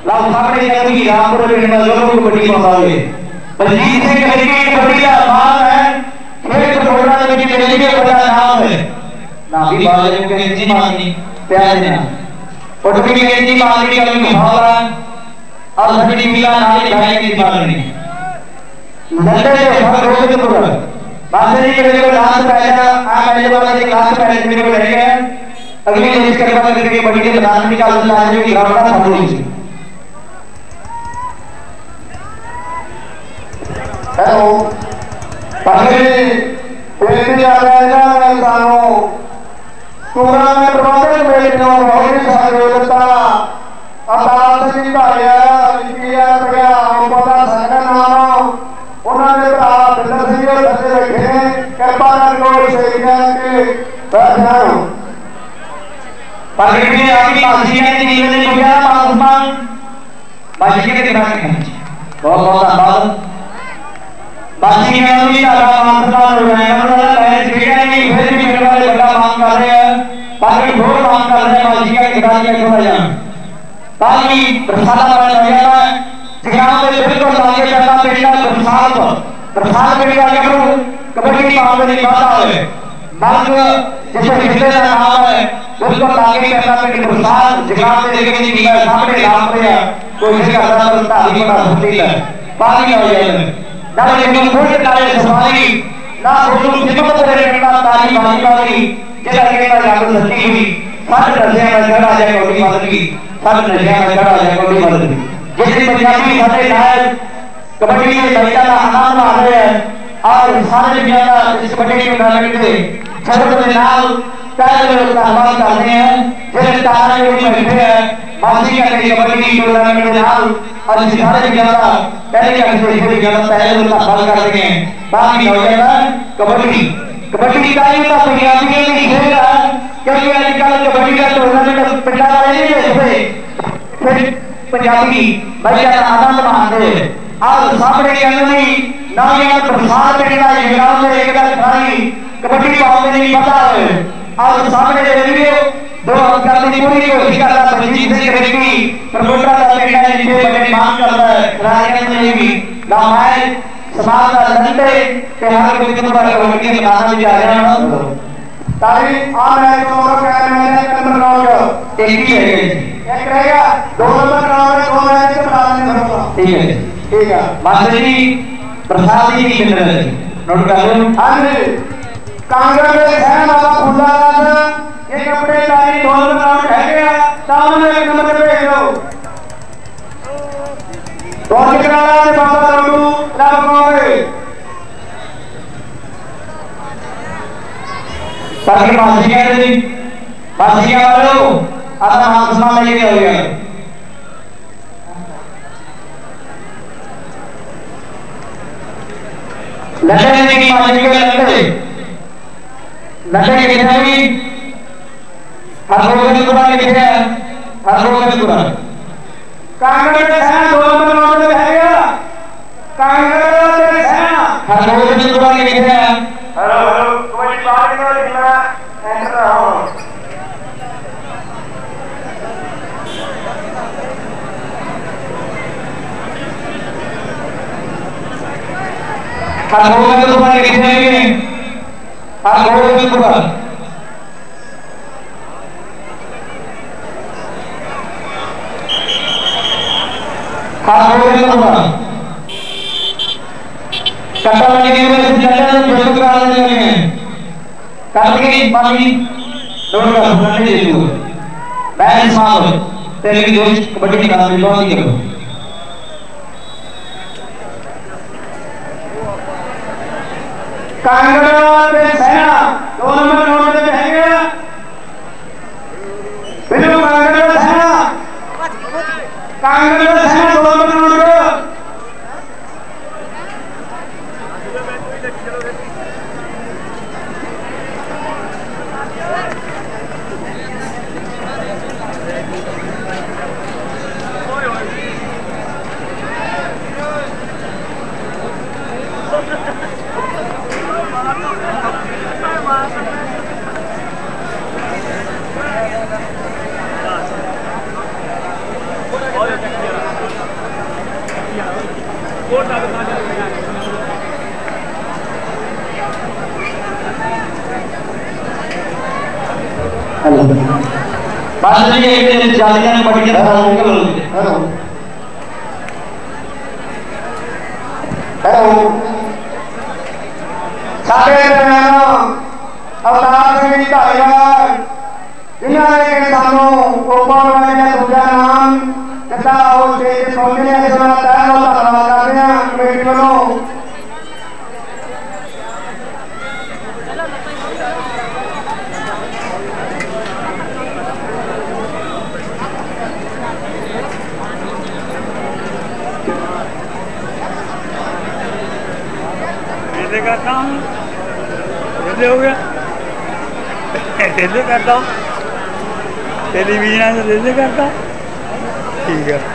लाओ सामने जाती रामपुर पिंड में जरूर कबड्डी पावे बलजीत सिंह क्रिकेट कबड्डी का नाम है खेल प्रोग्राम में मेरे लिए बड़ा नाम है ना भी बाजे को जी मांगनी प्यार देना और भी जी मांगनी का भी भावना और सभी मिला नाली भाई की मांगनी लंदन से हर रोज तो बादरी के को डांस पहला आ पहले वाला के क्लास पहले मेरे को रहेगा अगली देश के बाद करके बड़ी के प्रधानमंत्री का आज की ग्राउंड का संबोधित हेलो पहले कोई आ रहा है सानो टूर्नामेंट प्रबंधक बैठने और बहुत सारे होता अदालत की कार्य विकिया गया पता संगठन नाम उन्होंने कहा बिल्डर सिंह बसे बैठे कृपा कर से के बैठना पर भी आपकी बासिया की जीवन में क्या मालूम बासिया के दिमाग में बहुत बहुत धन्यवाद बासिया भी ज्यादा मानता हो रहा है मतलब पहले सीढ़ियां नहीं फिर भी मेरे वाले बड़ा मांग कर रहे हैं पर घोर मांग कर रहे हैं बासिया के खिलाड़ी में थोड़ा जान ताकि प्रसाद वाला हो गया जगह में बिल्कुल आगे करना पेशा प्रसाद के लिए आगे कबड्डी मामले में बात है बात जैसे पिछले नाम है उसको आगे करना पे प्रसाद जगह पे लेके नहीं है सामने नाम पे कोई से करना बनता अभी बड़ा होती है पानी हो जाए ना लेकिन कोई काले सवारी ना सोचो हिम्मत करे करना ताली भाई वाली जगह के ना जाकर सच्ची हुई फट नशे में चढ़ आ जाए कोई मदद की फट नशे में चढ़ आ जाए कोई मदद की जैसे पंजाबी फटे नायक कबड्डी में बच्चा का आनंद आ रहे हैं और सारे ज्यादा इस कबड्डी के टूर्नामेंट में छठ के नाम पहले आह्वान करते हैं जैसे तारा जो बैठे हैं मासी का कबड्डी टूर्नामेंट में नाम और सारे ज्यादा पहले का से ज्यादा पहले उनका फल करते हैं बाकी हो जाएगा कबड्डी का ही तो पंजाबी के लिए खेल रहा है क्योंकि आजकल कबड्डी का टूर्नामेंट पिंडा वाले नहीं देखते फिर पंजाबी बच्चा का आनंद मानते हैं और सामने के अंदर नहीं ना ये प्रसाद देना ये गांव में एक बार खाली कबड्डी पाओ नहीं पता है और सामने देखिए दो अंक की पूरी कोशिश कर रहा बलजीत सिंह रेड्डी प्रमोटर का बेटा जिसे बड़े मांग कर रहा है राजन ने भी गामाए समाज का लंडे के हर कोई को कबड्डी बनाना भी जा रहे हैं तारी आ मैच और क्या मैच नंबर राउंड एक ही है एक रहेगा 2 नंबर राउंड में 2 मैच से बनाने होगा ठीक है मास्टर जी प्रसाद जी की मिल रही नोट कर लो हां जी कांग्रेस में है बाबा फुल्ला ये कपड़े तारी 2 नंबर राउंड है गया सामने 1 नंबर पे भेज दो तो निकला है बाबा राउंड लाभ पावे ताकि बासिया वालों अपना हाथ सामने लेके हो गया लड़ने की बात के लड़ने के कितना भी हर रोज में पूरा लिखे हैं हर रोज में पूरा कांग्रेस है 2 नंबर राउंड में है गया कांग्रेस है हर रोज में पूरा लिखे हैं हेलो हेलो कोई बात नहीं लिखना एंटर रहो हर रोज में पूरा लिखे हैं हर रोज में पूरा हर रोज में पूरा कटा लगे हुए जल्द जल्द कराने लगे हैं करके पानी नोट का फुलाने दे दो बैलेंस मारो तेरे की दोस्त कबड्डी निकाल दे लो नहीं करो कांग्रेस सेना 2 नंबर नोट में रहेंगे बिल्कुल कांग्रेस सेना 2 नंबर नोट बात ये है कि जालियां बड़ी हेलो हेलो साडे अवतार सिंह धालीवाल जिन्होंने सानू ऊपर वाले दूजा नाम दिता और स्टेज पहुंचे ने इस वाला तय धन्यवाद करते हैं कमेटी वालों करता हूँ हो गया करता हूँ टेलीविजन से करता ठीक है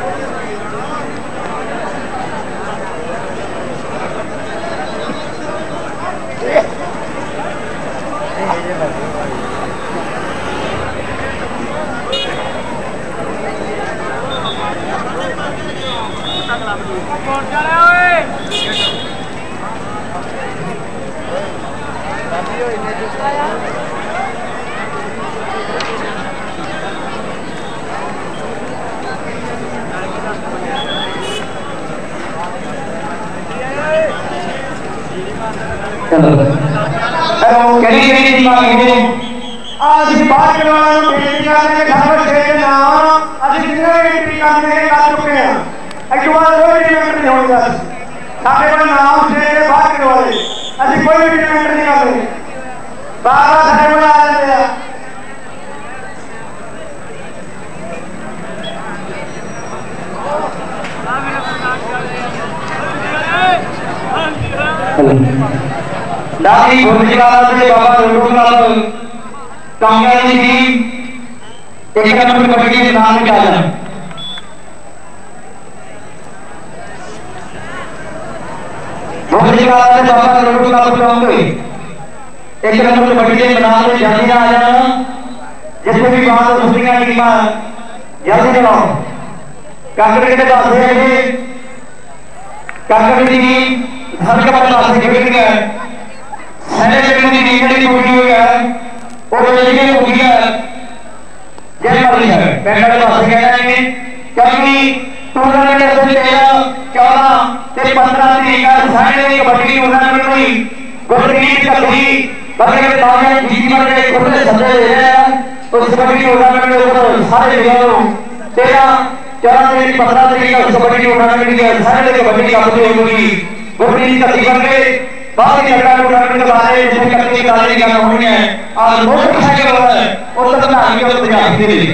हेलो कैरी टीम आ गई आज बात करने वालों को बेनती करने के घर से नाम आज जितने भी एंट्री करने के कर चुके हैं एक बार कोई भी एंट्री नहीं होगा सारे को नाम से बात करने वाले आज कोई भी एंट्री नहीं कर रहे बाबा सारे को आ जाते हैं दादी गुरजीवाला से बाबा रुकलाल कांग्रेस की टीम एक नंबर कमेटी के नाम में आ जाए गुरजीवाला से बाबा रुकलाल कांग्रेस एक नंबर कमेटी के नाम में जल्दी आ जाना जिसमें भी बाहर दूसरी टीम जल्दी चलाओ कांग्रेस के पास है कांग्रेस की घर के पास से खेल रही है सेनेटरी की टीम टूटी हुई है और ये टूटी है जय मरी है पैनल पास कहना है क्योंकि टूर्नामेंट से 13 14 से 15 तरीक का सेनेटरी कबड्डी टूर्नामेंट में गुरप्रीत कबड्डी बगैर ताने जीत पर के खुले सदे दे रहे हैं तो इस कबड्डी टूर्नामेंट के ऊपर सारे लोग 13 14 से 15 तरीक का कबड्डी टूर्नामेंट की सेनेटरी कबड्डी का होगी गुरप्रीत कबड्डी करके बाकी लड़का टूर्नामेंट के बारे में जिसमें कई तारीख का होनी है और मोटरसाइकिल वाला है और तक ना आगे तो तैयार दे दी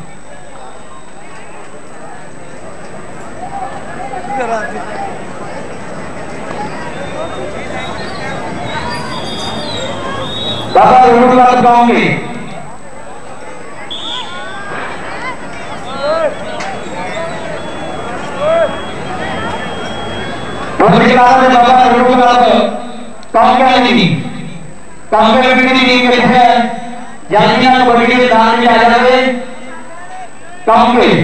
बाबा रूट बात बताऊंगी बाबा रूट बात कांग्रेस की टीम के है जानिया कबड्डी के मैदान में आ जावे कांग्रेस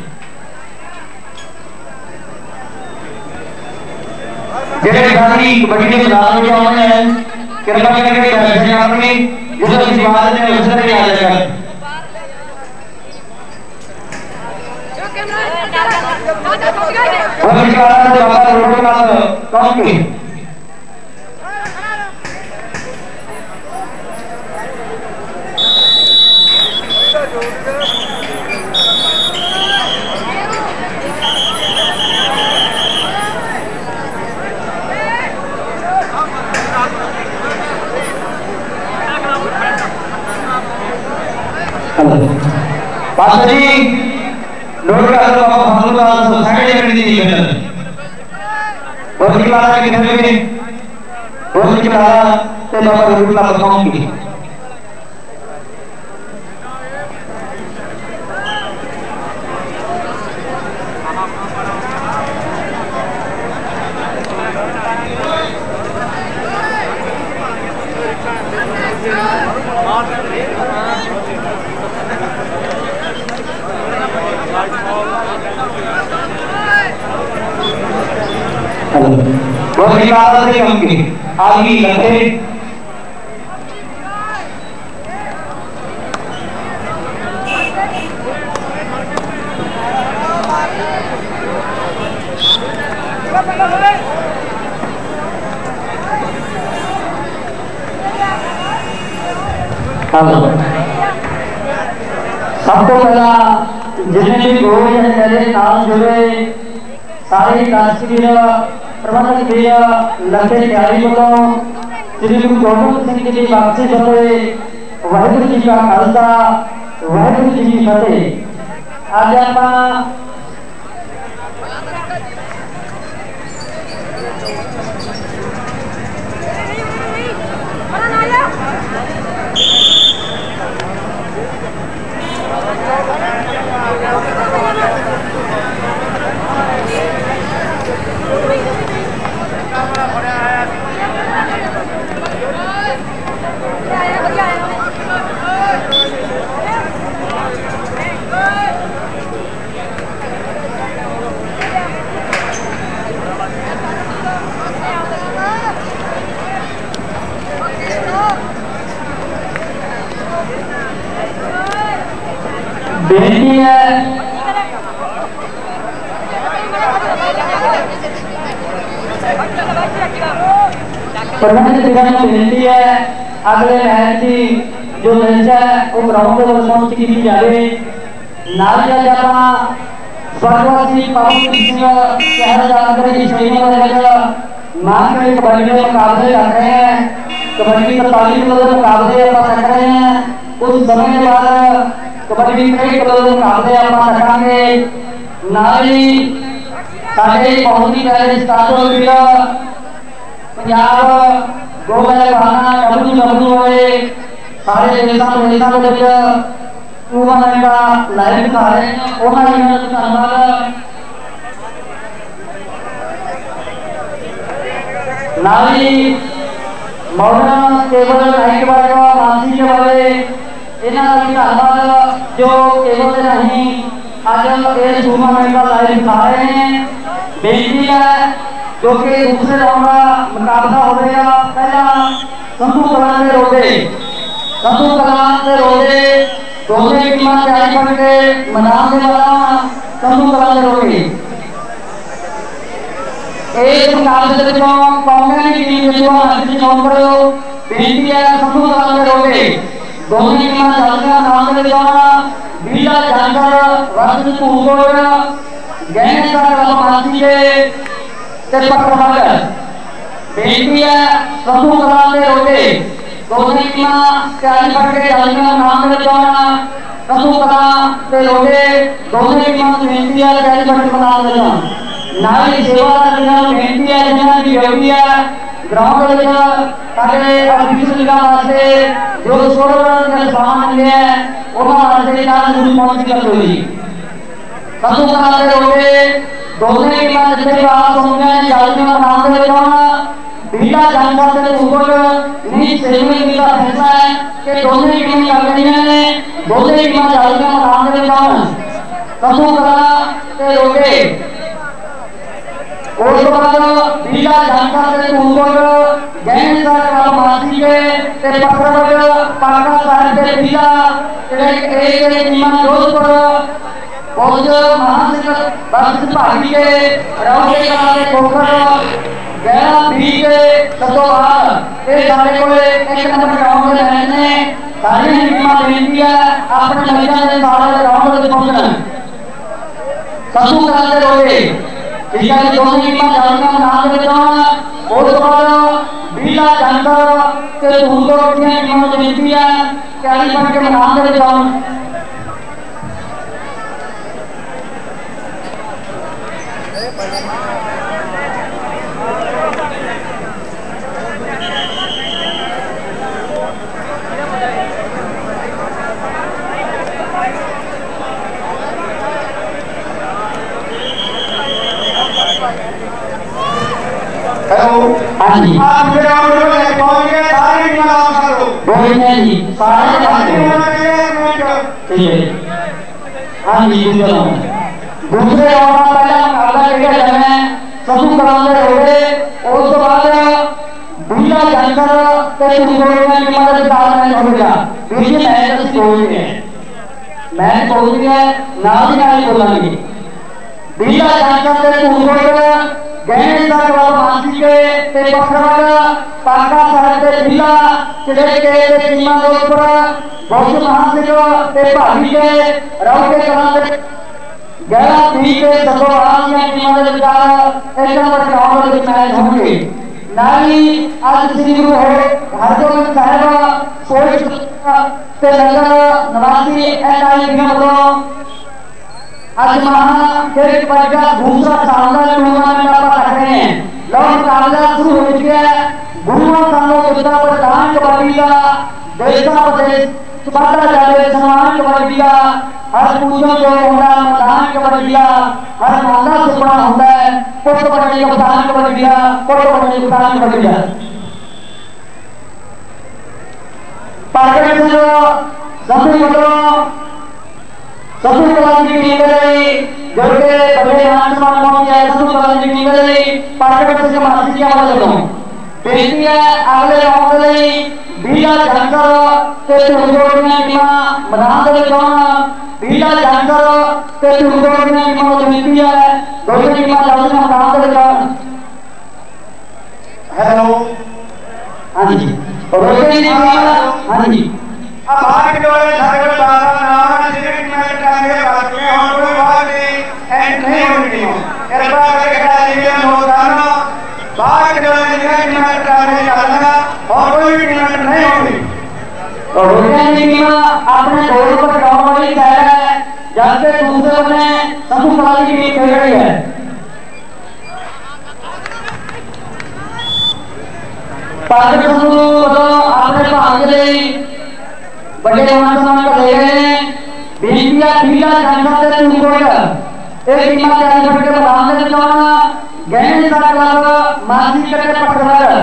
जेडे गाड़ी कबड्डी के मैदान में आने हैं कृपा करके बैठे अपनी जिस विवाद में अवसर में आ जाएगा और इस कारण से बाबा रोड का कांग्रेस पास जी नोट का तो बाबा हम लोग सोसाइटी में नहीं है बहुत ही बात है कि में बहुत ही बात से बाबा रूट का बताऊंगी वो निकाल से हमके आगे लगे सब तो पहला जिन्हें भी गोल मेरे नाम जुड़े सारे राजकीय प्रबंधक भी लगे तैयारी वालों श्री गुरु गोबिंद सिंह जी वापसी फतेह वाहिगुरू जी का खालसा वाहिगुरू जी की फतेह। आज आप बेनती है प्रबंधक बेनती है अगले मैच की जो मैच है वो ग्राउंड के पहुंच की जाए नाल स्वर्गवासी पवन सिंह शहर जानकारी स्टेडियम मान के कबड्डी के मुकाबले लग रहे हैं। कबड्डी के तालीम मुकाबले आप रख रहे हैं। कुछ समय के बाद कबड्डी के मुकाबले आप रखेंगे नाली साढ़े बहुत ही पहले स्टार्ट पंजाब गोबल बहाना WWE सारे देशों के टूर्नामेंट का लाइव दिखा रहे हैं। उन्होंने धन्यवाद नाली मॉडर्न केबल नाइट बारे मानसी के बारे इन्होंने धन्यवाद जो केबल नहीं आज इस टूर्नामेंट का लाइव दिखा रहे हैं। बेनती है जो कि दूसरे राउंड का मुकाबला हो गया। पहला संधू कलां के रोडे दोनों टीमां तैयारी करके मैदान में वाला संधू कलां के रोडे एक मुकाबले के कांग्रेस की टीम जो मैसेज नोट करो। बेनती है संधू कलां के रोडे दोनों टीमां चलकर नाम के जाना बीला जानकर वर्ष पूर्व गहने का मानसी के पकड़ बेनती है संधू कलां के रोडे दोनों टीमां तैयारी करके चलकर नाम के जाना संधू कलां के रोडे दोनों टीमां बेनती है तैयारी करके नाम के जाना नारी सेवा का बेनती है जिन्होंने की ड्यूटी है ग्राउंड में सारे ऑफिसर का वास्ते जो सोलर के सामान मिले हैं उन्होंने वास्ते चार दूर पहुंच कर हुई संधू कलां के रोडे दोनों टीमां जितने बात होंगे जाली में नाम के जाना बीटा जानकार से ऊपर नहीं सेविंग का फैसला है कि दोनों टीमें कर रही हैं। दोनों टीमें जाली में नाम के जाना संधू कलां के रोडे और बाद बीटा जानकार से ऊपर गैंग का मासी के पकड़ पाका साहब के बीटा एक टीम जोधपुर बहुत महान बस भागी के राउंड के पोखर गया बीच सतोहार ये सारे को एक नंबर ग्राउंड में रहने सारी टीमां बेनती है अपने मैदान में सारे ग्राउंड में पहुंचना संधू कलां के रोडे ठीक है। दोनों टीमां जालियां नाम के जाना और बाद बीला जानकर के दूसरों की टीमों को बेनती है तैयारी करके नाम के जाना हाँ जी आप ग्राउंड में पहुंच गए सारी टीम नाम करो बोलने जी सारे ठीक है। हाँ जी दूसरे राउंड पहला मुकाबला किया जाना है ससू कराने हो गए। उस तो बाद बिल्ला जानकर ते तुमकोड़ियां की मदद करने हो गया। बीच मैच असं बोलते हैं, मैच बोलती है नाल ही बोलेंगे। बिल्ला जानकर ते तुमकोड़ियां गहने तक वाला मानसी के ते पखवाड़ा पाका साहब ते बिल्ला चिड़े के ते सीमा के ऊपर बहुत महासिक ते भाभी के रव के कराने गहरा पी के सतो आसिया की मदद विचार एक नंबर ग्राउंड में मैच होंगे। नाली आज श्री गुरु हरगोबिंद साहब सोच ते नगर नवासी एनआई बिना आज महा खेल का दूसरा शानदार टूर्नामेंट आप रख रहे हैं। लॉ मुकाबला शुरू हो चुका है। गुरुओं सालों उत्तर प्रधान कबड्डी का देशा प्रदेश सुपात्रा जाले सम्मान कबड्डी का हर पूजों जो होना मैदान कबड्डी का हर मामला सुपड़ा होता है। पुष्प कबड्डी का प्रधान कबड्डी का पुष्प कबड्डी का प्रधान कबड्डी का पार्टी से जो सभी मतलब ससुर कलाजी की टीम गई जोड़के बड़े मान सम्मान पहुंच गया। ससुर कलाजी की टीम गई पार्टी से मासी क्या बात करूं बेटी है अगले राउंड में बिल्ला जानकर ते तुमकोड़ियां टीम मैदान दे विच बिल्ला जानकर ते तुमकोड़ियां टीम बेनती है दोनों टीम जल्दी मैदान दे विच। हेलो हां जी रोके जी हां जी अब बाहर के वाले सारे को बाहर ना जिन्हें मैं टाइम बात के हम कोई बात नहीं नहीं होगी कृपा करके ये होना बाहर के वाले जिन्हें मैं टाइम करना और कोई भी नहीं होगी। तो रोके जी अपने गोल पर ग्राउंड वाली साइड है जब से दूसरे बने ससुर कलाजी की टीम खेल रही है। पार्टी ससुर तो अपने भाग ले बड़े मान सम्मान कर ले गए। बेटिया बिल्ला जानकर ते तुमकोड़ एक टीम के आगे बढ़ के मैदान में जाना गहने तक वाला मासी के पकड़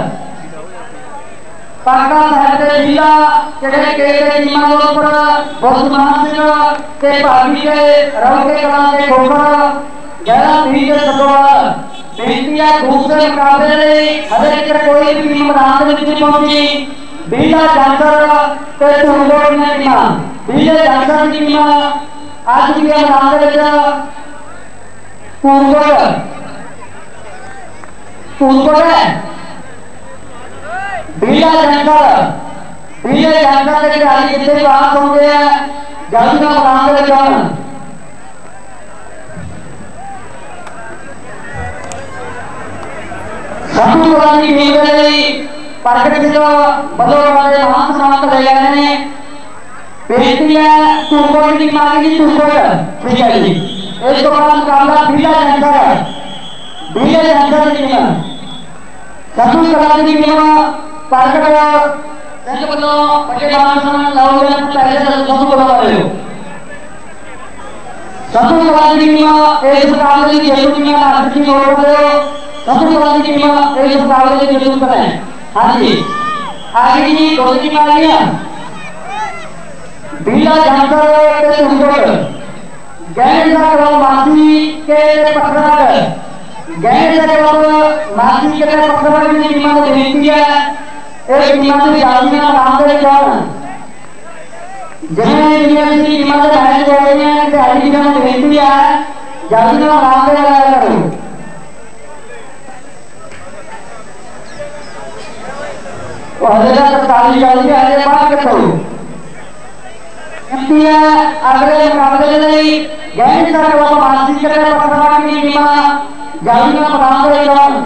पाका साहब ते बिल्ला चिड़े के टीम के ऊपर बहुत महासिक ते भाभी के रव के कराने ठोकर गहरा पी के सतोड़ा बेटिया दूसरे मुकाबले में हर एक कोई भी टीम मैदान में नहीं पहुंची। बिल्ला जानकर ते तुमकोड़ियां टीम बिल्ला जानकर की टीम आज के मैदान में तुमकोड़ बिल्ला जानकर के खिलाड़ी जितने पास होंगे जल्दी का मैदान में जाना। ससुर कलाजी की टीम गई पार्टी से जो बदल वाले मान सम्मान कर ले गए हैं। बेटी है तुमकोड़ की मांगी जी तुमकोड़ ठीक है जी। एक तो बड़ा मुकाबला बिल्ला जानकर की टीम ससुर कलाजी की टीम पार्टी संघ बदलो बड़े मान सम्मान लाओगे पहले ससुर कला वाले हो। ससुर कलाजी की टीम एक मुकाबले की जरूर टीम आखिरी की ओर हो। ससुर कलाजी की टीम एक मुकाबले की जरूर करें। हाँ जी आगे जी दो टीम आ गई बिल्ला जानकर ते तुमकोड़ गहने तक वाला मासी के पकड़ा गहने तक वाला मासी के पकड़ा की टीम को बेनती है एक टीम से जल्दी में मैदान में जाना जिन्हें यूनिवर्सिटी टीम से मैच हो रही है ते हरी टीम को बेनती है जल्दी में मैदान में लगाया करो। अगले मुकाबले में गहने तक वाला मासी के पकड़ा की टीम जल्दी में मैदान में जाना।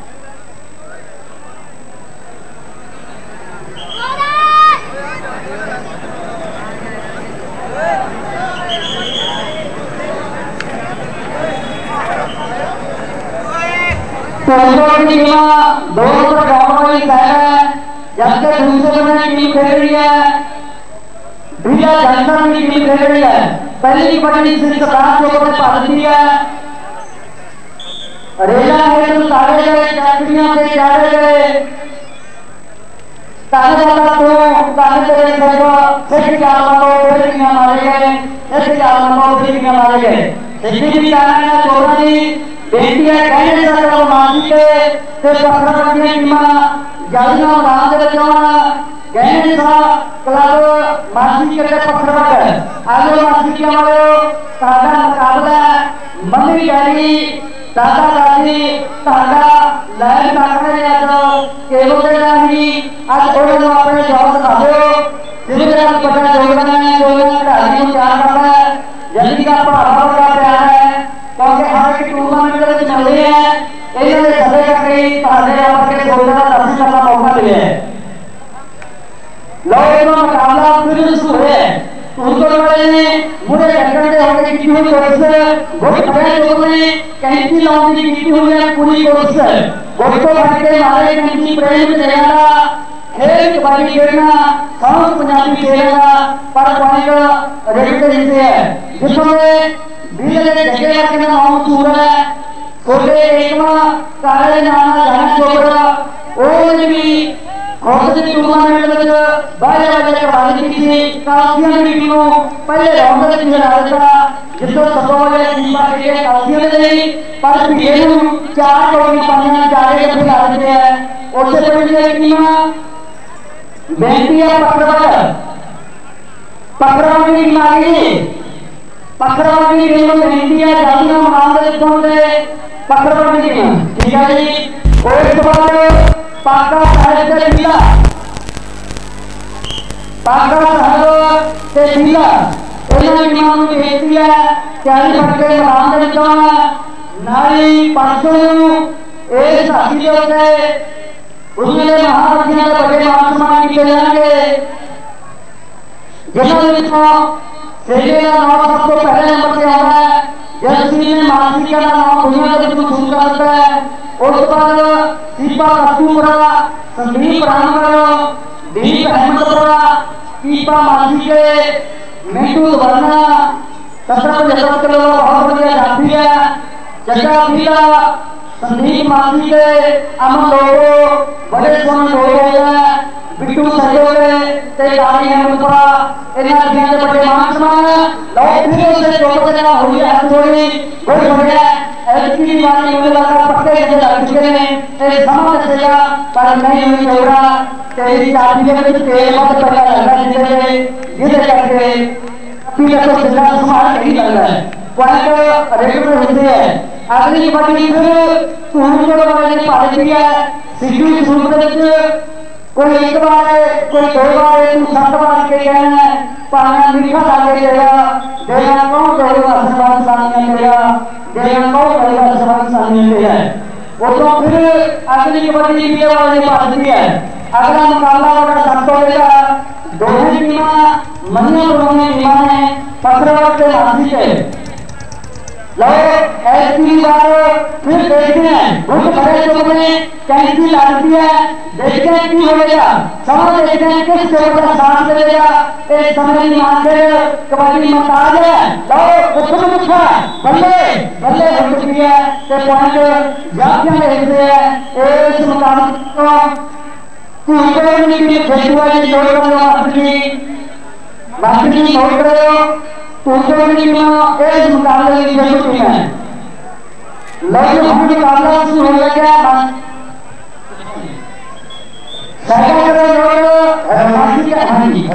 तुमकोड़ की टीम दोनों पर ग्राउंड वाली साइड है जबकि दूसरे बने टीम खेल रही है। बिल्ला जानकर की टीम खेल रही है। पहली कबड्डी सिर्फ 7 लोगों ने भारत की है। रेला है तो सारे गए कैप्टनियां से जारे गए ताने वाला तो ताने तेरे खेल को फिर क्या मारो फिर क्या मारे गए ऐसे क्या मारो फिर क्या मारे गए। सिक्की की जाना चोरा की बेटी है कहने सर मासी के पत्थर की टीमा जल्दी ना मैदान दे जाना कहने सा क्लब मासी के पत्थर आगे मासी के हमारे सादा मुकाबला मम्मी डैडी दादा दादी सादा लैब नाकने आज केवल नहीं आज और अपने जॉब दिखाओ जिसके आप बड़ा योगदान है जो खिलाड़ी को तैयार करना है जल्दी का बढ़ावा का प्यार है क्योंकि हर एक टूर्नामेंट में चल रही है इन्होंने सभी का कई ताजे आपके जोड़ा दर्शन का मौका मिले है लोगों का मुकाबला फिर शुरू है उनको वाले मुझे टक्कर दे होंगे की हुई कोर्स बहुत बड़े लोगों ने कैंची लॉन्च की हुई है पूरी कोर्स गोटो भटके मारे कैंची प्रेम देगा खेल कबड्डी खेलना साउंड पंजाबी खेलेगा पर पॉइंट रेलवे से है जिसमें बिजली जगह का नाम मशहूर है छोटे एकमा काले नाना जाना चोपड़ा और भी खुद के टूर्नामेंट में बारे बारे कबड्डी की काफियां की टीमों पहले राउंड में खिला था जिसको सतोले टीमा के काफियां ने नहीं पर पीएनयू 4 टोली पानी जाके खिला देते हैं और से बड़ी टीमा बेटी है पकड़वानी की मांगी पकड़वानी की टीम बेटी है जाती है मकान दे पहुंचे पकड़वानी की टीम ठीक है जी और इस बार पाका साहब से मिला पाका साहब से मिला इन्होंने टीमों को भेज दिया चालीस पक्के मकान दे जाना नारी परसों एक साथी जो थे उसने महारथियों के बड़े मान किए जाएंगे जिन्होंने सेले का नाम सबको पहले नंबर पे आता है जैसी में मासी का नाम दुनिया के बिल्कुल सुन करता है उस पर दीपा कस्तूरा संदीप रामकर दीप अहमदपुरा दीपा मासी के मिंटू वर्मा 1775 किलो बहुत बढ़िया जाती है जगह पीला संदीप मासी के अमन लोगो बड़े सोने लोग हैं बिट्टू सहयोगे ते गाड़ी है मुकरा इन्हें दिया के बड़े मान सम्मान लोग फिर से जोड़ देना हुई है थोड़ी बहुत बढ़िया एलपी वाली मुझे लगा पक्के से लग चुके हैं ये समझ सेगा पर नहीं हुई जोड़ा तेरी चाबी के कुछ तेल मत पता लगा जिसे करके पीले तो जिंदा संभाल नहीं लग रहा है पॉइंट रेट में होते हैं अगली कबड्डी फिर तुम वाले ने पाले दिया सिद्धू सूरज कोई एक बार कोई 2 बार तू 7 बार के कहना पाना मीठा लागे देगा कौन करेगा सवाल सामने देगा कौन करेगा सवाल सामने है वो तो फिर अगली कबड्डी पीले वाले ने पाल दिया अगला मुकाबला होगा सबको देगा दोनों टीमां मनिया प्रभु टीमां है पत्थरवाड़ के मासी के लो ऐसी बार फिर देखते हैं उस बड़े चौक में कैंची लागती है देखते हैं की होगा समझ देखते हैं किस चौक का साथ देगा एक समय मानते कबड्डी मकाज है लो उसमें मुखा बल्ले बल्ले हो चुकी है ते पॉइंट जातियां देखते हैं इस मुकाबले को पूरे में भी खेलवा की जोड़ कर बाकी नोट करो दूसरे टीम एक मुकाबले की जो टीम है लेकिन हम मुकाबला शुरू हो गया मासी का हाँ जी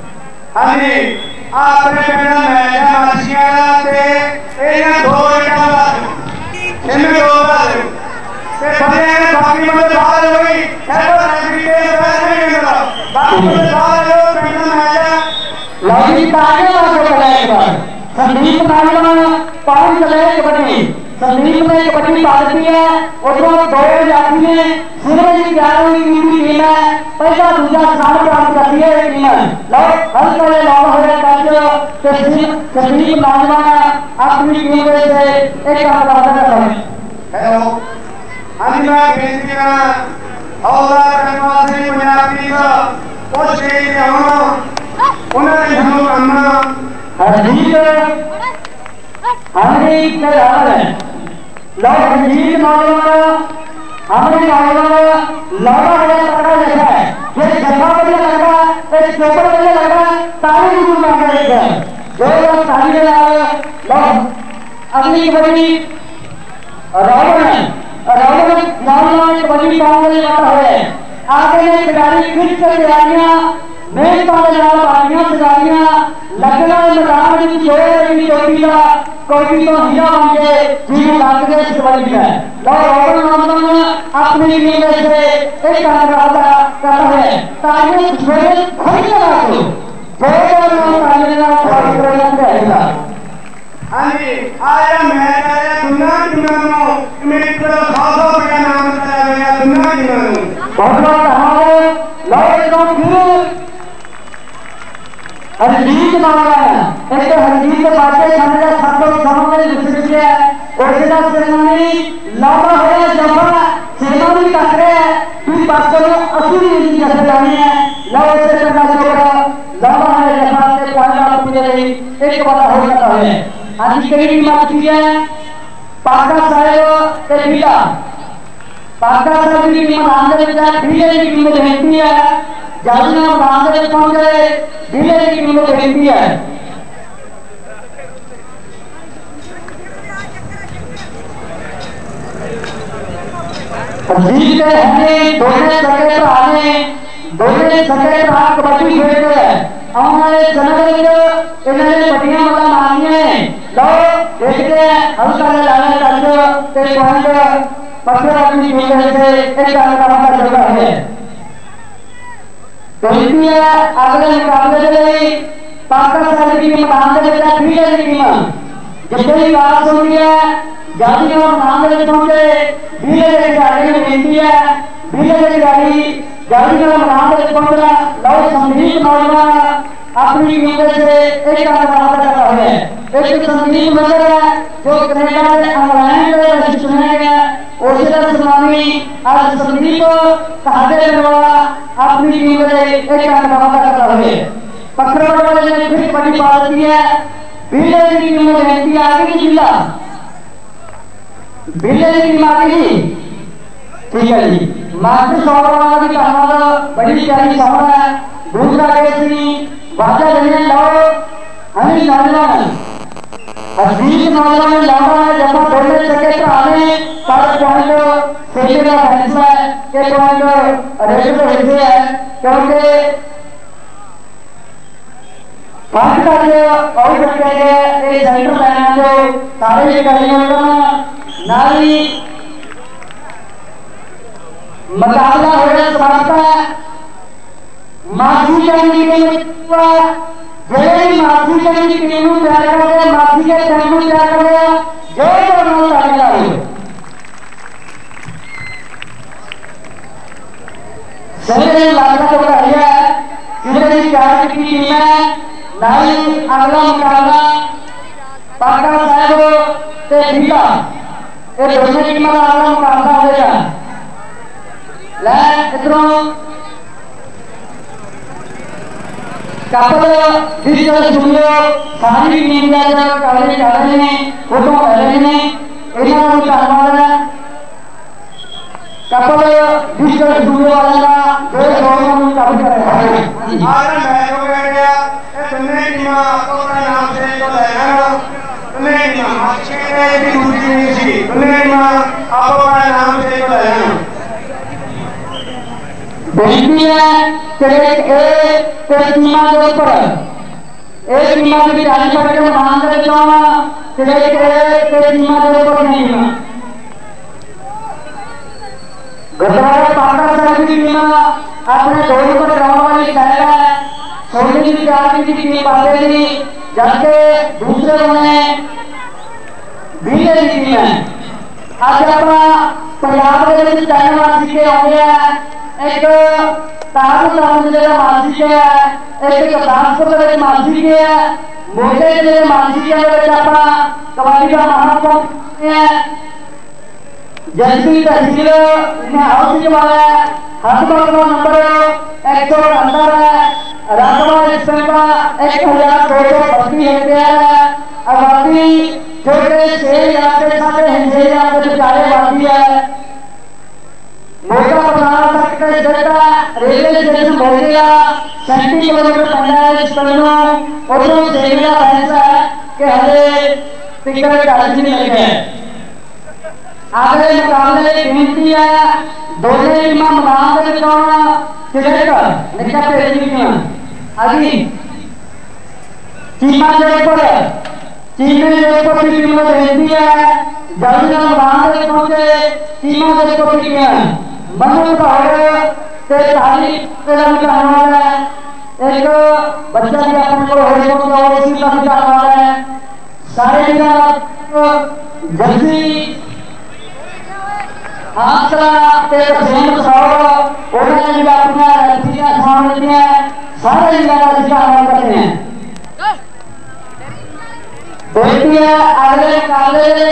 आपने कहना मैं मासिया ते इन्हें 2 मिनट बाद इन्हें 2 बार ते बंदे ने बाकी मतलब बाहर हो गई ऐसा नहीं के नहीं मिला बाकी मतलब बाहर हो कहना मैं लॉजिक आगे वाले चला संदीप नागमा पांच चले कबड्डी संदीप ने कबड्डी पालती है उधर 2 जाती है सूरज की 11वीं टीम है पहला दूसरा स्थान प्राप्त करती है टीम लो हर तरह लॉग हो गया संदीप नागमा अपनी टीम से एक काम कर रहा है हेलो अन्ना बेसिका हौला करवासी पंजाबी का कोशिश के हम उन्हें हम करना हरजीत हमारी करार है लो हरजीत नौजवान हमारे नौजवान लौटा हुआ पकड़ा जैसा है ये जगह बदले लगा एक चौपर बदले लगा ताली भी मांग रहे थे जो लोग ताली लगा लो अगली कबड्डी रावण नौजवान कबड्डी पाने वाला है। आगे में खिलाड़ी फिर से तैयारियां मेन पाने वाला बालियां खिलाड़ियां लगना मैदान में जोड़ी चोटीला कोई तो हीरा बन गए जिन्हें लागते इस कबड्डी में। रावण नौजवान अपनी टीम से एक मुकाबला करता है। तालियां जोड़े खड़ी लगा दो हाँ जी आया मैच आया दुनिया टीमों मेरे को खासा बड़ा नाम बताया गया दुनिया टीमों बहुत हमारे लॉर्ड फिर हरजीत मामला है। एक तो हरजीत के बातें समझा सब लोग समझ में विस्तृत है। ओसिला सेनानी लंबा है जफा सेनानी टकरे फिर बातों में असली नीति जैसे जानी है। लव से करना छोड़ा लंबा है जफा से पहला पूरे एक बात हो जाता है। आज कई टीम आती है पाका साहेब के बिला पाका साहेब की टीम आंध्र प्रदेश बिले की टीम में रहती है। जालना आंध्र प्रदेश पहुंचे बिले की टीम में रहती है। जीत गए हैं दोनों सके आने दोनों सके रात कबड्डी खेल गए हमारे जनगण इन्होंने पटियां वाला मानी है। लो देखते हैं हल्का लाना चाहिए ते पॉइंट पत्थर अपनी टीम से एक का जगह है। दोस्ती है अगले मुकाबले के लिए पाकिस्तान की टीम आंध्र प्रदेश की टीम जितनी बात सुनी है जाति और नाम ले पहुंचे बीले के गाड़ी में बेनती है बीले की गाड़ी जाति का नाम ले पहुंचा लव संदीप नौजवान अपनी टीम से एक का मुकाबला करता है। एक संदीप नजर है जो कनाडा में इंग्लैंड में रजिस्टर है ओसिला सुनामी आज संदीप कहाते वाला अपनी टीम से एक का मुकाबला करता है। पकड़ने वाले ने फिर बड़ी बात की है बीले की टीम में रहती आगे की जिला बिल्ले की माटी ठीक है जी माटी सौरवा की कहावत बड़ी प्यारी सौर है। दूसरा केसरी वाजा देने लाओ हमें नौजवान अजीत नौजवान लावा है जब बोलने सके तो आने पर पॉइंट सेले का फैसला है के पॉइंट रेड पे हिस्से है क्योंकि पांच का जो और रखे गए एक सेंटर लाइन जो सारे खिलाड़ियों नारी मुकाबला हो गया समाप्त है। मासी की टीम जय मासी की टीम तैयार कर रहे मासी के टेम्पो तैयार कर रहे जय दोनों लगेगा सही लागत हो रही है किसी चार की टीम है नारी अगला मुकाबला पाका साहब से भीगा ये दोनों टीम का आना मुकाबला होगा ले इधरों कपल डिजिटल स्टूडियो सारी टीम का जो कवरेज कर रहे हैं फोटो ले रहे हैं इन्होंने धन्यवाद है। कपल डिजिटल स्टूडियो वाले का जो शोरूम कवर कर रहे हैं आज मैच हो गया ये दोनों टीम आपको नाम से तो लेना दोनों टीम अच्छे भी दूसरी सी दोनों टीम आपको नाम से तो लेना बेनती है कि एक टीम के ऊपर एक टीम की जारी करके मान कर चलना कि एक टीम के ऊपर नहीं है। गुरुद्वारा पाका साहब की टीम अपने गोल पर ग्राउंड वाली साइड है सोनी की जारी की टीम बातेगी जबकि दूसरे बने बीले की टीम है। आज अपना पंजाब के लिए जाने वाली के होंगे एक तारू तारू जिले मानसी के है एक गुरदासपुर के मानसी के है मोटे जिले मानसी के अपना कबड्डी का महाकुंभ है जैसी तहसील में हाउसिंग वाला है हसबत का नंबर 178 है राजवा स्टेशन का 1232 हेक्टेयर है। आबादी जो कि 6,000 से बेचारे आबादी है। मोटा बनाना तक का जगह रेलवे स्टेशन पहुंचेगा 37 किलोमीटर पंजाब स्टेशन उधरों देखने का फैसला है कि हमें टिकट चार्ज नहीं लगे। अगले मुकाबले बेनती है दोनों टीमां मैदान के टिकट निकल भेजी टीम अभी टीमां टीम टीम बेनती है जल्दी मैदान के पहुंचे टीमां टीम मनु दौड़ ते ताली करने वाला है एक बच्चा भी अपने को हो गया और इसी का भी करने वाला है सारे जल्दी आंसरा ते सेम सौर उन्होंने भी अपना रंगीला सामने दिया सारे जिला का शिकार करते हैं बेटी है अगले काले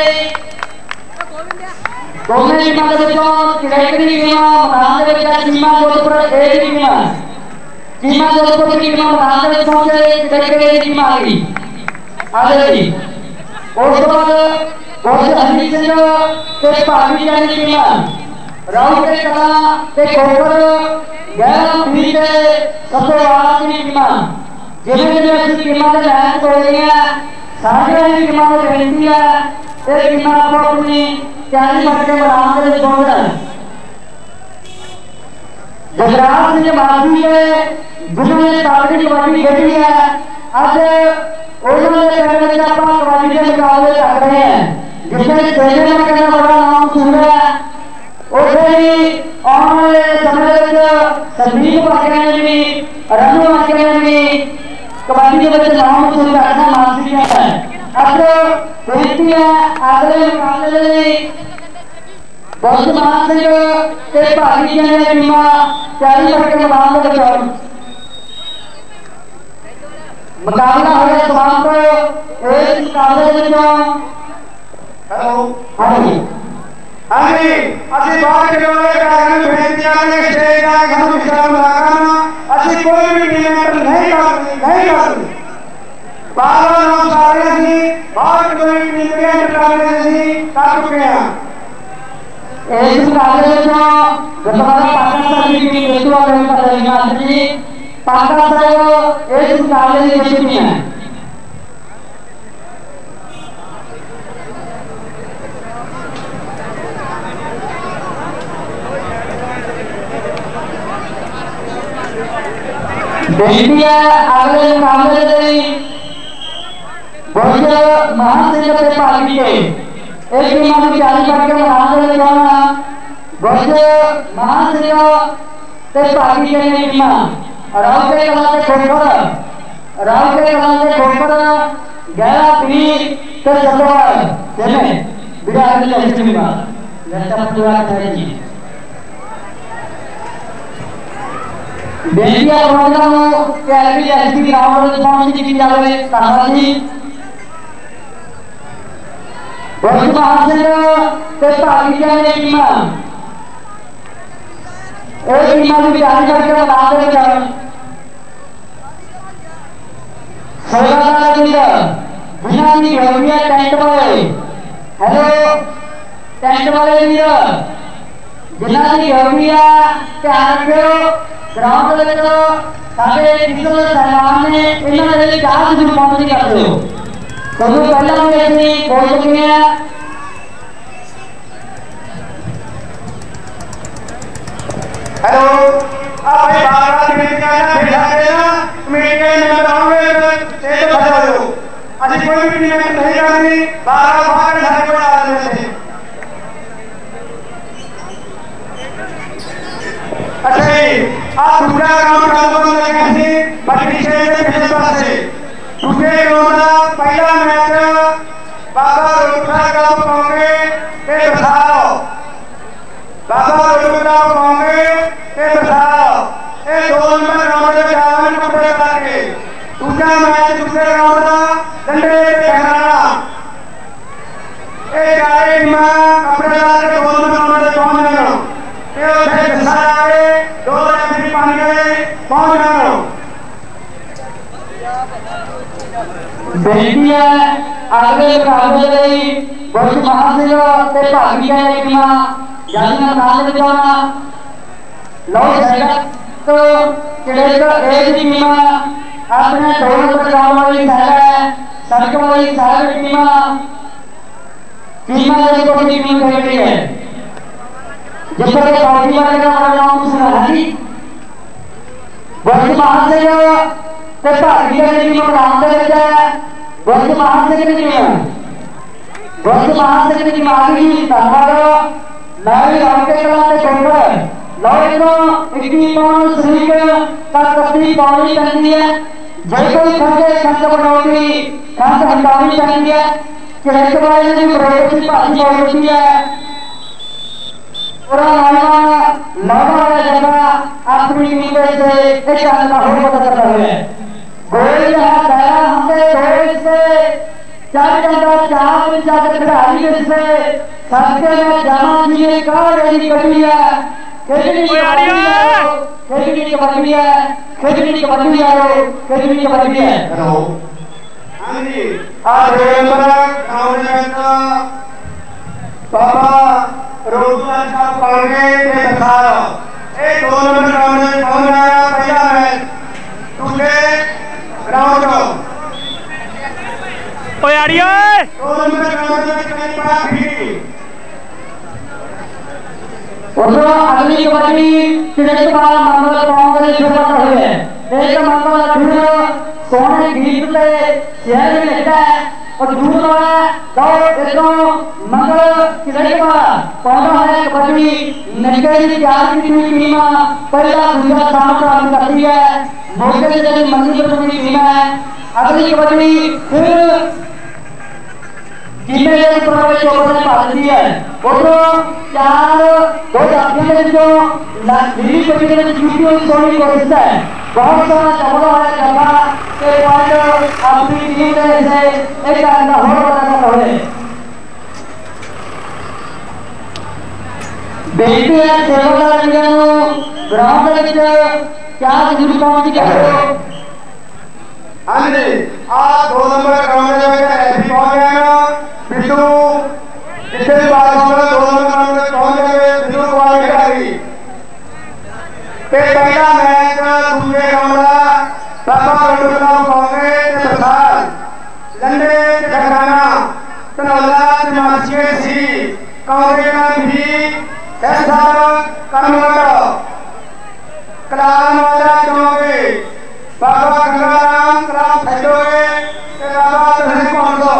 दोनों टीमों के बीच किड़कड़ी टीम मैदान के बीच टीमां जोधपुर एक टीमां जोधपुर की टीम मैदान के बीच किड़कड़ी टीम आ गई आगे उस बाद बहुत हनी सिंह के भाभी जानी टीम राउंड के कला के कोपर 11 के सबसे आखिरी की टीम जिन्हें ऐसी टीमों के मैच हो रही है सारे टीमों को बेनती है एक टीम आपको अपनी तैयारी करके मैदान के पहुंच जगराज सिंह माधी है जिन्होंने ताकड़ी कबड्डी खेली है आज उन्होंने पहले कबड्डी के मुकाबले कर रहे हैं जिसमें खेलने में कहना बड़ा नाम सुन रहा है उसे ही आने वाले समय संदीप वाक्य ने भी रनु वाक्य ने भी कबड्डी के बच्चे नाम सुन रखना मानसिक है अब बेनती है अगले मुकाबले में बहुत मान सिंह के भागी ने टीम तैयारी करके मैदान में चल मुकाबला हो गया समाप्त एक मुकाबले में हेलो हाँ जी असि बात करने का बेनतियां ने स्टेज का हम शर्म लगाना असि कोई भी डिमांड नहीं कर बाबा नाम सारे सी बात कोई डिमांड करने सी कर चुके हैं एक मुकाबले में गतवार पाकिस्तान की टीम नेतृत्व कर रही है जी पाकिस्तान एक मुकाबले में जीती है बेटिया अगले मुकाबले में बहुत महान सिंह के पार्टी के एक टीम में तैयारी करके मैदान में जाना बहुत महान सिंह के पार्टी के टीम राव के कला के खोपर 11 के चतुर जिन्हें विराट टीम जैसा पूरा करेगी बेटिया प्रोग्राम कैलरी एसपी ग्राउंड में पहुंच की जावे कहानी बहुत महासिंह के भागी ने टीम एक टीम भी जारी करके मैदान में चल सोलह बिना की होगी टेंट वाले हेलो टेंट वाले वीर जिन्ना की होगी ध्यान रखियो ग्राउंड में साढ़े 300 सैलान ने इन्होंने लिए क्या जरूर पहुंचने करते हो तो पहला भी ऐसे बोल चुके हैं हेलो आप भाई बात मीटिंग का भेजा देना मीटिंग में बताओगे तो ये तो बता दो अभी कोई भी मीटिंग नहीं करनी 12 बार घर को आ रहे थे अच्छा आप दूसरा काम कर लगे थे बच्चे से पहले पास से दूसरे रोना पहला मैच बाबा रोटा का पाओगे के बसाओ बाबा रोटा पाओगे के बसाओ ये दो नंबर राउंड में जावन कपड़े करके दूसरा मैच दूसरे राउंड का डंडे कहना ये गाड़ी में कपड़े डाल के दो नंबर राउंड में पहुंचना ये उसे बसाए दो रेफरी पानी में पहुंचना बेटिया अगले मुकाबले में बहुत महासिंह के भागी ने टीम जानी मैदान में जाना लो जाएगा तो किड़ेकर एक टीम अपने दो नंबर गांव वाली साइड है सड़क वाली साइड टीम टीम में जो कोई टीम खेल रही है जिसके कौटी वाले का नाम सुना है जी वर्तमान से ते भारती टीम को नाम दे दिया है वर्तमान से की टीम वर्तमान से की टीम आ गई धन्यवाद मैं राम के कला से छोड़कर लौटो इतनी कौन श्री का कभी पानी करनी है जय कोई खंडे खंड बनाओगी खंड हटानी चाहिए कि वाले ने प्रोजेक्ट पार्टी होती है पूरा नवा जगह अपनी टीम से एक का हो पता है गोल यहां पहला हमने गोल से चार घंटा चार चार खिलाड़ी से सबके में जमा किए का रेडी कटी है खेलनी कबड्डी है खेलनी कबड्डी है खेलनी कबड्डी है हेलो हां जी आज ग्राउंड में बाबा रोजुआ साहब पांगे के दिखाओ ए 2 नंबर ग्राउंड में कौन आया पहला मैच दूसरे ग्राउंड को ओए आड़िया 2 नंबर ग्राउंड में कई बार भी और अगली कबड्डी तिरक बार मंगल कांग्रेस से पता हुए एक मंगल फिर सोने गीत पे शहर में लगता है और दूसरा दो एकदम मंगल तिरक बार पौधा है कबड्डी नगरी चार की टीम पहला दूसरा सामना करती है मौके से मंदिर की टीम है अगली कबड्डी फिर जिम्मे एक प्रकार के ऊपर पालती है और चार दो जातियों में जो दिल्ली पट्टी में छुट्टी हुई सोनी कोशिश है बहुत सारा चमड़ा है जगह के पॉइंट अपनी टीम में से एक अंदर हो बना है बेटी है सेवादार ग्राउंड में क्या जरूर पहुंच गए हां जी आ 2 नंबर ग्राउंड में एफी पहुंच गया बिट्टू इसे बात होगा 2 नंबर ग्राउंड में पहुंच गए बिट्टू कुमार खिलाड़ी ते पहला मैच दूसरे राउंड का बाबा लड्डू कांग्रेस के प्रसाद लंडे टकराना तनौला मासिए सी कांग्रेस भी ऐसा कर्मठ कलाम वाला चौके बाबा गंगाराम कलाम फैलोगे ते बाबा तुझे कौन दो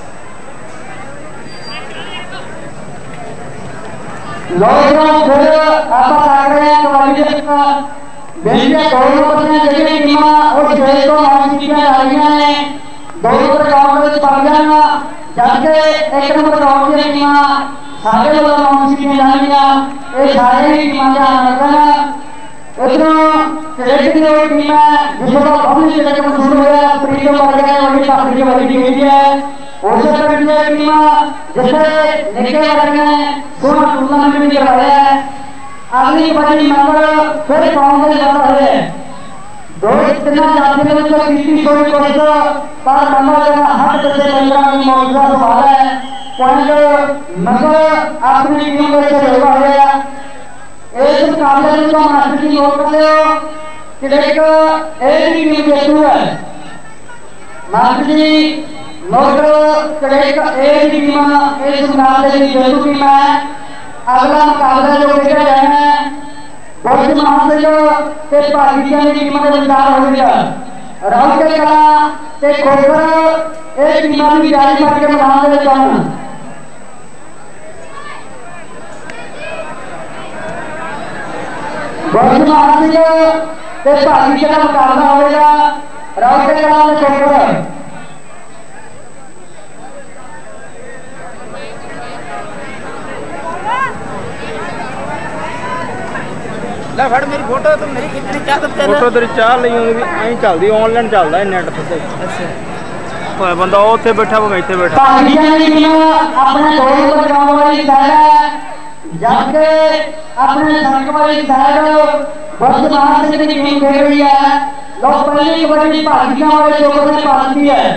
लोगों फिर आपा काट रहे हैं कबड्डी का बेटियां दोनों बच्चे जगह टीम और छह तो नाम सीखने आ रही हैं दोनों पर कांग्रेस पड़ जाना जबकि एक नंबर गांव की टीम सारे लोग नाम सीखने जा रही हैं ये सारे ही टीम जा रहा है इतना क्रिकेट की टीम है जिसका बहुत ही जगह पर शुरू हुआ प्रीमियम वर्ग है वही काफी बड़ी टीम है ओसे करने टीम जैसे निके वर्ग में सोना टूर्नामेंट भी करवाया है अगली बड़ी नंबर फिर कांग्रेस बना है दो इतना जाति में जो किसी सोई को पर नंबर का हट से पंद्रह में मौजूदा सवाल है पॉइंट नंबर अपनी टीम में से होगा है एक मुकाबले में तो मास्टर की नोट कर लो कि एक टीम जेतू है मास्टर जी नोट करो एक टीम इस मुकाबले की जेतू टीम है अगला मुकाबला जो खेला जाना है बहुत महाशय के पाकिस्तान की टीम का विचार हो गया राउंड के कला ते खोकर एक टीम की जारी करके मैदान में जाना बहुत महाशय के पाकिस्तान का मुकाबला होगा राउंड के कला में खोकर ਲੈ ਫੜ ਮੇਰੀ ਫੋਟੋ ਤੂੰ ਮੇਰੀ ਖਿੱਚਣੀ ਚਾਹ ਤੇ ਫੋਟੋ ਤੇਰੀ ਚਾਹ ਲਈ ਵੀ ਐਂ ਚੱਲਦੀ ਆਨਲਾਈਨ ਚੱਲਦਾ ਨੈਟ ਤੇ ਅੱਛਾ ਓਏ ਬੰਦਾ ਉਹ ਉੱਥੇ ਬੈਠਾ ਮੈਂ ਇੱਥੇ ਬੈਠਾ पाकिस्तान की टीम अपने दौड़ पर गांव वाली साइड है जबकि अपने सड़क वाली साइड बहुत महाशय की टीम खेल रही है लोग पहली कबड्डी पाकिस्तान वाले लोगों ने पालती है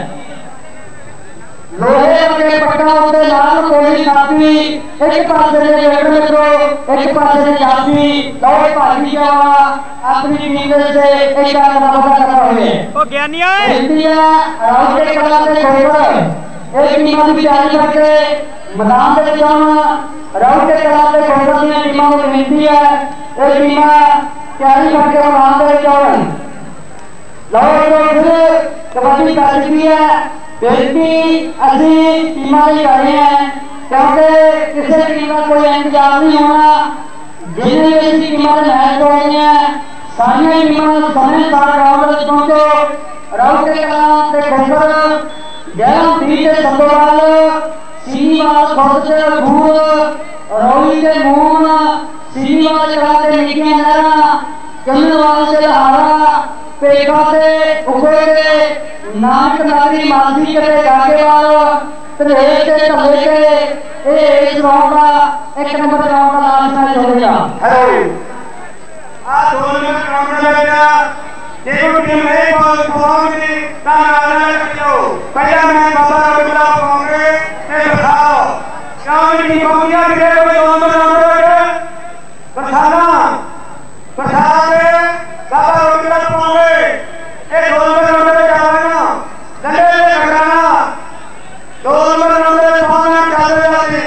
लोहे के पट्टा होते लाल कोली काफी एक पास से रेड मेट्रो एक पास से जाती लोहे पाकिस्तान अपनी टीम से एक का मुकाबला कर रहे हैं ਓ ਗਿਆਨੀਆ इंडिया राउंड के कला से खोकर एक टीम की तैयारी करके मैदान के राउंड के खिलाफ कोलकाता दी टीमां को बेनती है ये टीमां तैयारी करके मैदान के आउण लो फिर कबड्डी कर चुकी है बेनती असी टीमां ही कर रहे हैं क्योंकि किसी टीम का कोई इंतजाम नहीं होना जिन्हें भी टीमां के मैच हो रहे हैं सारिया टीमां समय सार ग्राउंड पहुंचो राउंड के खिलाफ खोखर जयराम पीर के संदोवाल सीनीवाल खोज भूर रौली के मून सीनीवाल चढ़ाते निकिया नहरा चंद्रवाल से लहारा पेका से उगोए के नानक नारी मासी के गागेवाल त्रेर के तले के इस राउंड का एक नंबर राउंड का लास्ट मैच हो गया। हेलो आ 2 नंबर राउंड में बेटा देखो टीम नहीं पहुंची ताना करियो पहला मैच बाबा रविला पाओगे ये बताओ शाम की पहुंचिया मेरे को 2 नंबर राउंड में बरसाना बरसाने बाबा रविला पाओगे ये 2 नंबर राउंड में जाना डंडे से टकराना 2 नंबर राउंड में पाना चालू जाती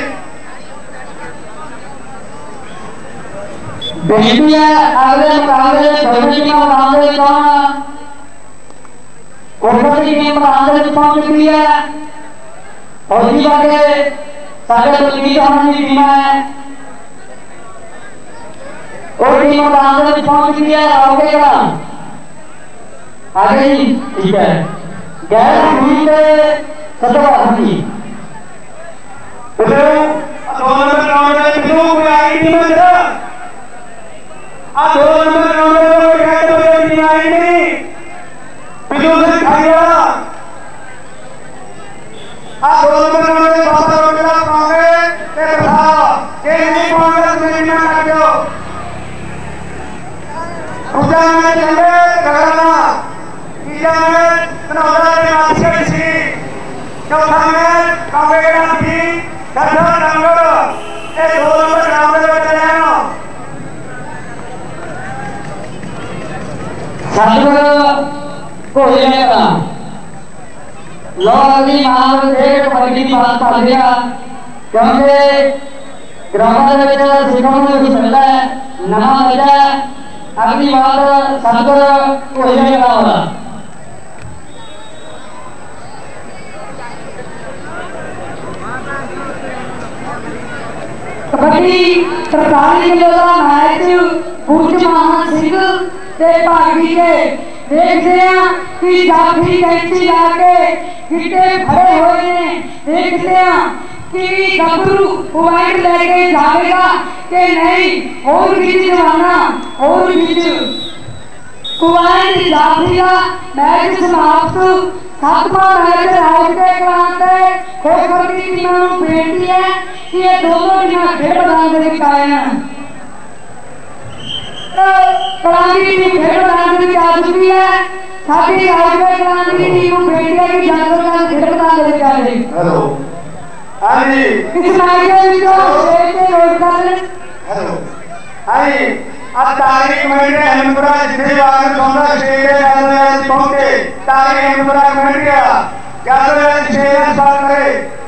बेनती है अगले मुकाबले छोटी टीम मुकाबले कौन कोलकाता की टीम मुकाबले पहुंच चुकी है फौजी वाले साढ़े 2 हमारी टीम है और टीम मुकाबले पहुंच चुकी है आगे का आगे ही ठीक है गैर टीम के सदस्य जी तो 2 नंबर राउंड में बिल्कुल कोई आई टीम है आ 2 नंबर राउंड में कोई कहते टीम आई नहीं बिल्कुल से खाया आ 2 नंबर राउंड में बाबा रोकला पाओगे ते बताओ के नहीं पाओगे तो मेरी ना काटो पूजा में चले गगना तीजा में तनौला के मास्टर सी चौथा में कावेड़ा भी छठा नंबर ये 2 नंबर राउंड में चले आओ सतगुरु को ही लेगा लोग भी मार देख बड़ी बात कर दिया क्योंकि ग्रामों में सिखों में कुछ मिलता है नया मिलता है अगली बार सतगुरु को ही लेगा होगा कबड्डी 43 किलो का मैच पूछ महान सिंह ते भागी के देखते हैं कि जाफी कैंची लाके गिट्टे भरे हुए हैं देखते हैं कि गबरू पॉइंट लेके जाएगा कि नहीं और बीच जमाना और बीच पॉइंट जाफी का मैच समाप्त 7वां मैच राउंड के क्रांते खोखर की टीमों को बेनती है कि ये दोनों टीमें खेल मैदान में दिखाए हैं क्रांति टीम खेल मैदान में आ चुकी है साथी राउंड में क्रांति टीम को बेनती है कि जंगल का खेल मैदान में दिखाए। हेलो हां जी इस मैच के जो शेर के रोड कर हेलो हां जी अब तारीख में अहमदपुरा जितने बार कौन स्टेट है पहुंचे तारीख अहमदपुरा कमेंट किया क्या तो स्टेट बात करे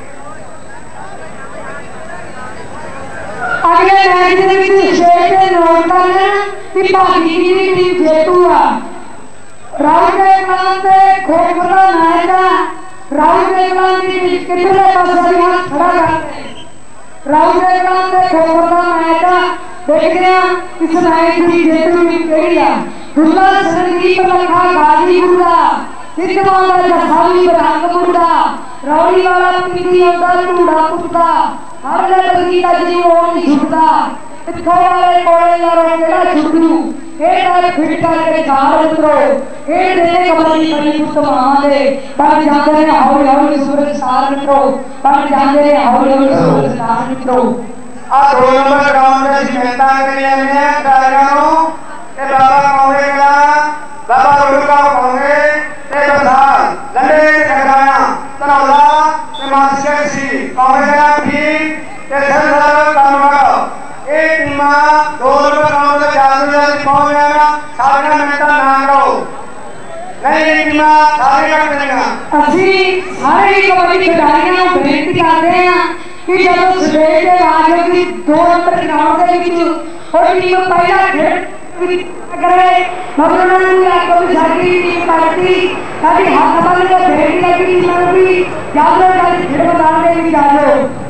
अगले मैच ਦੇ ਵਿੱਚ ਸ਼ੇਰ ਤੇ ਨੋਟ ਕਰ ਲੈਣਾ ਕਿ ਭਾਗੀ ਦੀ ਟੀਮ ਜੇਤੂ ਆ ਰਾउंड ਦੇ ਨਾਮ ਤੇ ਖੋਖਰਾ ਮੈਚ ਆ ਰਾउंड ਦੇ ਨਾਮ ਦੀ ਕਿੱਥੇ ਪਾਸੇ ਦੀ ਹੱਥ ਖੜਾ ਕਰਦੇ ਰਾउंड ਦੇ ਨਾਮ ਤੇ ਖੋਖਰਾ ਮੈਚ ਆ देखते हैं इस मैच की जेतू टीम केड़ी आ दुल्ला संदीप लखा गाजीपुर दा सिद्धवाल दा जसावी बरंगपुर दा रौली वाला पिंडी औंदा ढूंढा पुटदा हर ले बगी दा जी ओन छुटदा इत्थों वाले कोले यारो केड़ा छुटू ए तार फिट करके झाड़ उतरो ए दे कबड्डी करी पुत मां दे पर जांदे ने हौली हौली सूरज सार निकरो पर जांदे ने हौली हौली सूरज सार निकरो आ 2 नंबर ग्राउंड में सिमंता करिए ने डायनो ते बाबा कौवे का बाबा रुका कौवे ते बसाल लंडे टकराया तनौला ते मास्टर सी कौवे का भी ते संदर कामगा ए टीमा 2 नंबर ग्राउंड में जादू जादू पहुंच गया सारे मिनट ना करो नहीं टीमा सारे का करेगा ਅਸੀਂ ਸਾਰੇ ਕਬੱਡੀ ਖਿਡਾਰੀਆਂ ਨੂੰ ਬੇਨਤੀ ਕਰਦੇ ਹਾਂ कि जब स्टेज के आगे की 2 नंबर ग्राउंड के बीच और टीम पहला खेल करे मतलब ने आपको साडी टीम पार्टी साडी हाथ बंद के भेड़ लगी टीम भी जानो जान खेल मैदान में भी जानो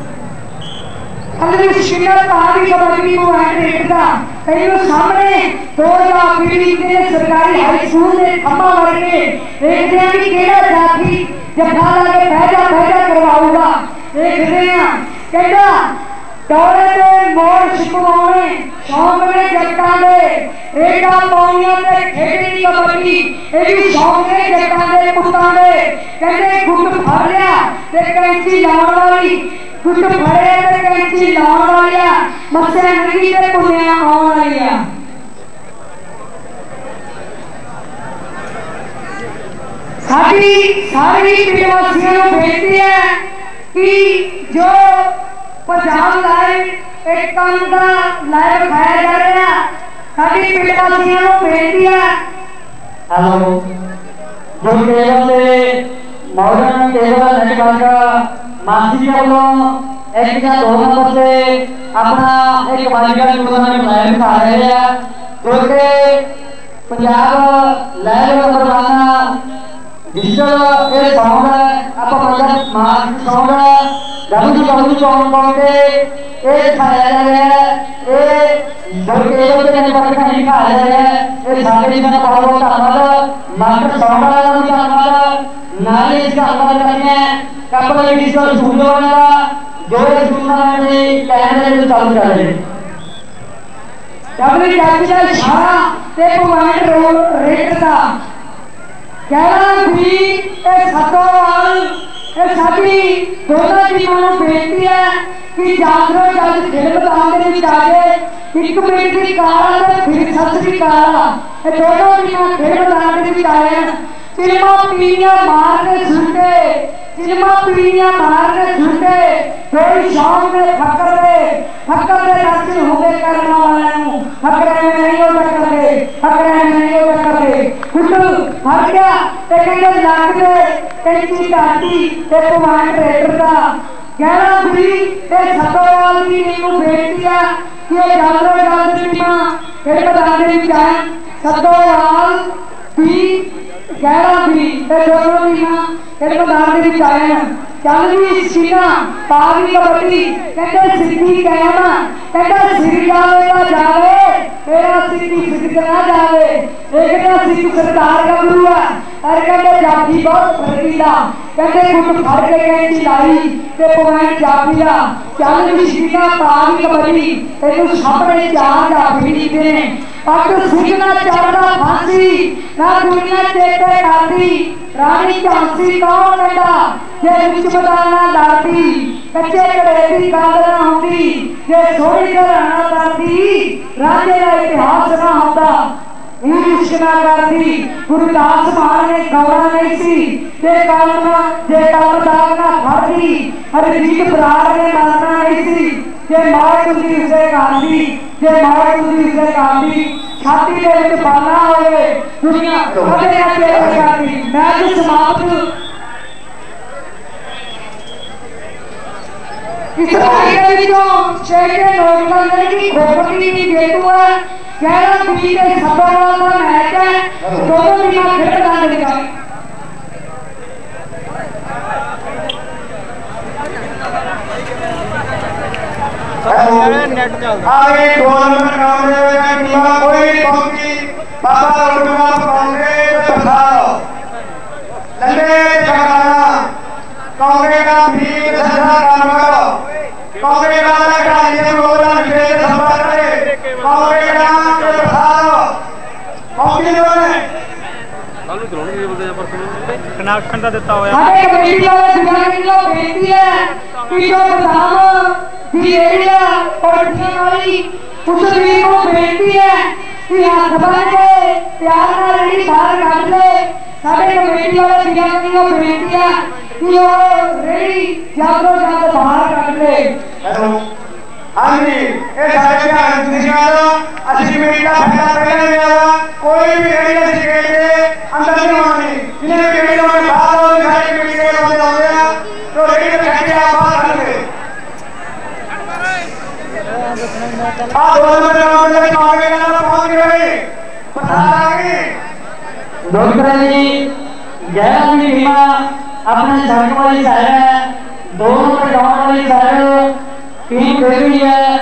अंदर शिकार पहाड़ी कबड्डी को हैंड था कहीं सामने 2020 के सरकारी हाई स्कूल के खंबा वर्गे एक दिन भी केड़ा जाती जफा लगे पहला करवाऊंगा एक दिन कहता दौड़े ते मोड़ शिकवाने शौक में जट्टा दे रेडा पाउनिया ते खेड़ी कबड्डी ए भी शौक में जट्टा दे कुत्ता दे कहते गुट फड़ लिया ते कैंची लाउण वाली गुट फड़े ते कैंची लाउण वाली मसे नंगी ते पुनिया आउण वाली सारी पिंडवासियों को बेनती है कि जो पंजाब लाइव एक काम का लाइव खाया जा रहा है सारी पिंडवासियों को बेनती है हेलो जो केवल से मॉडर्न केवल नेटवर्क मानसी के वालों एक या 2 नंबर से अपना एक वालीबॉल टूर्नामेंट लाइव खा रहे हैं क्योंकि पंजाब लाइव करवाना डिजिटल ये सॉन्ग है आपका पंजाब मार्च सॉन्ग है डब्ल्यू सॉन्ग बोलते ये खाया जा रहा है ये जो केवल के नेटवर्क का नहीं खाया जा रहा है ये सारे जिन्होंने बहुत बहुत धन्यवाद मास्टर सॉन्ग वाला भी धन्यवाद नाले इसका धन्यवाद करते हैं कपड़ा डिजिटल स्टूडियो वाला जो इस टूर्नामेंट में कैमरे में चालू कर रहे हैं डब्ल्यू कैपिटल शारा ते पॉइंट रेट था कहना भी सतोवाल साडी दोनों टीमों को बेनती है कि जागरो जल्द खेल मैदान में जाके एक मिनट की काला तो फिर सत की काला दोनों टीमें खेल मैदान में आए चिल्मा पीनिया मारने छूटे कोई शाम में फक्कर दे दर्शन होंगे करने वाले फक्कर में नहीं हो सकते कुछ फर गया ते कहते लग दे कैंची काटी ते पॉइंट रेटर का 11 भी ते सतोवाल की टीम को बेनती है कि जागरो जल्द टीमां खेल मैदान में जाए सतोवाल भी 11 भी ते दोनों टीमां खेल मैदान में जाए चल भी सीना पावी कबड्डी कहते सिद्धि कहना कहता सिर जावेगा जावे मेरा सिद्धि सिद्ध ना जावे एक ना सिद्ध सरकार का गुरु है और कहते जाती बहुत फर्कीला कहते गुट फड़ के कैंची लाई ते पॉइंट जापीला चल भी सीना पावी कबड्डी तेनु सामने चार जापी दे पट सिद्धना चढ़दा फांसी ना दुनिया चेते खाती रानी झांसी कौन कहता जे विच बदाना दाती कच्चे कड़े दी गल ना होंदी जे सोहनी घराना दाती राजे का इतिहास ना होंदा इश्क ना करदी गुरदास मान ने गौरा नहीं सी जे कलम दाग ना फड़दी हरजीत बराड़ ने मारना नहीं सी जे मौत हुंदी उसे गांधी छाती दे विच बाना होवे दुनिया कदे ना तेरे करदी मैच समाप्त इस आगे विचों शेखे नोट करने की खोपड़ी की गेटू है 11 बी के सतोवाल का मैच है दोनों टीमां खेल मैदान में जाए नेट चलता आगे 2 नंबर काम में टीमां कोई पहुंची बाबा उड़वा कांग्रेस बसाओ लंबे जगाना कांग्रेस का भीड़ सदा काम करो कांग्रेस वाला गालियां बोला निषेध सभा करे कांग्रेस का बसाओ कांग्रेस वाले चालू करो नहीं बोलते पर कनेक्शन का देता होया साडे कमेटी वाले दिखाने की बेनती है कि जो बदाम दी एरिया पॉलिटिक्स वाली उस टीम को बेनती है कि हाथ बन के प्यार ना रेडी बाहर काट ले साडे कमेटी वाले दिखाने की बेनती है कि वो रेडी जागरो जाके बाहर काट ले हेलो हाँ जी ये सारे ध्यान दिखाओ अस्सी मिनट का फैसला पहले नहीं आया कोई भी रेडी ऐसी के अंदर नहीं होनी जिन्हें भी रेडी होने बाहर होने सारी मिनट के बंदे होंगे तो रेडी में बैठे आप बाहर आएंगे डॉक्टर जी 11 की टीम अपने सड़क वाली साइड है, 2 नंबर ग्राउंड वाली साइड टीम खेल रही है।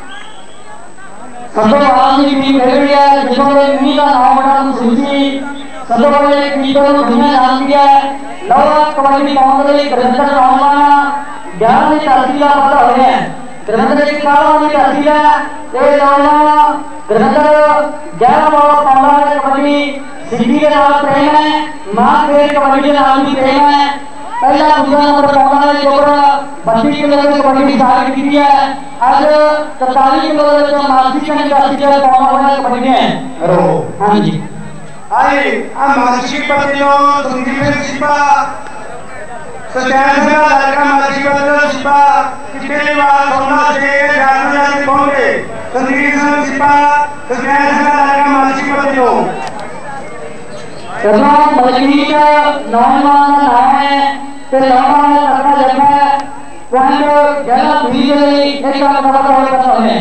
सदोवाल की टीम खेल रही है, जिसमें इन्हीं का नाम बड़ा सूची सदोवाल की टीम को दुनिया जानती है। नवा कबड्डी काउंसिल ग्रंथर रामवाना 11वीं धरती का पता हो गया। ग्रंथर की 12वीं धरती है, ये नवा ग्रंथर 11 बार पाला कबड्डी सिद्धि के नाम प्रेम है, मां खेल कबड्डी के नाम भी प्रेम है। पहला दूसरा नंबर पाला है जो 32 किलो की कबड्डी स्टार्ट की है। आज 43 किलो के मानसी के निकासी के पाला कबड्डी है। हां जी आई हम मानसिक पतियों संगीत शिपा सत्यान से लड़का मानसिक पतियों शिपा कितने बार सोना से जानने जाने पहुंचे संगीत शिपा सत्यान से लड़का मानसिक पतियों करना मलकी का नौजवान नाम है ते नौजवान लड़का जब है पॉइंट 11 बीजे एक का करता है।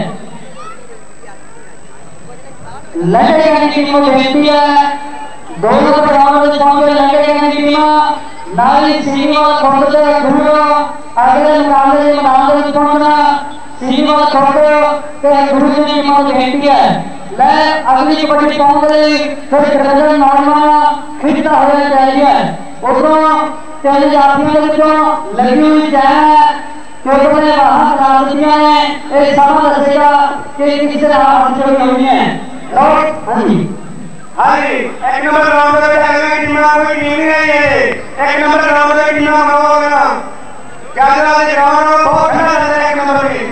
लड़के की टीम को भेजती है, 2 नंबर ग्राउंड में पहुंचे लड़के की टीम नाली सीमा खोलते घूरो अगले मुकाबले में मैदान में पहुंचना सीमा खोलो के गुरु की टीम को भेजती है। ले अगली कबड्डी पहुंच गई, फिर ग्रंथर नौजवान खिंचता हुआ चाहिए ऊपरों चले जातियों के बीचों लगी हुई है क्योंकि ने वहां राजनीतियां ने एक समा दसेगा कि किस तरह हाथ जोड़ी हुई है। हाँ जी एक नंबर ग्राउंड में जाएगा टीम कोई टीम नहीं है। ये एक नंबर ग्राउंड में टीम होगा क्या ग्राउंड में बहुत ठंडा रहता है। एक नंबर में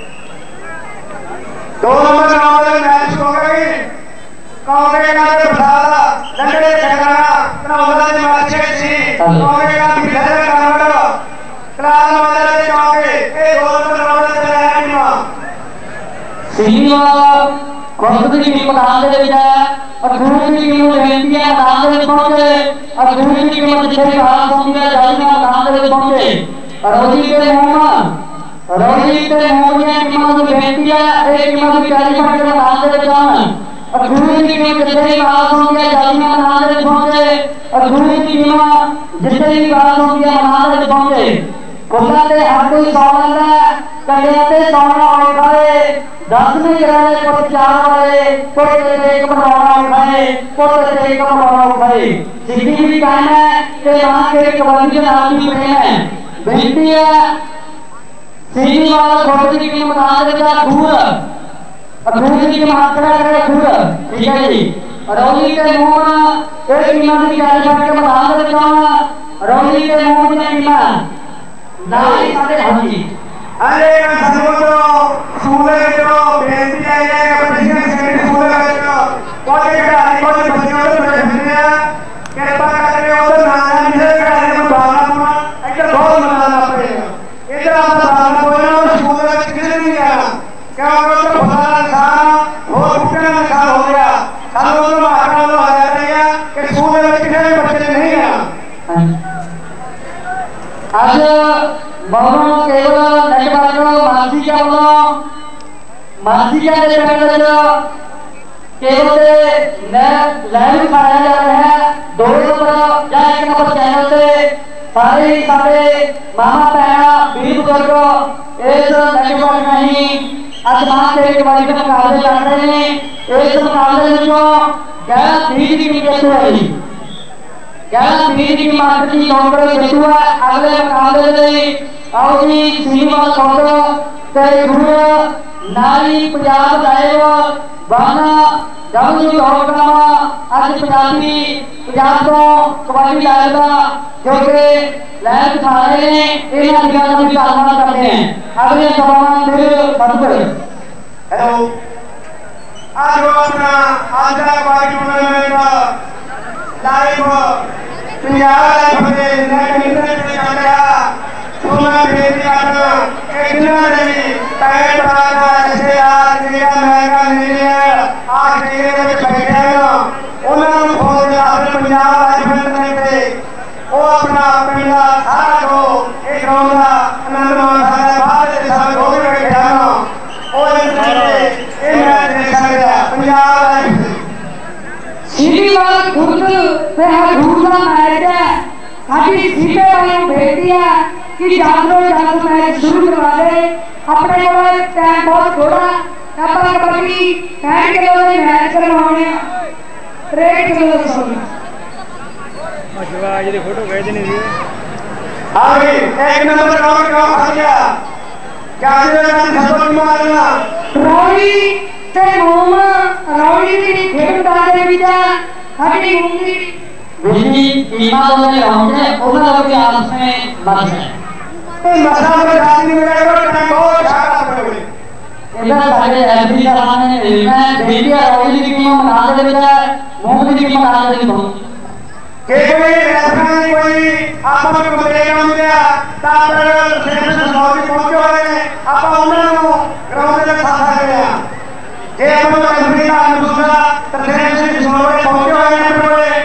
2 नंबर ग्राउंड में मैच हो गई कांग्रेस का प्रसादा लंडे चकरा क्राउला ने माचे सी कांग्रेस का बिखरे कांगड़ा क्लास वाले कांग्रेस ए 2 नंबर ग्राउंड में चला टीम सीमा कौन सी टीम मैदान में है और दूसरी टीम को भेजती है मैदान में पहुंचे और दूसरी टीम को छह हाथ होती है जाली में मैदान में पहुंचे और रोजी के मोहम्मद टीम को भेजती है एक टीम को 40 मिनट के मैदान में जाना और दूसरी टीम को छह हाथ होती है जाली में मैदान में पहुंचे और दूसरी टीम जितने भी हाथ होती है मैदान में पहुंचे खुला से हर कोई सवाल है कल्याते सोना उठाए 10 नहीं रहे को 4 वाले को एक बनाना उठाए को एक बनाना उठाए सिद्धि भी कहना है कि मां के कबड्डी के नाम भी प्रेम है बेनती है सिद्धि वाला कबड्डी की बना देगा दूर और दूसरी की मात्रा करे दूर ठीक है जी। रौली के मुंह में एक टीम की जाली के बना देगा रौली के मुंह में टीम नाली सारे हाजी अरे समुद्र सूले जो बेंती है बच्चे से सूले जो कोई का कोई बच्चों को भेजने कृपा करके वो नाना नहीं करने को बाला एकदम बहुत मनाना पड़ेगा इधर आप बाला बोलो सूले किसी नहीं गया क्या वो तो भला खाना हो उठने का हो गया समुद्र में आकर लो आ जाएगा कि सूले किसी बच्चे नहीं गया। आज बहुनों केवल नेटवर्क मानसी के पेड़ केवल लाइव दिखाया जा रहा है 2 नंबर या 1 नंबर चैनल से सारे सारे मामा भैया वीर बुजुर्ग इस नेटवर्क नहीं आज मां के कबड्डी के मुकाबले चल रहे हैं। इस मुकाबले में 11 बीज की टीम है 11 बीज की मार्केटिंग काउंटर जेतु है। अगले मुकाबले में आओ जी सीमा खोलो ते गुरु नारी पंजाब लाइव बाना डब्ल्यू होगा आज पंजाबी पंजाब तो कबड्डी लाइव का जो कि लाइव दिखा रहे हैं इन अधिकारियों की पालना करते हैं। अगले सवाल फिर बंद हेलो आज अपना आज का kabaddi tournament live Punjab live पे नेट इंटरनेट पे चल रहा सुना भेज करना एक दिन नहीं पैर पड़ाना ऐसे आज मेरा महंगा नहीं है आज मेरे में बैठे हैं उन्होंने फोन किया अपने पंजाब लाइव में थे वो अपना पिंडा सारा को एक ग्राउंड का आनंद मान रहा बाहर से सब लोग बैठे हैं और इन मैच देख सकते हैं पंजाब लाइव श्रीवाल खुद पे दूसरा मैच है साडी सीटे वाली बेटी है कि जानो जल्द मैच शुरू करवा दे अपने को टाइम बहुत थोड़ा ਆਪਾਂ ਕਬੱਡੀ 60 ਕਿਲੋ ਦੇ ਮੈਚ ਕਰਵਾਉਣੇ ਆ 63 ਕਿਲੋ ਦੇ ਸੋਨਾ ਅਸ਼ਵਾ ਜਿਹੜੀ ਫੋਟੋ ਵੇਚਦੇ ਨਹੀਂ ਸੀ ਹਾਂ ਵੀ ਇੱਕ ਨੰਬਰ ਕਾਉਂਟ ਕਾ ਖੜ ਗਿਆ ਕਾਜੇ ਦਾ ਖਤਮ ਮਾਰਨਾ ਰੌਲੀ ਤੇ ਮੋਮ ਰੌਲੀ ਦੀ ਖੇਡ ਦੇ ਵਿੱਚ ਸਾਡੀ ਮੁੰਗੀ ਬਿਜਲੀ ਟੀਮਾਂ ਦੇ ਲਾਉਂਦੇ ਉਹਨਾਂ ਦਾ ਵੀ ਆਪਸ ਵਿੱਚ ਮਤ ਹੈ ਤੇ ਮਸਾ ਦੇ ਰਾਜੀ ਮੇਰੇ ਕੋਲ ਟਾਈਮ ਬਹੁਤ ਜ਼ਿਆਦਾ ਪੜੇ ਇਹਦਾ ਸਾਡੇ ਐਫਡੀ ਸਾਹਿਬ ਨੇ ਮੈਂ ਬੇਟੀਆ ਰੌਲੀ ਦੀ ਟੀਮ ਬਣਾ ਦੇ ਵਿੱਚ ਮੋਮ ਦੀ ਟੀਮ ਬਣਾ ਦੇ ਵਿੱਚ ਕਿ ਕੋਈ ਰੈਫਰਨ ਕੋਈ ਆਪਾਂ ਨੂੰ ਕੰਪਲੇਨ ਆਉਂਦੇ ਆ ਤਾਂ ਪਰ ਸੈਕਟਰ ਸੌਰੀ ਪਹੁੰਚੇ ਹੋਏ ਨੇ ਆਪਾਂ ਉਹਨਾਂ ਨੂੰ ਗਰਾਊਂਡ ਦੇ ਸਾਥ ਸਕਦੇ ਆ ਜੇ ਆਪਾਂ ਨੂੰ ਐਫਡੀ ਦਾ ਦੂਸਰਾ ਤਾਂ ਸੈਕਟਰ ਸੌਰੀ ਪਹੁੰਚੇ ਹੋਏ ਨੇ ਆਪਣੇ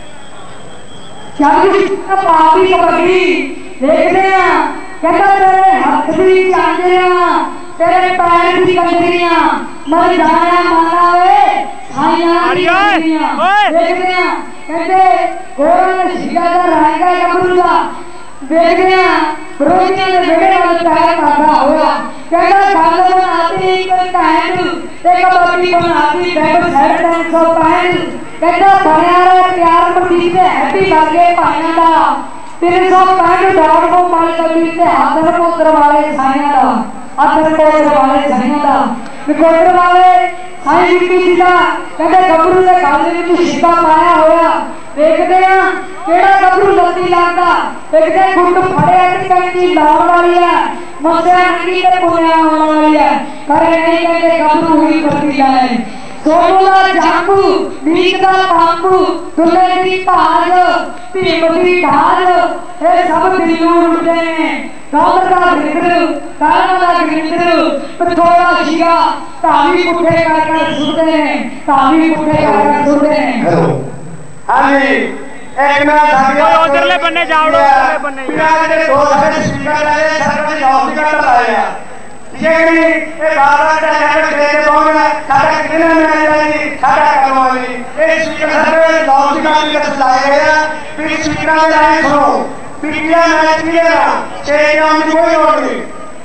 ਚੱਲ ਪਾਪੀ ਕਬੱਡੀ ਦੇਖਦੇ ਆ ਕਹਿੰਦਾ ਤੇਰੇ ਹੱਥ ਦੀ ਚਾਂਦਿਆਂ तेरे पैर की कंजरियां मर जाया माना वे साइयां देखते हैं कहते गोरा ने शिका का रहेगा कबरूला देखते हैं विरोधियों ने बेड़े वाले पैर काटा होगा कहता गाल बनाती कोई कहन ते कबड्डी बनाती बैठ साइड 365 कहता बनियारा प्यार मसीह से हैप्पी लागे भाइयों दा 365 डॉट को माल कबड्डी से हाथ पोत्र वाले साइयां दा आदर कोटर वाले साइयां दा कोटर वाले साई बिक्की जी दा कहते गबरू दे गल विच शिका पाया होया देखदे आ केड़ा गबरू लत्ती लांदा देखदे गुंड फड़िया ते कंजी लाउण वाली है मस्या नंगी ते पुनिया होण वाली है पर नहीं कहते गबरू हुई करती जाए सोनू दा जांबू नीक दा पांबू दुल्ले दी भाज भीम दी ढाल ये सब दिलों उड़दे ने गौर का गिरदर काला दा गिरदर पथोड़ा शिगा तावी पुठे कर सुरदे ने तावी पुठे कर सुरदे ने हेलो हां जी एक ना धाबिया उधरले बन्ने जावड़ो उधरले बन्ने पिया दे दो सारे स्पीकर लाए सारे ने ऑप्टिकल लाया ये नहीं ये बाबा का जाकर दे बोलना सारा कितना में जाएगी सारा करवानी ये स्पीकर सारे ऑप्टिकल का लाया गया फिर स्पीकर में लाए सुनो पिटिया मैच किया ना छह नाम की कोई और नहीं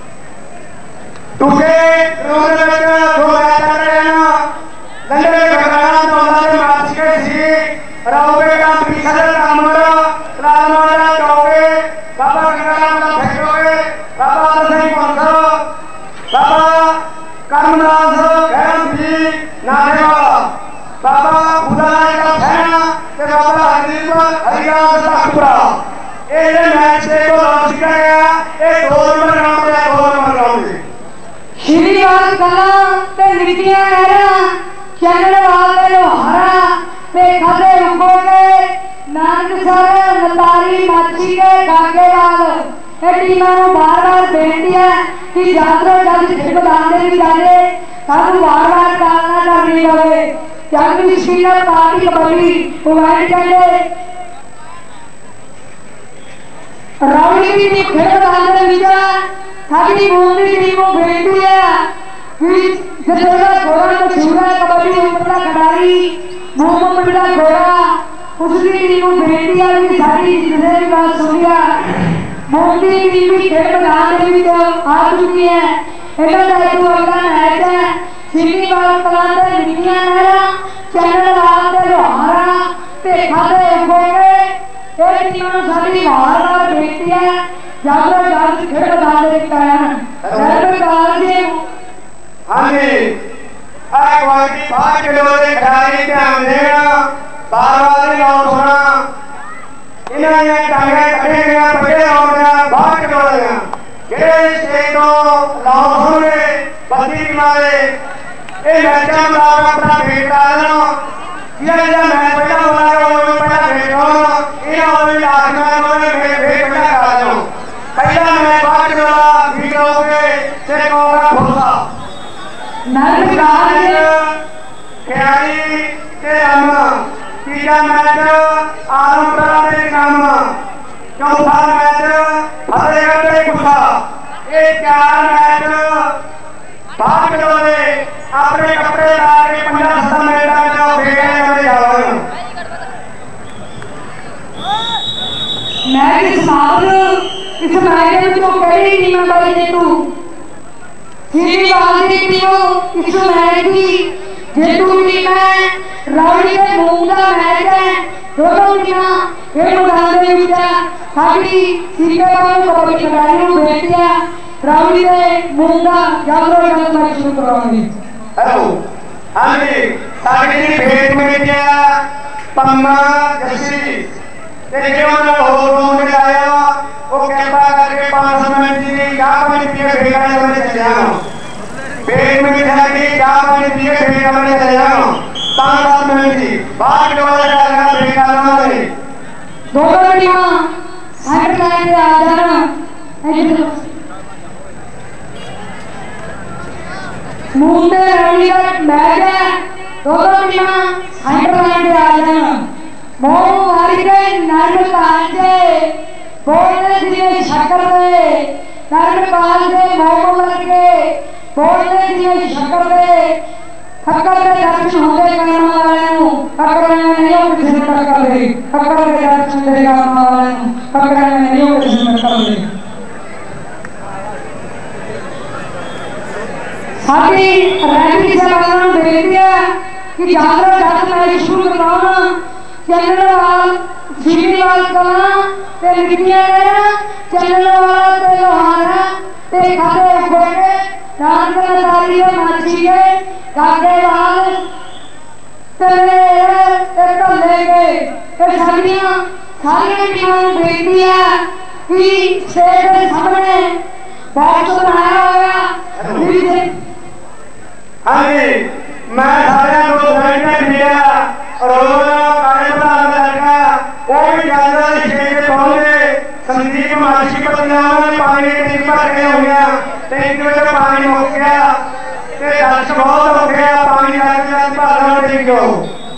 टूटे रोने लगा दो मैच कर रहे हैं गंदे घटना तो हमारे मैच के सी रावे का पीछे काम करो रामारा चौके बाबा गंगा का फेंकोगे बाबा से पहुंचो बाबा कर्मनाथ गैरम भी नारेवा बाबा बुदाई का फैना के बाबा हरियाणा का टुकड़ा ये मैच को लॉन्च किया गया ये 2 नंबर ग्राउंड है 2 नंबर ग्राउंड श्रीवाल कला ते निकिया नहरा चैनल वाले लोहारा ते खदे उगोगे नानक सर नतारी माची के गागेवाल ये टीमां नूं बार-बार बेनती है कि जातरो जल्द खेड बनाने भी जाने सानू बार-बार कालना करनी पवे जल्द स्पिनर पार्टी कबड्डी उवाइट कहंदे रावली की खेड बनाने विच साडी मोदी टीम को बेनती है कि जितना घोड़ा तो छूरा कबड्डी उपरला खिडारी मोहम्मद बिड़ा घोड़ा उसकी टीम को बेनती है कि साडी जितने भी बात सुनिया मोदी टीम भी खेड बनाने विच आ चुकी है इनका दायित्व अगला मैच है सिटी बाल कलां ते निकिया नहरा चैनल वाल ते लोहारा ते खादे उगोगे ये टीमां साडी बार-बार बेनती है जागो जल्द खेड बनाने की कारण सरकार जी हां जी आ क्वालिटी 5 किलो के खिलाड़ी ध्यान देना बार-बार नाम सुना इन्हां ने टांगे कटे गया बड़े और 5 किलो दे जेड़े स्टेट तो नाम सुने बत्ती मारे ए मैच में अपना बेटा ना ये मैच पहला बोला वो पहला बेटा इन और लास्ट मैच में भेट पहला करा दो पहला मैच 5 किलो वीडियो पे से कोरा भरोसा नरकार खिलाड़ी के नाम तीसरा मैच आलमपुरा के नाम चौथा मैच फतेहगढ़ के गुस्सा ये 4 मैच 5 किलो अपने कपड़े ला के 50-60 मिनट भेड़ जाओगे इस मैच में कई टीम बाई जेतू सीधी बात की टीम इस मैच की जेतू टीम है रावड़ी के मूंग का मैच है दोनों टीम एक मैदान में उतरा साड़ी सीधे बाल कबड्डी खिलाड़ी को भेज दिया रावड़ी के मूंग का जागरो जागरो मैच शुरू करवाएंगे हेलो हाँ जी साड़ी की भेंट में क्या पम्मा जैसी देखिए उन्होंने हो में लाया वो कैंपा करके 5 मिनट जी क्या पानी पिए भेड़ा चले चले जाओ पेट में जाके क्या पानी पिए भेड़ा चले चले जाओ 5 मिनट जी बाहर डोला डालना भेड़ा ना ले दोनों टीम साइड लाइन पे आ जाना मुंडे रवि का मैच है दोनों टीम साइड लाइन पे आ जाना मोह मारी के नर्म कांचे बोलने दिए शक्कर दे नर्म कांचे मोह मार के बोलने दिए शक्कर दे शक्कर के दर्शन होते करने वाले हूँ शक्कर में नहीं हो किसी ने टक्कर दे शक्कर के दर्शन दे करने वाले हूँ शक्कर में नहीं हो किसी ने टक्कर दे साथी रैली से बाहर भेज दिया कि जागरण जागरण मैच शुरू करवाना चंद्रवाल सीरीवाल कला ते लिखिया गया चंद्रवाल ते लोहारा ते खाते खोके नानकन तारी के माची के काके वाल ते ले गए ते सारियां टीमों भेज दिया कि स्टेज के सामने बॉक्स बनाया होगा हाँ जी मैं सारे को धन्यवाद दिया और संदीप माशी पत्नी पानी टीम भर गए हो गया टैंक में पानी हो गया ते दर्श बहुत हो गया पानी भर ठीक हो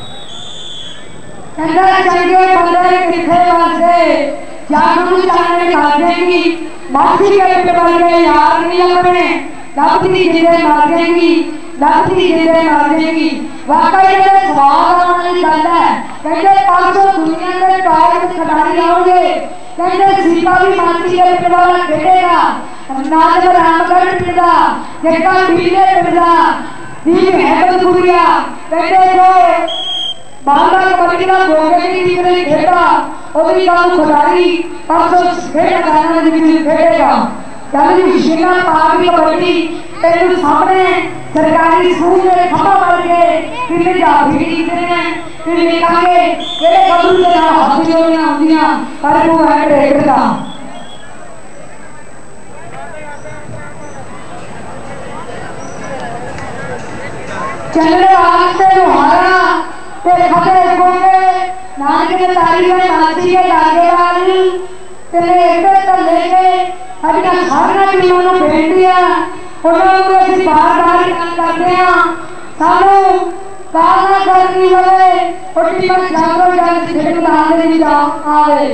चंगे बंदे किथे वास्ते जागरू जाने मारेगी मासी के पेपर के यार नहीं अपने दादी जिंदे मारेगी दादी जिंदे मारेगी वाकई में स्वाद वाली गल है कहते 500 दुनिया के टॉप खिलाड़ी आओगे कहते सीपा भी मासी के पेपर वाला खेलेगा नाज रामगढ़ पिता जेका पीले पिता दीप हैदरपुरिया कहते जो बांदा कबड्डी का भोगे की टीम ने खेला और भी काम खिलाड़ी 500 खेल गाना जी खेलेगा चल शिला पार भी कबड्डी तेरे सामने सरकारी स्कूल में खपा पड़ के फिर जा भीड़ी ने फिर निकाले तेरे कबूल से हाथियों ने आंधियां पर वो है ट्रेडर का चल आज से लोहारा तेरे खते कोगे नानक के तारी में माची के लागे वाली तेरे एक तो लेके अभी ना सारा टीमों ने भेज दिया उन्होंने ऐसी बार-बार काम करते हैं सानू काला करनी होवे और टीम जागरो जाग खेल आने नहीं जा आवे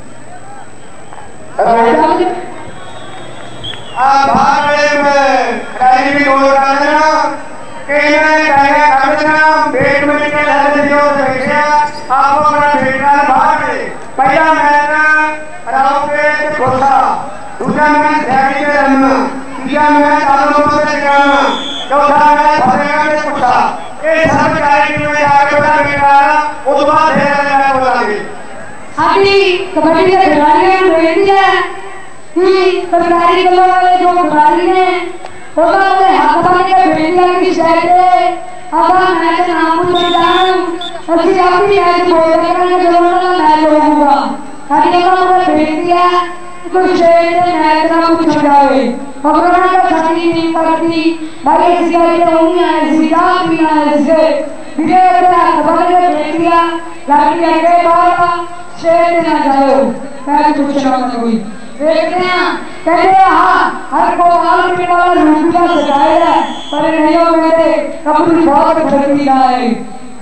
आ भागले में खिलाड़ी भी गोल कर देना केने कहेगा कर देना बेट में निकल है जो देखिए आप अपना बेटा भाग ले पहला मैच राव के खोसा दूसरा मैच धैर्य के रनना तीसरा मैच आलू पर टिकाना चौथा मैच फतेगा के कुत्ता ये सब खिलाड़ी में आगे बढ़ा बेटा उस बार धैर्य लगा बोलेंगे अभी कबड्डी के खिलाड़ियों ने भेज दिया कि सरकारी कलो वाले जो खिलाड़ी हैं उन्होंने हाथ पानी के भेज दिया कि शायद अब मैच नाम पूछ जाऊं असली अपनी मैच बोल करके जरूर मैच होगा खाली का मुझे भेज दिया तो शायद मैच ना पूछ जाए खबरों का सारी टीम करती भाई इसी का ये होनी है इसी का भी ना इससे बिना खबर के भेज दिया गाड़ी आगे बाहर शेर ना जाओ मैं पूछना कोई देखते हैं कहते हाँ हर को आल के वाला रूपा सजाया है पर नहीं हो मेरे कबूल बहुत खतरनी है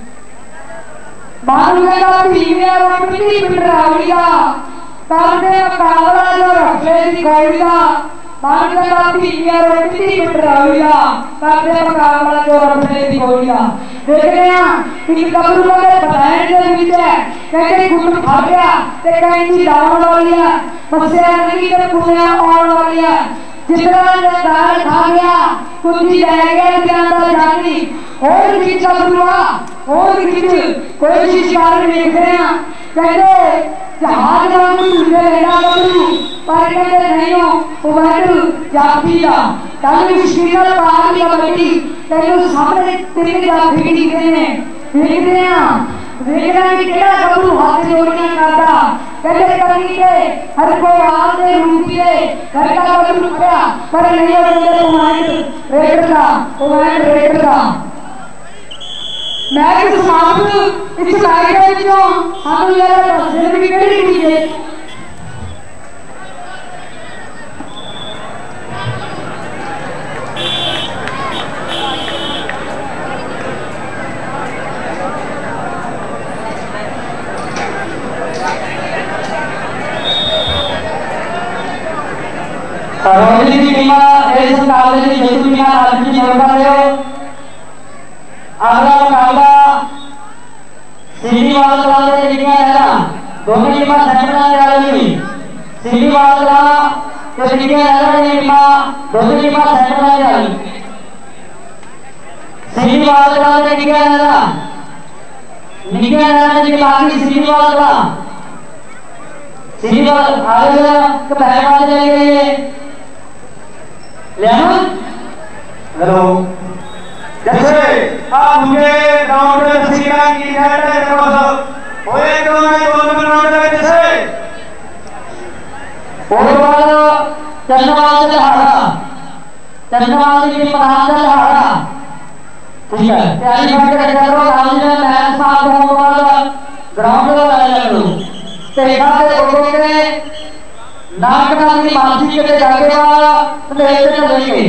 मालूम है का टीवी और पिटी पिट रहा है करते कावला जो रखे दी कोईला मानका का पीलिया रोटी पटराविया काटे मुकाबला जो रखने दी गोलियां देख रहे हैं कि कब्र वाले बताए जो बीच है कहते गुट खा गया ते कहीं डाउन वाली है मस्या नहीं ते पुण्या आउण वाली है जितना ने दाल खा गया कुंजी रह गया ज्यादा जानी और बीच कब्रुआ और बीच कोई शिकार देख रहे हैं कहते जहाज वांगू तुझे लेना कब्रू पर कहते नहीं हो उमर जाती दा ताकि मुश्किल पार की कबड्डी तेरे सामने तेरे जाती दिखते हैं देखना कि केड़ा कब्रू हाथ जोड़ियां करता कहते कभी के हर को आते रूपिए घर का कब्रू खड़ा पर नहीं हो उमर रेट का मैं किस समाप्त इस लाइट ਵਿੱਚੋਂ ਸਾਨੂੰ ਇਹ ਦੱਸਣ ਦੀ ਕਿਹੜੀ ਚੀਜ਼ ਹੈ रोजी की टीम इस मुकाबले की जैसी टीम आज की जोड़ कर रहे हो अगला मुकाबला सीधी वाला कला से लिखा है ना दोनों टीमां सेंटर में आ रही सीधी वाला कला तो लिखा है ना ये टीमां दोनों टीमां सेंटर में आ रही सीधी वाला कला से लिखा है ना जी बाकी सीधी वाला कला सीधी वाला आगे के पहले वाले जाएंगे लेना हेलो जैसे आप मुझे ग्राउंड में तस्वीर की जाता है होए तो मैं दोनों ग्राउंड में जैसे और वाला चंद्रवाल की प्रधान लहाड़ा ठीक है तैयारी करके करो आज में मैच साफ होने वाला ग्राउंड में आया करो तेरा से लोगों के नाक की मानसी के जाके वाला देखते रहेंगे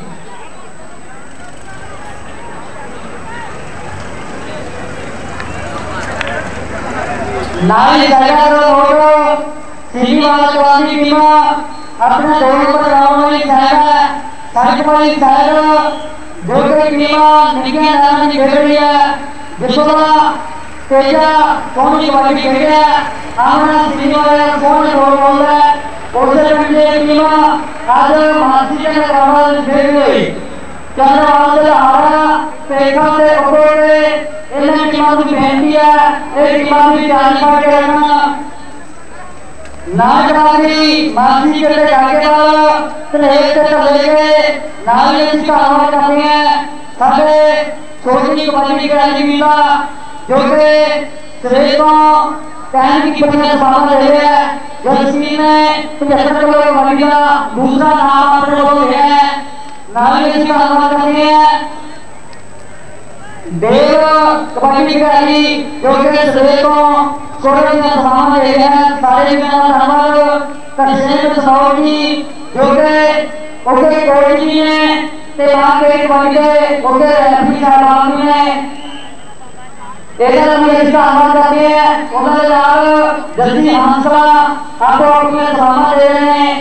नारी जगह लोगो सीधी वाला कलासी टीम अपने दो नंबर ग्राउंड में साइड सड़क पर साइड दो टीम निके नाम की खेल रही है जिसका तेजा कौन सी वाली खेल रही है हमारा सीधी वाला कौन रोल बोल रहा है उसे पहले टीम आज मानसी के ग्राउंड में खेल रही चंद्रवाल से हारा पेखा से पकोड़े इन्हें टीमां की बेनती है एक टीमां की तैयारी करके रखना नागरानी मानसी के जाके वाला तलेक से लेके नाली की कार्रवाई करनी है साढ़े छोटी कबड्डी के मिला जो कि श्रेष्ठों कहने की पत्नी सामने ले रहे हैं जो इसमें 75 किलो कबड्डी का दूसरा नाम अपने लोग है नाली की कार्रवाई करनी है देव कबड्डी खिलाड़ी जो कि श्रेष्ठों कोरोना का सामान ले रहे हैं सारे धन्यवाद कशेन सनौजी जो कि ओके कोच जी ने ते बाकी कबड्डी के ओके रेफरी साहब ने ਇਹਦਾ ਵੀ ਇਸ ਦਾ ਆਵਾਜ਼ ਕਰਦੇ ਹੈ ਉਹਨਾਂ ਦੇ ਨਾਲ ਜੱਸੀ ਹੰਸਲਾ ਆਪੋ ਆਪਣੇ ਸਲਾਮਾਂ ਦੇ ਰਹੇ ਨੇ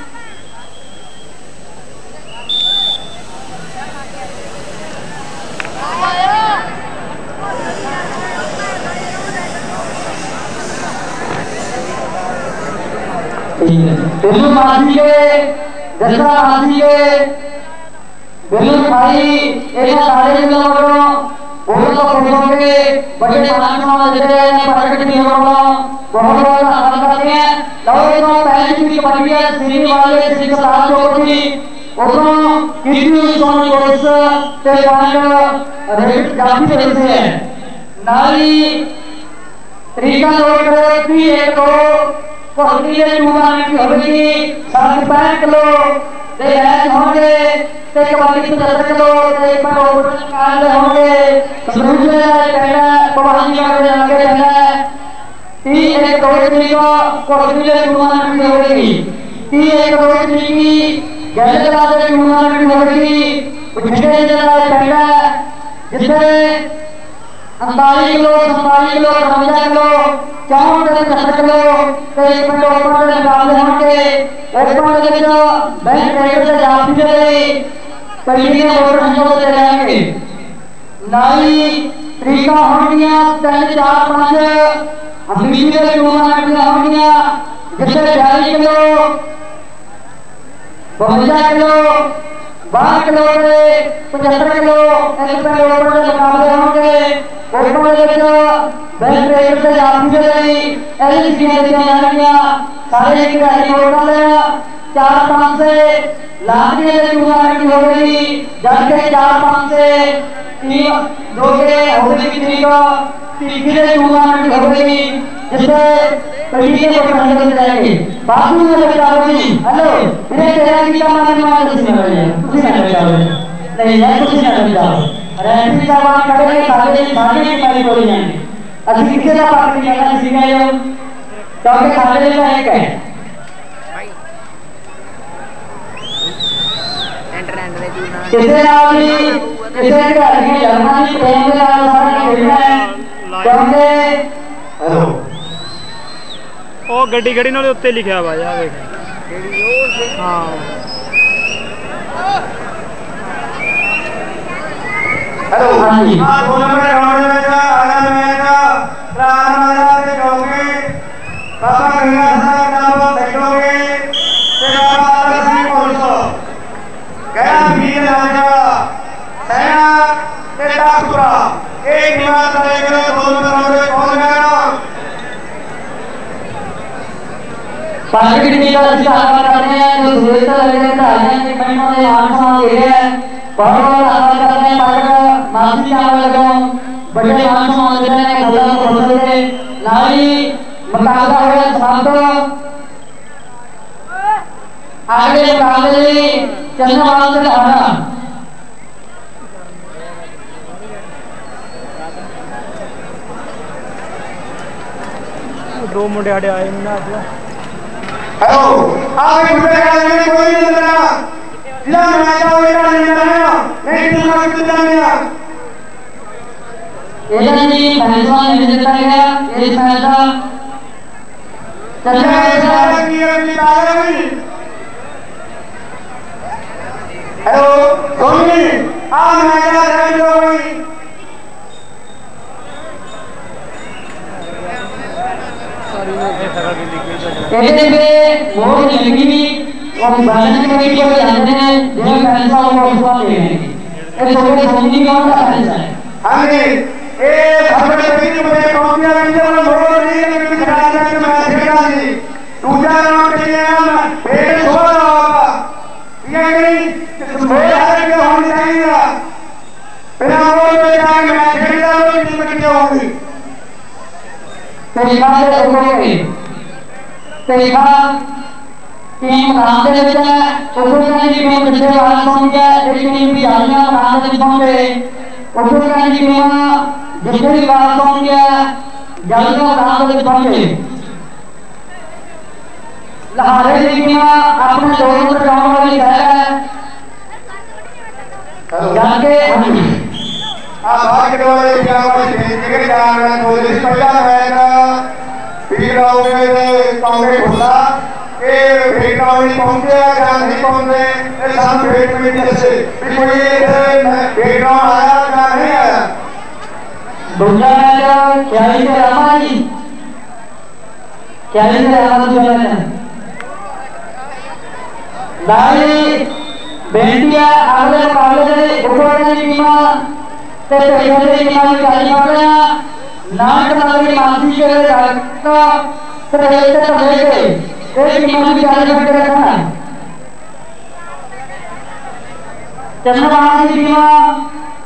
बिल्लू मासी के जसरा मासी के बिल्लू भाई एक सारे लोगों बहुत लोगों के बड़े मानव देते हैं प्रकट नहीं होगा बहुत बहुत आनंद करते हैं लोगों को पहले की कबड्डी सीधी वाले सिख साथ होती उसको कितनी सोनी कोर्स से पॉइंट रेट काफी रहते हैं नारी तरीका नोट करो कि एक दो पहुंची है टूर्नामेंट की होगी 65 किलो दे मैच होंगे ते कबड्डी 75 किलो ते पर ओपन काल होंगे समझे पहला पवानी का आगे पहला 3 1 2 3 को पहुंची है टूर्नामेंट की होगी 3 1 2 3 की गैलरा दे टूर्नामेंट होगी उठे जरा पहला जिसमें 48 kilo 57 kilo 53 kilo 54 kilo 75 kilo ते पर ओपन मुकाबले होंगे ओपन के जो बैंक ट्रेडर से जाती है पहले वोट हम दे रहेंगे नाई तरीका होंगिया 3 4 5 हमीदी के टूर्नामेंट होंगिया जिससे 42 किलो 52 किलो 12 किलो के 75 किलो एक पे ओपन के मुकाबले होंगे ओपन के जो बैंक ट्रेडर से जाती है ऐसी चीजें जाएंगी सारे खिलाड़ी होटल 4-5 से लाखनी के टूर्नामेंट हो गई जबकि 4-5 से 2 के होली की तीसरे टूर्नामेंट हो गई जिससे पहले को कंट्रोल जाएंगे बाकी में बच्चा होगी हेलो मेरे तेरा की कमाने में कुछ नहीं है कुछ नहीं जाओ नहीं है कुछ नहीं जाओ अरे ऐसी जवान करेंगे सारे की मारी बोली जाएंगे असली किसी का बात नहीं करना सीखा हो क्योंकि खाने का एक है किसे नाल भी किसे घर की जर्मनी प्रेम के नाल सारा खेलना है क्योंकि हेलो ਉਹ ਗੱਡੀ ਖੜੀ ਨਾਲ ਉੱਤੇ ਲਿਖਿਆ ਵਾ ਆ ਵੇਖ ਹਾਂ हेलो हां 2 नंबर राउंड में आना मैच रामराजा के जोगे बाबा गंगा साहब नाम देखोगे तेरा दसवीं पुलिस गया वीर राजा सेना तेरा पूरा एक हिमात रहेगा 2 नंबर राउंड में कौन गया पार्टी की टीम का स्थान करते हैं जो सुरेश लगे हैं कि महिमा ने आंसू दे रहे हैं बहुत आभार करते हैं पार्टी मानसी आने लगा बड़े आंसू दे रहे हैं खुदा को बदल दे नारी मुकाबला हुआ सातो आगे मुकाबले चंद्रवाल से हारा दो मुंडे आड़े आए ना आज हेलो आगे मुझे कहने में कोई नहीं लगा जिला मैच हो गया नहीं लगा नहीं टीम का कुछ नहीं है ये नहीं फैसला नहीं देता गया ये फैसला चलने वाला की अगली तारीख हेलो सोनी आ मैच रेडी हो गई ਇਹਦੇ ਤੇ ਬਹੁਤ ਲੱਗੀ ਉਹ ਬਾਲਣ ਕਰੀ ਕੋਈ ਜਾਂਦੇ ਨੇ ਜਿਹੜਾ ਫੈਸਲਾ ਉਹ ਫੈਸਲਾ ਦੇ ਰਹੇ ਇਹ ਤੁਹਾਡੇ ਸਮਝੀ ਕੌਣ ਦਾ ਫੈਸਲਾ ਹੈ ਹਾਂਜੀ ਇਹ ਖਬਰ ਪਈ ਮੁझे ਕੌਂਸੀਆਂ ਵਿੱਚ ਮੋੜ ਨਹੀਂ ਕਿ ਖਿਡਾਰੀਆਂ ਕਿ ਮੈਂ ਖੇਡਾਂ ਸੀ ਦੂਜਾ ਰਾਉਂਡ ਤੇ ਆ ਫੇਰ ਸੁਭਾ ਹੋਗਾ ਇਹ ਨਹੀਂ ਮੇਰਾ ਕਿ ਹੋਣੀ ਚਾਹੀਦੀ ਬਿਨਾਂ ਮੋੜ ਤੇ ਜਾ ਕੇ ਮੈਂ ਖੇਡਾਂ ਨੂੰ ਟੀਮ ਕਿੱਥੇ ਹੋਊਗੀ ਤਰੀਕਾ ਦੇ ਰੋਕੋਗੇ तरीका टीम मुकाबले ਵਿੱਚ ਉਪਰੋਂ ਦੀ ਟੀਮ ਪਿੱਛੇ ਵਾਲ ਪਹੁੰਚ ਗਿਆ ਇੱਕ ਟੀਮ ਵੀ ਆਲੀਆਂ ਮੁਕਾਬਲੇ ਵਿੱਚ ਪਹੁੰਚੇ ਉਪਰੋਂ ਦੀ ਟੀਮ ਜਿੱਥੇ ਵਾਲ ਪਹੁੰਚ ਗਿਆ ਜਲਦੀ ਮੁਕਾਬਲੇ ਵਿੱਚ ਪਹੁੰਚੇ ਲਹਾਰੇ ਦੀ ਟੀਮ ਆਪਣੇ ਦੋ ਨੰਬਰ ਗਰਾਊਂਡ ਵਾਲੀ ਹੈ ਜਾਕੇ ਆ ਬਾਹਰ ਵਾਲੇ ਪਿਆਰ ਜਿਹੜੇ ਜਾਣ ਰਹੇ ਕੋਲ ਇਸ ਪਹਿਲਾ ਮੈਚ ਵੀਰ ਆਉਗੇ ਤੇ ਕਾਂਗੇ ਖੁੱਲਾ ਇਹ ਫੇਰ ਆਉਣੀ ਪਹੁੰਚਿਆ ਜਾਂ ਨਹੀਂ ਪਹੁੰਚੇ ਇਹ ਸਾਨੂੰ ਫੇਰ ਕਮੇਟੀ ਦੱਸੇ ਵੀ ਕੋਈ ਇਹ ਫੇਰ ਆਇਆ ਜਾਂ ਨਹੀਂ ਆਇਆ दूसरा मैच खिलाड़ी से रामा जी खिलाड़ी से रामा दूसरा मैच दाई बेंटिया अगले मुकाबले से ऊपर की टीम ते पहले की टीम की खिलाड़ी पड़ गया नाक नाली मानसी के का तरह से लेके एक टीम की खिलाड़ी पड़ रखा है चंद्रवाल की टीम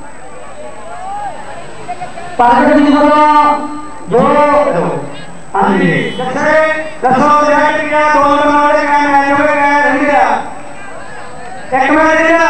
पार्टी की जो हाँ जी जैसे दसों जगह किया दोनों वाले का मैच हो गया रह गया एक मैच दिया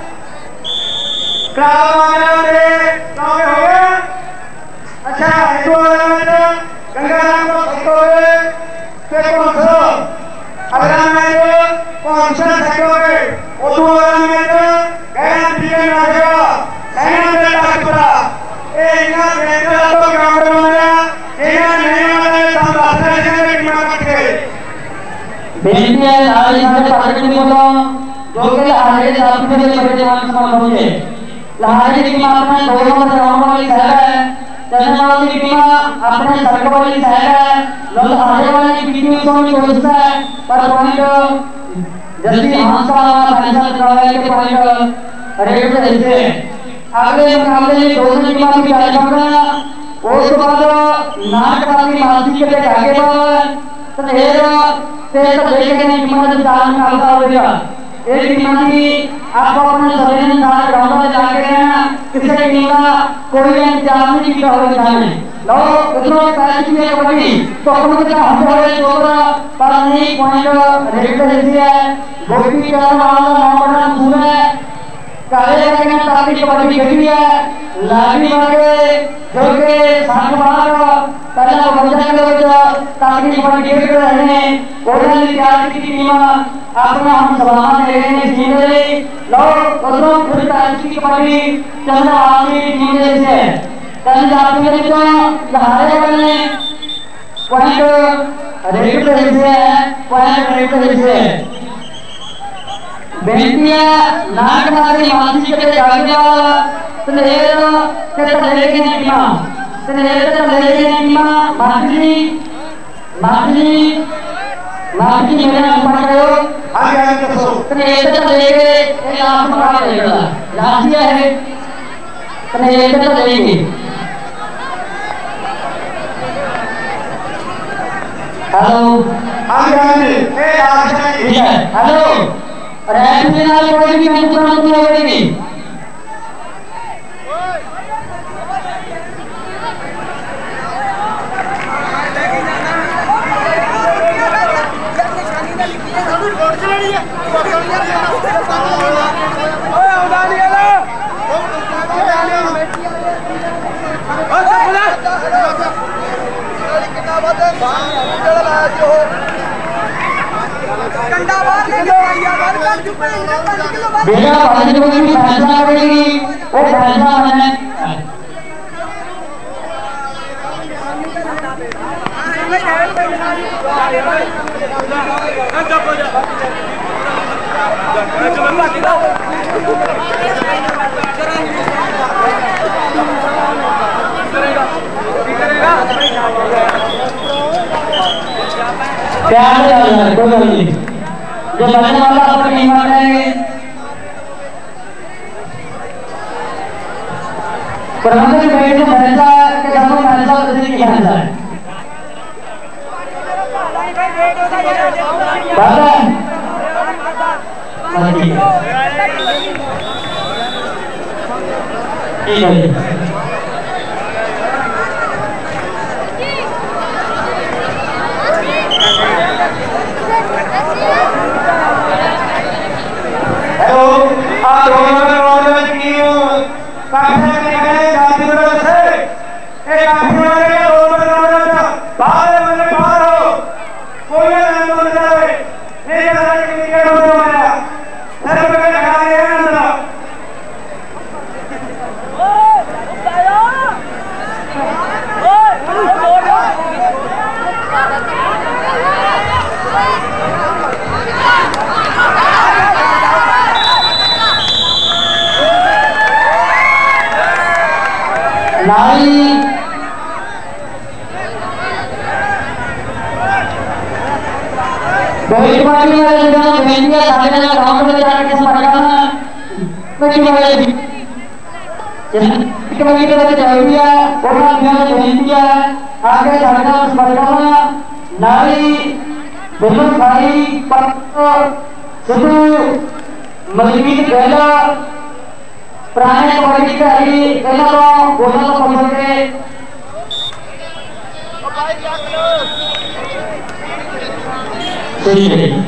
क्राउड वाले ने कौन हो गया अच्छा एक वाला मैच गंगाराम को सकोगे फिर कौन सा अगला मैच कौन सा सकोगे वो दो वाला मैच गया ठीक ना गया सेना में टाकरा ए इना बेटा तो ग्राउंड में आया इना नहीं वाले हम रास्ते से टीम काट के बेनती है नाल सारे पार्टी बोलो जो कि लहारे के साथ में बड़े जवान समाप्त होंगे। लहारे की टीम अपने 2 नंबर ग्राउंड वाली साइड है, चंद्रमा की टीम अपने सड़क वाली साइड है। लहारे वाली की टीम सोनी कोशिश है पर पॉइंट जल्दी हांसा फैसला करवाने के पॉइंट रेड पे ऐसे अगले मुकाबले में दोनों टीमों की जारी होगा। उस बाद नाटकाली मानसिक के आगे बढ़ तो देखेंगे टीमों से चार मुकाबला होगा। एक टीम की आपको अपने सभी ने सारे ग्राउंड में जाके रहना, किसी टीम का कोई इंतजाम नहीं किया होगा जाने लो इतना पैच की कबड्डी तो अपन के हम होए चोरा पर नहीं पॉइंट रेड पे है। गोपी का वाला नंबर पूरा काले रंग में ताकि कबड्डी खेली है लागी वाले जो के साथ बार पहला बंदा के ताकि कबड्डी खेल रहे हैं। कोई तैयार की टीम अपना हम सलाम दे रहे हैं सीधे लो दोनों फिर ताकि की कबड्डी चंद्र आमी टीम से कल जाते हैं तो लहारे वाले पॉइंट रेड पे है, पॉइंट रेड पे है। बेनती है नाक मारी मानसी के जागेगा तनेर के तलेगे टीमा तनेर के तलेगे टीमा मानसी मेरे नाम पर करो आगे आगे कसो तनेर के तलेगे ये लास्ट मुकाबला रहेगा। लास्ट ये है तनेर के तलेगे। हेलो आगे आगे ए आगे ठीक है हेलो रेफरी नाल कोई भी मैच पूरा नहीं होएगी। बेटा 5 किलो की फैसला करेगी वो फैसला है। प्यार से कोई बात नहीं जो बनने वाला अपनी टीम में प्रबंधक की बैठ में फैसला के दोनों फैसला की फैसला है। ठीक है मजबूत गहला पुराने कबड्डी खिलाड़ी गहला तो बोलना तो पसंद है। सही है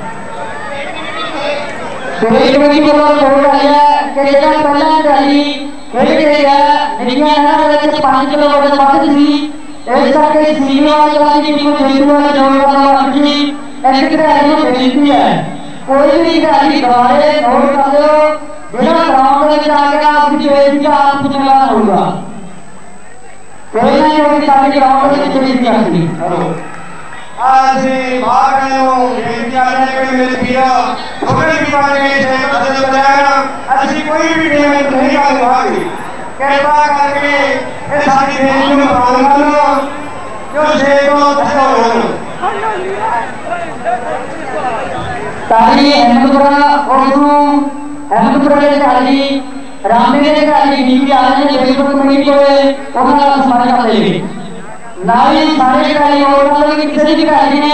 कोई कबड्डी को बोल रहा है कि जगह पहला खिलाड़ी खेल के गया निकला ना वाले 5 किलो वजन बात थी ऐसा के सीनियर वाली टीम को जीतने वाला जो वाला की ऐसे खिलाड़ी को बेचती है। कोई भी खिलाड़ी दोबारा नोट कर लो बिना ग्राउंड में जाकर आपकी बेइज्जती का आपको चलाना होगा। कोई नहीं होगी सारी ग्राउंड में बेइज्जती करती। ਅਸੀਂ ਬਾਹਰ ਨੂੰ ਬੇਨਤੀ ਕਰਦੇ ਕਿ ਮੇਰੇ ਵੀਰ ਥੋੜੇ ਵੀ ਪਾ ਕੇ ਛੇ ਬਦਲ ਬਜਾਇਆ ਅਸੀਂ ਕੋਈ ਵੀ ਪੇਮੈਂਟ ਨਹੀਂ ਕਰਵਾਵਾਂਗੇ ਕਿਰਪਾ ਕਰਕੇ ਇਹ ਸਾਡੀ ਬੇਨਤੀ ਨੂੰ ਮੰਨ ਲਓ ਜੋ ਛੇ ਤੋਂ ਧੱਕਾ ਹੋਣ ताली अहमदपुरा उसनू अहमदपुरा के ढाली रामदेव के ढाली नीति आ रहे हैं फेसबुक कमेटी को उन्होंने सम्मान कर लेंगे नारी सारे ढाली और मतलब किसी भी ढाली ने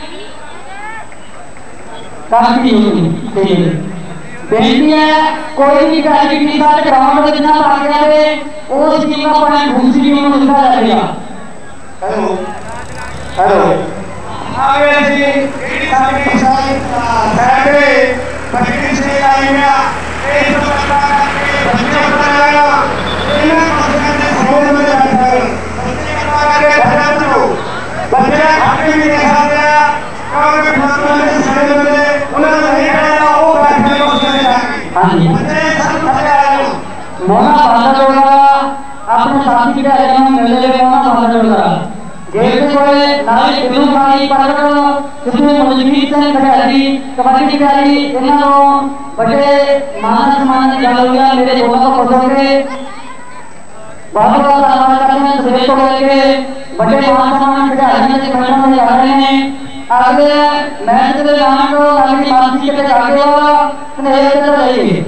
काम की होगी बेनती है कोई भी ढाली की साथ ग्राउंड में जितना भाग गया है उस टीम का पॉइंट दूसरी टीम को मिलता जाएगा हेलो हेलो आगे जी सारी सारे बच्चे से आएगा एक बच्चा करके बच्चे बनाएगा इन बच्चों ने समूह में बैठा है बच्चे का के बच्चे आगे भी देखा गया और बच्चों ने समूह में उन्हें नहीं कराया वो बैठने को चले जाएंगे बच्चे सब खड़े मोना बांधा जोड़ा अपने साथी के आगे मिलने लगे मोना बांधा जोड़ा जेल कोले नाली बिनु पानी पाकर कितने मजबूत से खड़ाली कबड्डी खिलाड़ी इन्हों बड़े मान सम्मान जालूया मेरे दोनों को पसंद है बहुत बहुत धन्यवाद करते हैं सभी को लेके बड़े मान सम्मान खिलाड़ी के मैदान में जा रहे हैं आगे मैच के नाम को अगली मानसी के आगे वाला स्नेह से रहेगी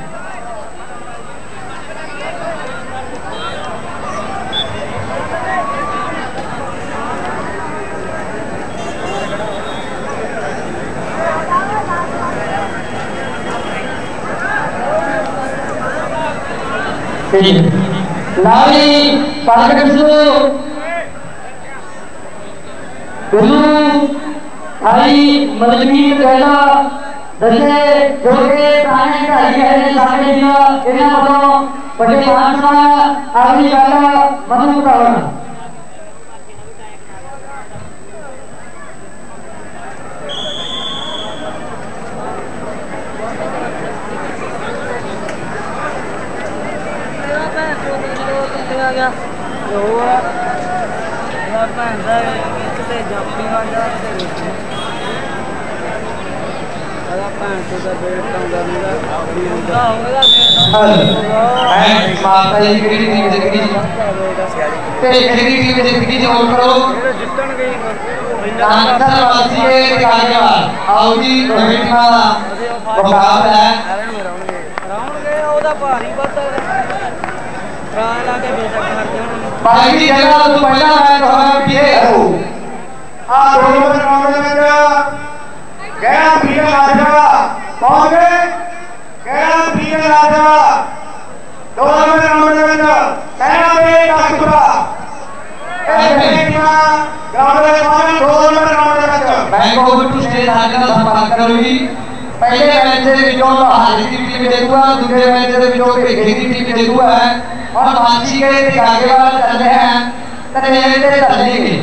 नारी पार्कसु बिनु आई मजबूत कहना दसे जो के प्राणी का है सारे दिया इन्हें बताओ बड़े मानसा आदमी वाला मनु उठाना गया जो भैन कितने जापी आ जा भैन तो बेट माता जी की जिंदगी ते जिंदगी की जिंदगी जो करो जितन गई कांकर वासी के कागवा आओ जी रोहित माला मुकाबला है राउंड गया ओदा भारी पता राला के बेटा घर जाना बाकी जगह तो पहला मैच होगा पिए आ दोनों राउंड में गया पीएम राजा पहुंच गए गया पीएम राजा दोनों राउंड में कहना पे काकुरा ग्राउंड में कौन दोनों राउंड में बैंक ओवर टू स्टेज आने का संपर्क करोगी पहले मैच से विजों का हारी टीम देखुआ दूसरे मैच से विजों के घेरी टीम देखुआ है और मानसी के आगे वाला चल रहे हैं तने ते तले के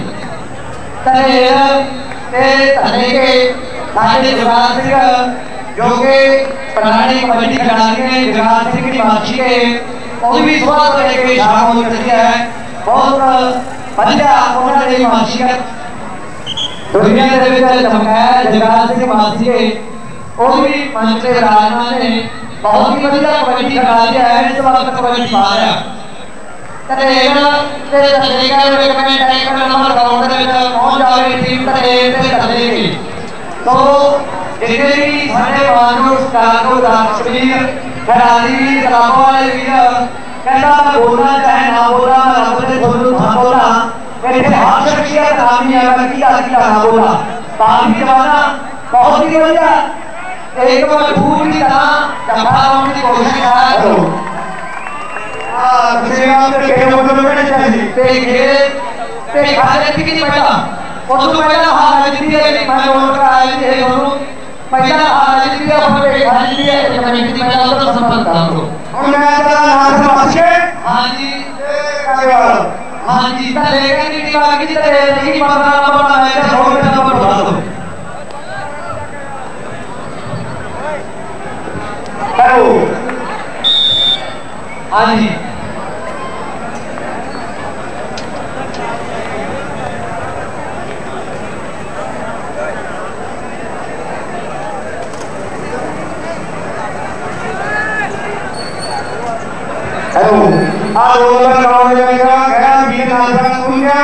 सारे जुगाड़ सिंह जो के पुरानी कबड्डी खिलाड़ी हैं जुगाड़ सिंह की मानसी के वो भी सुबह से लेकर शाम हो चुकी है बहुत बढ़िया उन्होंने मानसी का दुनिया के विचार चमकाया जुगाड़ सिंह मानसी के वो भी मंच पे विराजमान ने बहुत ही बढ़िया कबड्डी खिलाड़ी है इस वक्त कबड्डी मारा तरेगा ते तरेगा वे कमेंट टाइप नंबर ग्राउंड में पहुंच जावे टीम ते तरेगी तो जितने भी सारे मानव स्टारो राष्ट्रीय खिलाड़ी सलामों वाले वीर कहता बोलना चाहे ना बोला रब ने बोलू ना बोला मेरे हाथ शख्सियत नामी अगर किया ना बोला बाकी जमाना बहुत ही बढ़िया एक बार पूरी तरह चंपा की कोशिश करा सेवा के मतलब में चाहिए ते खाने की पहला और तो पहला हां जीती है मैं बोल रहा है ये दोनों पहला हां जीती है और पे खाने की है कमेटी पहला तो संपर्क करो और मैं तेरा नाम समझ के हां जी कार्यवाल हां जी तलेगा की टीम की तरह नहीं 15 नंबर है 100 नंबर बढ़ा दो हेलो हां जी हेलो आ दो नंबर ग्राउंड में गया बीए नाचना सुन गया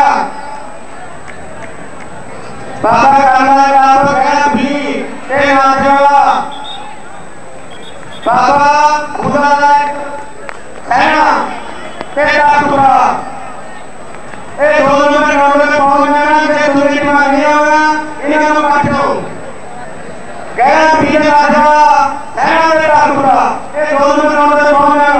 बाबा करना का गया भी ते नाचवा बाबा खुदा है ना तेरा टुकड़ा ए दो नंबर ग्राउंड में पहुंच जाना ते तुम्हें टीम नहीं होगा इन्हें को काटो गया बीए नाचवा है ना तेरा टुकड़ा ए दो नंबर ग्राउंड में पहुंच जाना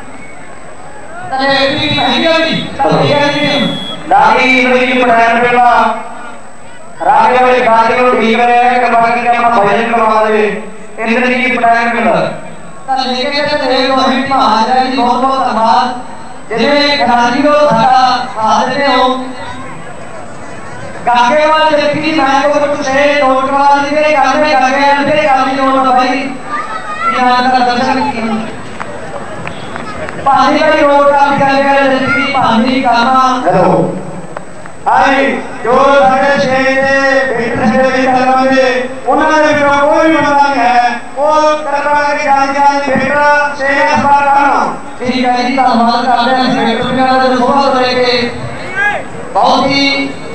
दादी इब्राहिम पढ़ाने पेला रागे वाले गाने को ठीक है कि बाकी का अपना भजन करवा दे इंद्र जी की पढ़ाने पेला तो लेके चलते हैं तो हम महाराज जी बहुत बहुत धन्यवाद जिन्हें खिलाड़ी को धक्का साथ देते हो गाके वाले व्यक्ति मैं को कुछ से नोट वाला दिए गाके गाके अंदर गाली नोट भाई यहाँ का दर्शन किया पानी का रोड का निकल गया जिंदगी पानी करना हेलो हाय जो सारे छह ने बेटे से निकलवा दे उन्होंने भी कोई भी मसला नहीं है वो करवा के जान बेटा से असबार करना ठीक है जी धन्यवाद करते हैं बेटे का जो सुबह लेके बहुत ही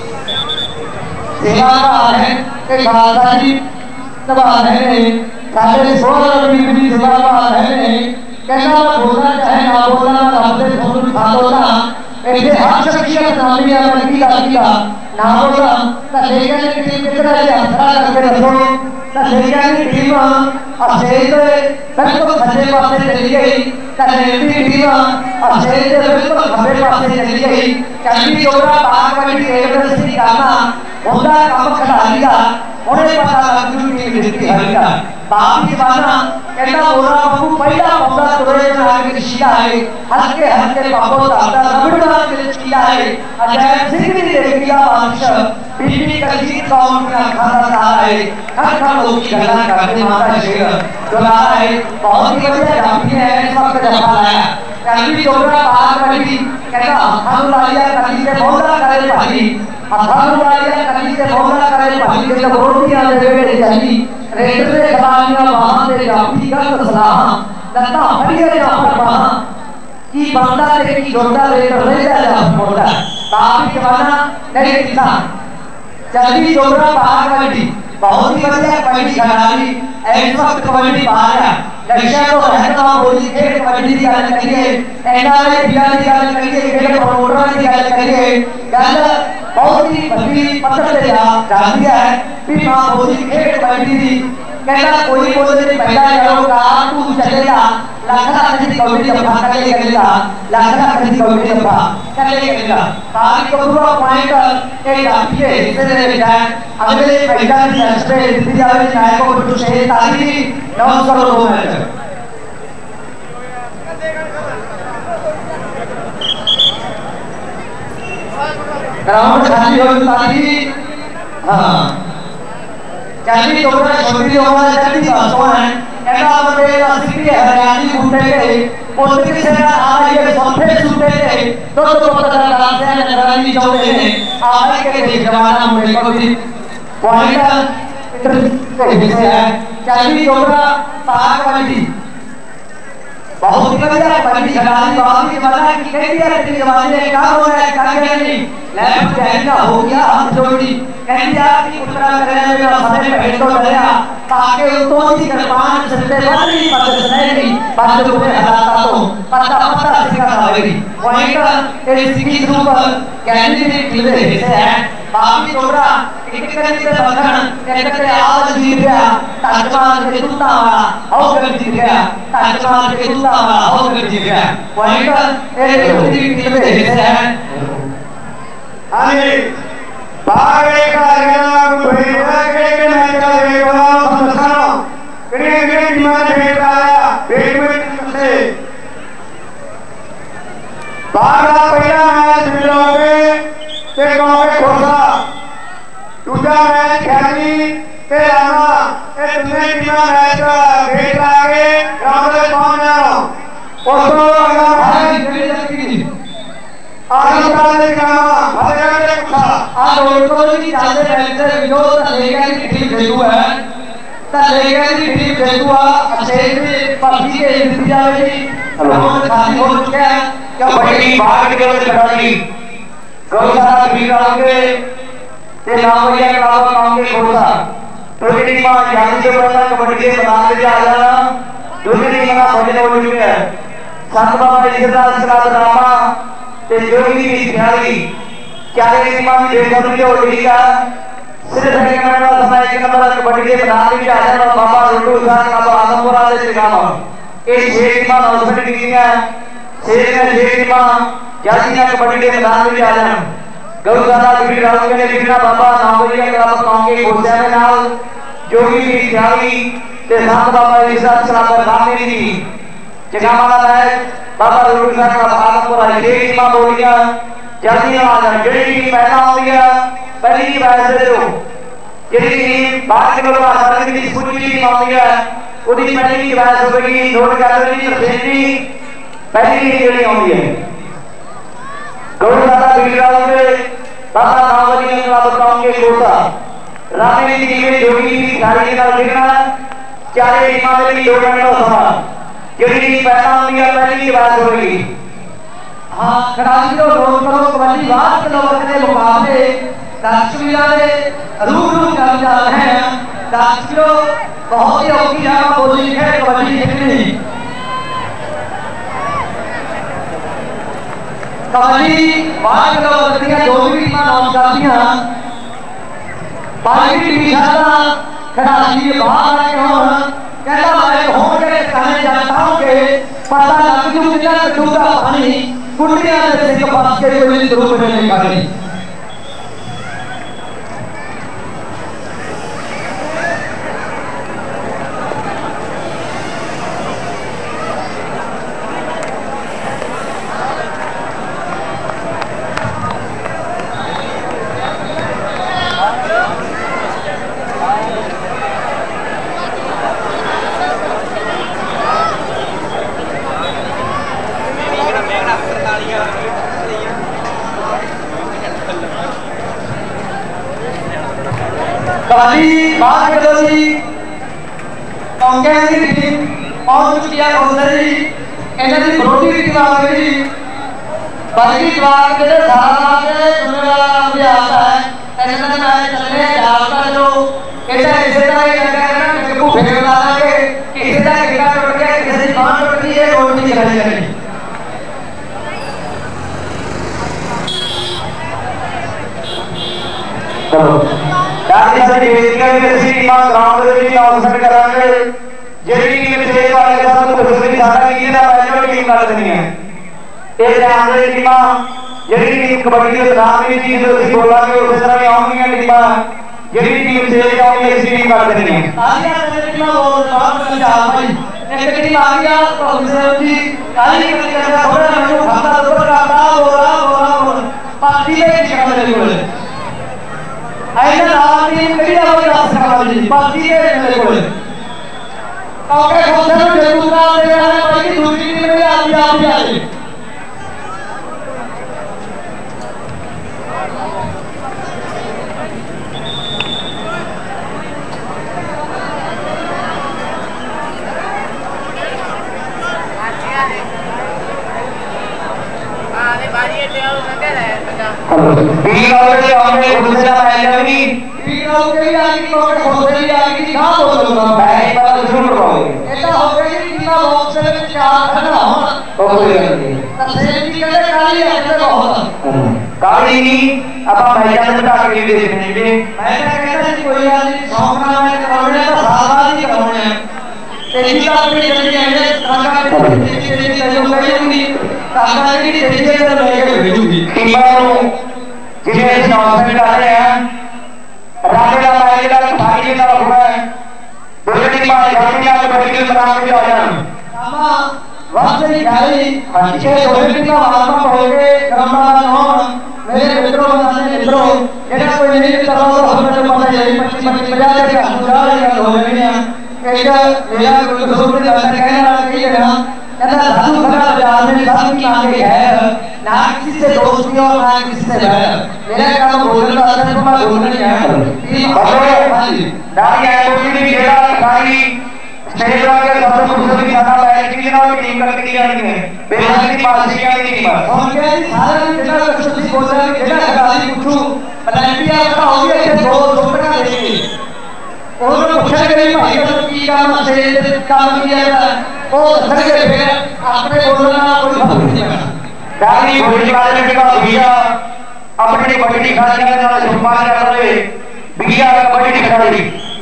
सेवा का है कि खालसा जी सभा है सारे 16 भी सेवा का है कहना बोलना चाहे ना बोलना आपसे फोन खातो ना ऐसे हर शख्सियत नामी या लड़की का ना बोलना तो लेकर टीम कितना ये असरा करके रखो तो लेकर टीम अशेष बिल्कुल खजे पासे चली गई तो लेती टीम अशेष बिल्कुल खबे पासे चली गई कभी जोड़ा बाग वाली एवरेस्ट करना होता काम खिलाड़ी का उन्हें पता लग चुकी है जिसकी हल्का बाकी जमाना कहता बोला बाबू पहला पौधा तोड़े में आगे किया है हल्के हल्के बाबू दादा रबड़वा के किया है अजय सिंह ने देखिया बादशाह बीबी कली कौम का खाना खा है हर लोग की गला करते माता शेर जो ला है बहुत ही बढ़िया जाती है इस वक्त जमा लाया कभी जोड़ा बात वाली कहता हम लालिया कली से बोला करे भाई हम लालिया कली से बोला करे भाई जब रोटियां दे बेटे चली रेत से खलानियां वहां से जाती का सलाह लता हरिया जा परवाह की बंदा से की जोड़ा रेत ले जा मोटा बाकी जमाना नहीं दिखा चली जोड़ा बाग वाली बहुत ही बढ़िया कबड्डी खिलाड़ी इस वक्त कबड्डी बाहर है लक्ष्य तो रहता बोली खेल कबड्डी की गल करिए एनआरआई बिया की गल करिए खेल प्रमोटर की गल करिए गल बहुत ही बड़ी पत्थर से जाती है भी मां बोली खेल कबड्डी दी कहता कोई बोले पहला करोगा तू चलेगा लाखा खरीद कबड्डी दफा कर लेगा लाखा खरीद कबड्डी दफा कर लेगा बाकी को पूरा पॉइंट एक जातीय से जाए अगले मैदान में से दिया हुआ चाहे को कुछ से ताली 902 मैच ग्राउंड खाली हो ताली हां चाली टोकरा छोटी होगा जल्दी पासो है कहता बड़े असली हरियाणी बूटे के पोते से आ ये सोफे सूटे के तो पता लगा से नगरानी चौड़े हैं आज के जमाना में कोई पॉइंट से है चाली टोकरा पाक वाली बहुत ही बढ़िया कबड्डी खिलाड़ी बाबू की जमाना की कह दिया लेकिन जमाने क्या हो रहा है क्या नहीं लेफ्ट जाएगा हो गया हम जोड़ी कह दिया कि उत्तरा करने में समय पहले तो डरा ताकि तो ही करपान चलते वाली पता नहीं बात को हराता तो पता सिखा भाई पॉइंट इसकी ग्रुप कैंडिडेट मिले से है बाकी टोकरा एक करने से बखन कहते आज जीत गया ताजमान के दूता वाला और कर जीत गया ताजमान के दूता वाला और कर जीत गया पॉइंट एक मिले से है हां बागे का गया भेड़ा के मैच का देखो समझाओ किने टीम में भेड़ा आया भेड़ में से बागा पहला मैच मिलोगे ते गांव में खोसा दूसरा मैच खेली ते आना ए तुमने टीम मैच का भेड़ आगे गांव में पहुंच जाओ उसको अगला भाई आगे का गांव आ लोगों की चाहते रहते जो लेकर की टीम भेजू है ले गया जी टीम जेतुआ अच्छे भर्ती के दी जाए जी हम खाली हो चुके हैं क्या बड़ी बात के लिए खिलाड़ी गौशाला बिगड़ाओगे ते नावरिया क्लब कांगे कोसा तो टीम यानी से पहला कबड्डी के मैदान में आ जाना दूसरी टीम का भजन हो चुके हैं संत बाबा इज्जतदार सलाम रामा ते जोगी की खिलाड़ी क्या टीम में देखो जो टीका सिर्फ एक नंबर समय एक नंबर कबड्डी के मैदान में आ जाना बाबा रुडू खान का आदमपुरा से सिखामा ये छह टीमां नौसठ टीमां छह टीमां जाती हैं कबड्डी के मैदान में आ जाना गौशाला बिगड़ी राउंड के लिए बिगड़ा बाबा नावरिया क्लब कांगे कोसा में नाल जोगी की खिलाड़ी ते संत बाबा इज्जत सलाम रामे जी जगामाला मैच बाबा रुडू खान का आदमपुरा छह टीमां बोलियां जल्दी आ जाए जेडी टीम पहला आउंदी है पहली की बात से दो जेडी टीम बाहर के लोग आसानी की पूरी टीम आउंदी है ओदी पहली की बात होगी नोट कर ली तरसेंदी पहली टीम जेडी आउंदी है गौशाला बिगड़ा में बाबा नावरिया क्लब कांगे कोसा रामे टीम में जोगी की खिलाड़ी के नाल देखना चारे टीमां दे लिए 2 मिनट का समय जेडी टीम पहला आउंदी है पहली की बात होगी हाँ खिलाड़ी को नोट करो कबड्डी बात के लोग के मुकाबले दर्शकों ने रूबरू कर जा रहे हैं दर्शकों बहुत ही औखी जगह बोली है कबड्डी खेलनी कबड्डी बात के लोग के जो भी टीमां नाम करती हैं पार्टी टीम सारा खिलाड़ी बाहर आए हो कहता मैं हो के कहने जाता हूं कि पता लग जू कितना कटूगा पानी कुंडिया में से पास के कोई रूप में नहीं खाली कबड्डी बात करो जी कांगे की टीम पहुंच चुकी है कोसरी इन्हें दी बरोटी की टीम आ गई बाकी जवाब के सारा के सुनने वाला अभ्यास है ऐसे मैच चलने जाता जो ऐसा ऐसे का ही लगा है ना मेरे को फेंक डाला के किसी का गिरा टूट गया किसी की बांह टूट गई है रोड नहीं चलाई जाएगी चलो दादी सारी बेटियां भी ऐसी टीमां ग्राउंड ਦੇ ਵਿੱਚ ਆਉਣ ਕਰਾਂਗੇ ਜਿਹੜੀ ਟੀਮ ਤੇ ਵਾਲੇ ਸਾਨੂੰ ਕੁਝ ਸਾਡਾ ਕੀ ਦਾ ਮੈਚ ਟੀਮ ਕਰ ਦੇਣੀ ਹੈ ਇਹ ਧਿਆਨ ਦੇ ਟੀਮਾਂ ਜਿਹੜੀ ਟੀਮ ਕਬੱਡੀ ਦੇ ਨਾਮ ਵਿੱਚ ਜੀ ਅਸੀਂ ਬੋਲਾਂਗੇ ਉਸੇ ਤਰ੍ਹਾਂ ਹੀ ਆਉਣਗੀਆਂ ਟੀਮਾਂ ਜਿਹੜੀ ਟੀਮ ਤੇ ਆਉਣੀ ਹੈ ਟੀਮ ਕਰ ਦੇਣੀ ਹੈ ਆਲੀਆਂ ਦੇ ਟੀਮਾਂ ਬਹੁਤ ਬਾਹਰ ਚੱਲ ਜਾ ਭਾਈ ਇੱਕ ਟੀਮ ਆ ਗਿਆ ਪ੍ਰੋਫੈਸਰ ਜੀ ਕਾਲੀ ਕਰਦਾ ਥੋੜਾ ਮੈਨੂੰ ਖਾਤਾ ਉੱਪਰ ਕਰਦਾ ਬੋਲਾ ਪਾਰਟੀ ਦੇ ਸ਼ਕਲ ਦੇ ਕੋਲ ऐसा नाम टीम कई बार रास कर ली बाकी के मेरे को काके खोसे में जेतुआ दे रहा है भाई की दूसरी टीम में आप ही आए बीच वाले से हमने दूसरा मैच भी बीच वाले के लिए आगे कोई खोसे भी आगे कहां बोलूंगा मैं पर शुरू करूंगा ऐसा हो गया कि टीम बॉक्स में चार खड़ा हो कोई नहीं तसेल की कहते काली है बहुत काली नहीं अब मैच में बिठा के देखने के मैं कहता जी कोई बात नहीं सौंपना में करने का सारा ही करने तेजी का अपनी जल्दी आने काका तेजी जो करेंगी काका की तेजी से लेके भेजूंगी टीमां जिन्हें अनाउंसमेंट कर रहे हैं राजे का मैच का भाई जी का हुआ है दोनों टीमां जाती हैं कबड्डी के मैदान में आ जाना सामा वक्त से खाली अच्छे दोनों टीमां वार्म हो गए क्रमवार हो मेरे मित्रों बनाने मित्रों जेड़ा कोई नहीं कर रहा तो हमें तो पता है 25 50 देगा 50 देगा हो रही है एक मेरा दोस्तों ने कहना कि ना कहता धातु भरा बाजार में सब की मांगे है ना किसी से दोस्ती और ना किसी से बैर मेरा काम बोलने का असर तो मैं बोलने नहीं आया हां जी दादी है तो भी जेड़ा खिलाड़ी स्टेज वाले सबसे खूबसूरत सादा बैठ की ना टीम करके की जानी है बेहद की पासियां की टीम और क्या सारा जिला कसरती बोल रहा है जिला खिलाड़ी पूछू ओलंपिया का हो गया कि 2 टका देंगे और पूछा गई भाई का की काम से काम किया था वो सर के फिर आपने बोलना कोई फर्क नहीं पड़ता डाली घोड़ी वाले का भैया अपनी बड़ी खिलाड़ी के नाम सम्मान कर रहे भैया बड़ी खिलाड़ी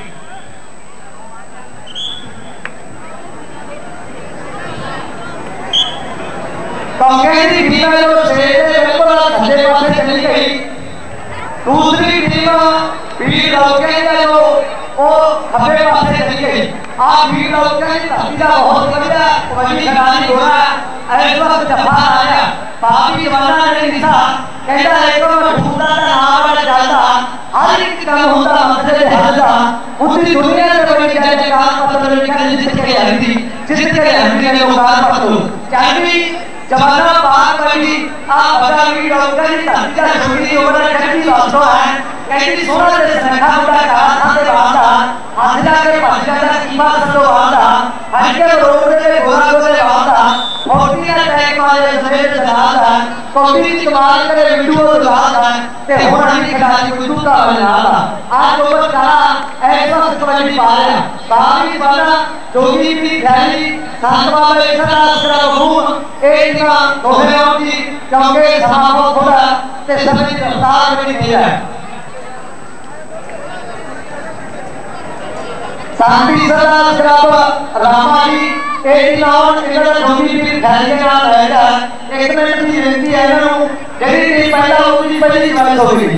कांग्रेस की टीम है जो छह बिल्कुल सज्जे पासे चली गई दूसरी टीम पीर लौके का जो वो खब्बे पासे चली गई आप पीर लौके की धरती का बहुत बढ़िया वही खिलाड़ी घोड़ा इस वक्त जफार आया पापी जमाना नहीं दिखा कहता है कि मैं ढूंढता था नाम वाला चलता हर एक काम होता मसले हलता उसी दुनिया में बड़ी जय कार पत्र लिखा जिसके हंदी ने लोकार पत्र चाहे जमाना बात वाली आप बता भी डॉक्टर की तस्वीर छोटी उम्र कच्ची बातों है कहती सोना से संखा होता कहा से बांधा हाथला के पछला का कीमा सतो बांधा हल्के रोड पे घोड़ा घोड़े बांधा मोटी ना टैग मारे सवेरे चलाता कोटी कमाल करे वीडियो चलाता ते होना नहीं खिलाड़ी कुछ का बनाता आज ऊपर कहा ऐसा कबड्डी पा रहा बावी वाला जोगी भी खैली सांतवा में सदा सदा बहू एक ना दोहे होती क्योंकि समापो थोड़ा ते समय की रफ्तार में नहीं है शांति सदा सदा रामाजी एक नाम इधर जोगी भी खैली का रहेगा एक मिनट की विनती है ना यदि नहीं पहला होती बड़ी बात होगी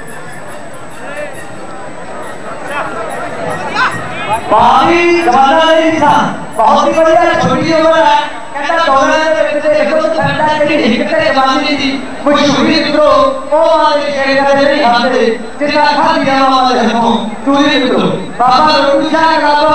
बाकी जमाना नहीं था बहुत ही बढ़िया छोटी उम्र है कहता दौड़ने में देखो तो ठंडा के हिकते जमाने थी कुछ छुरी मित्रो ओ वाले शेर का नहीं खाते जितना खा दिया वाले हमको चूरी मित्रो बाबा रुकुशा बाबा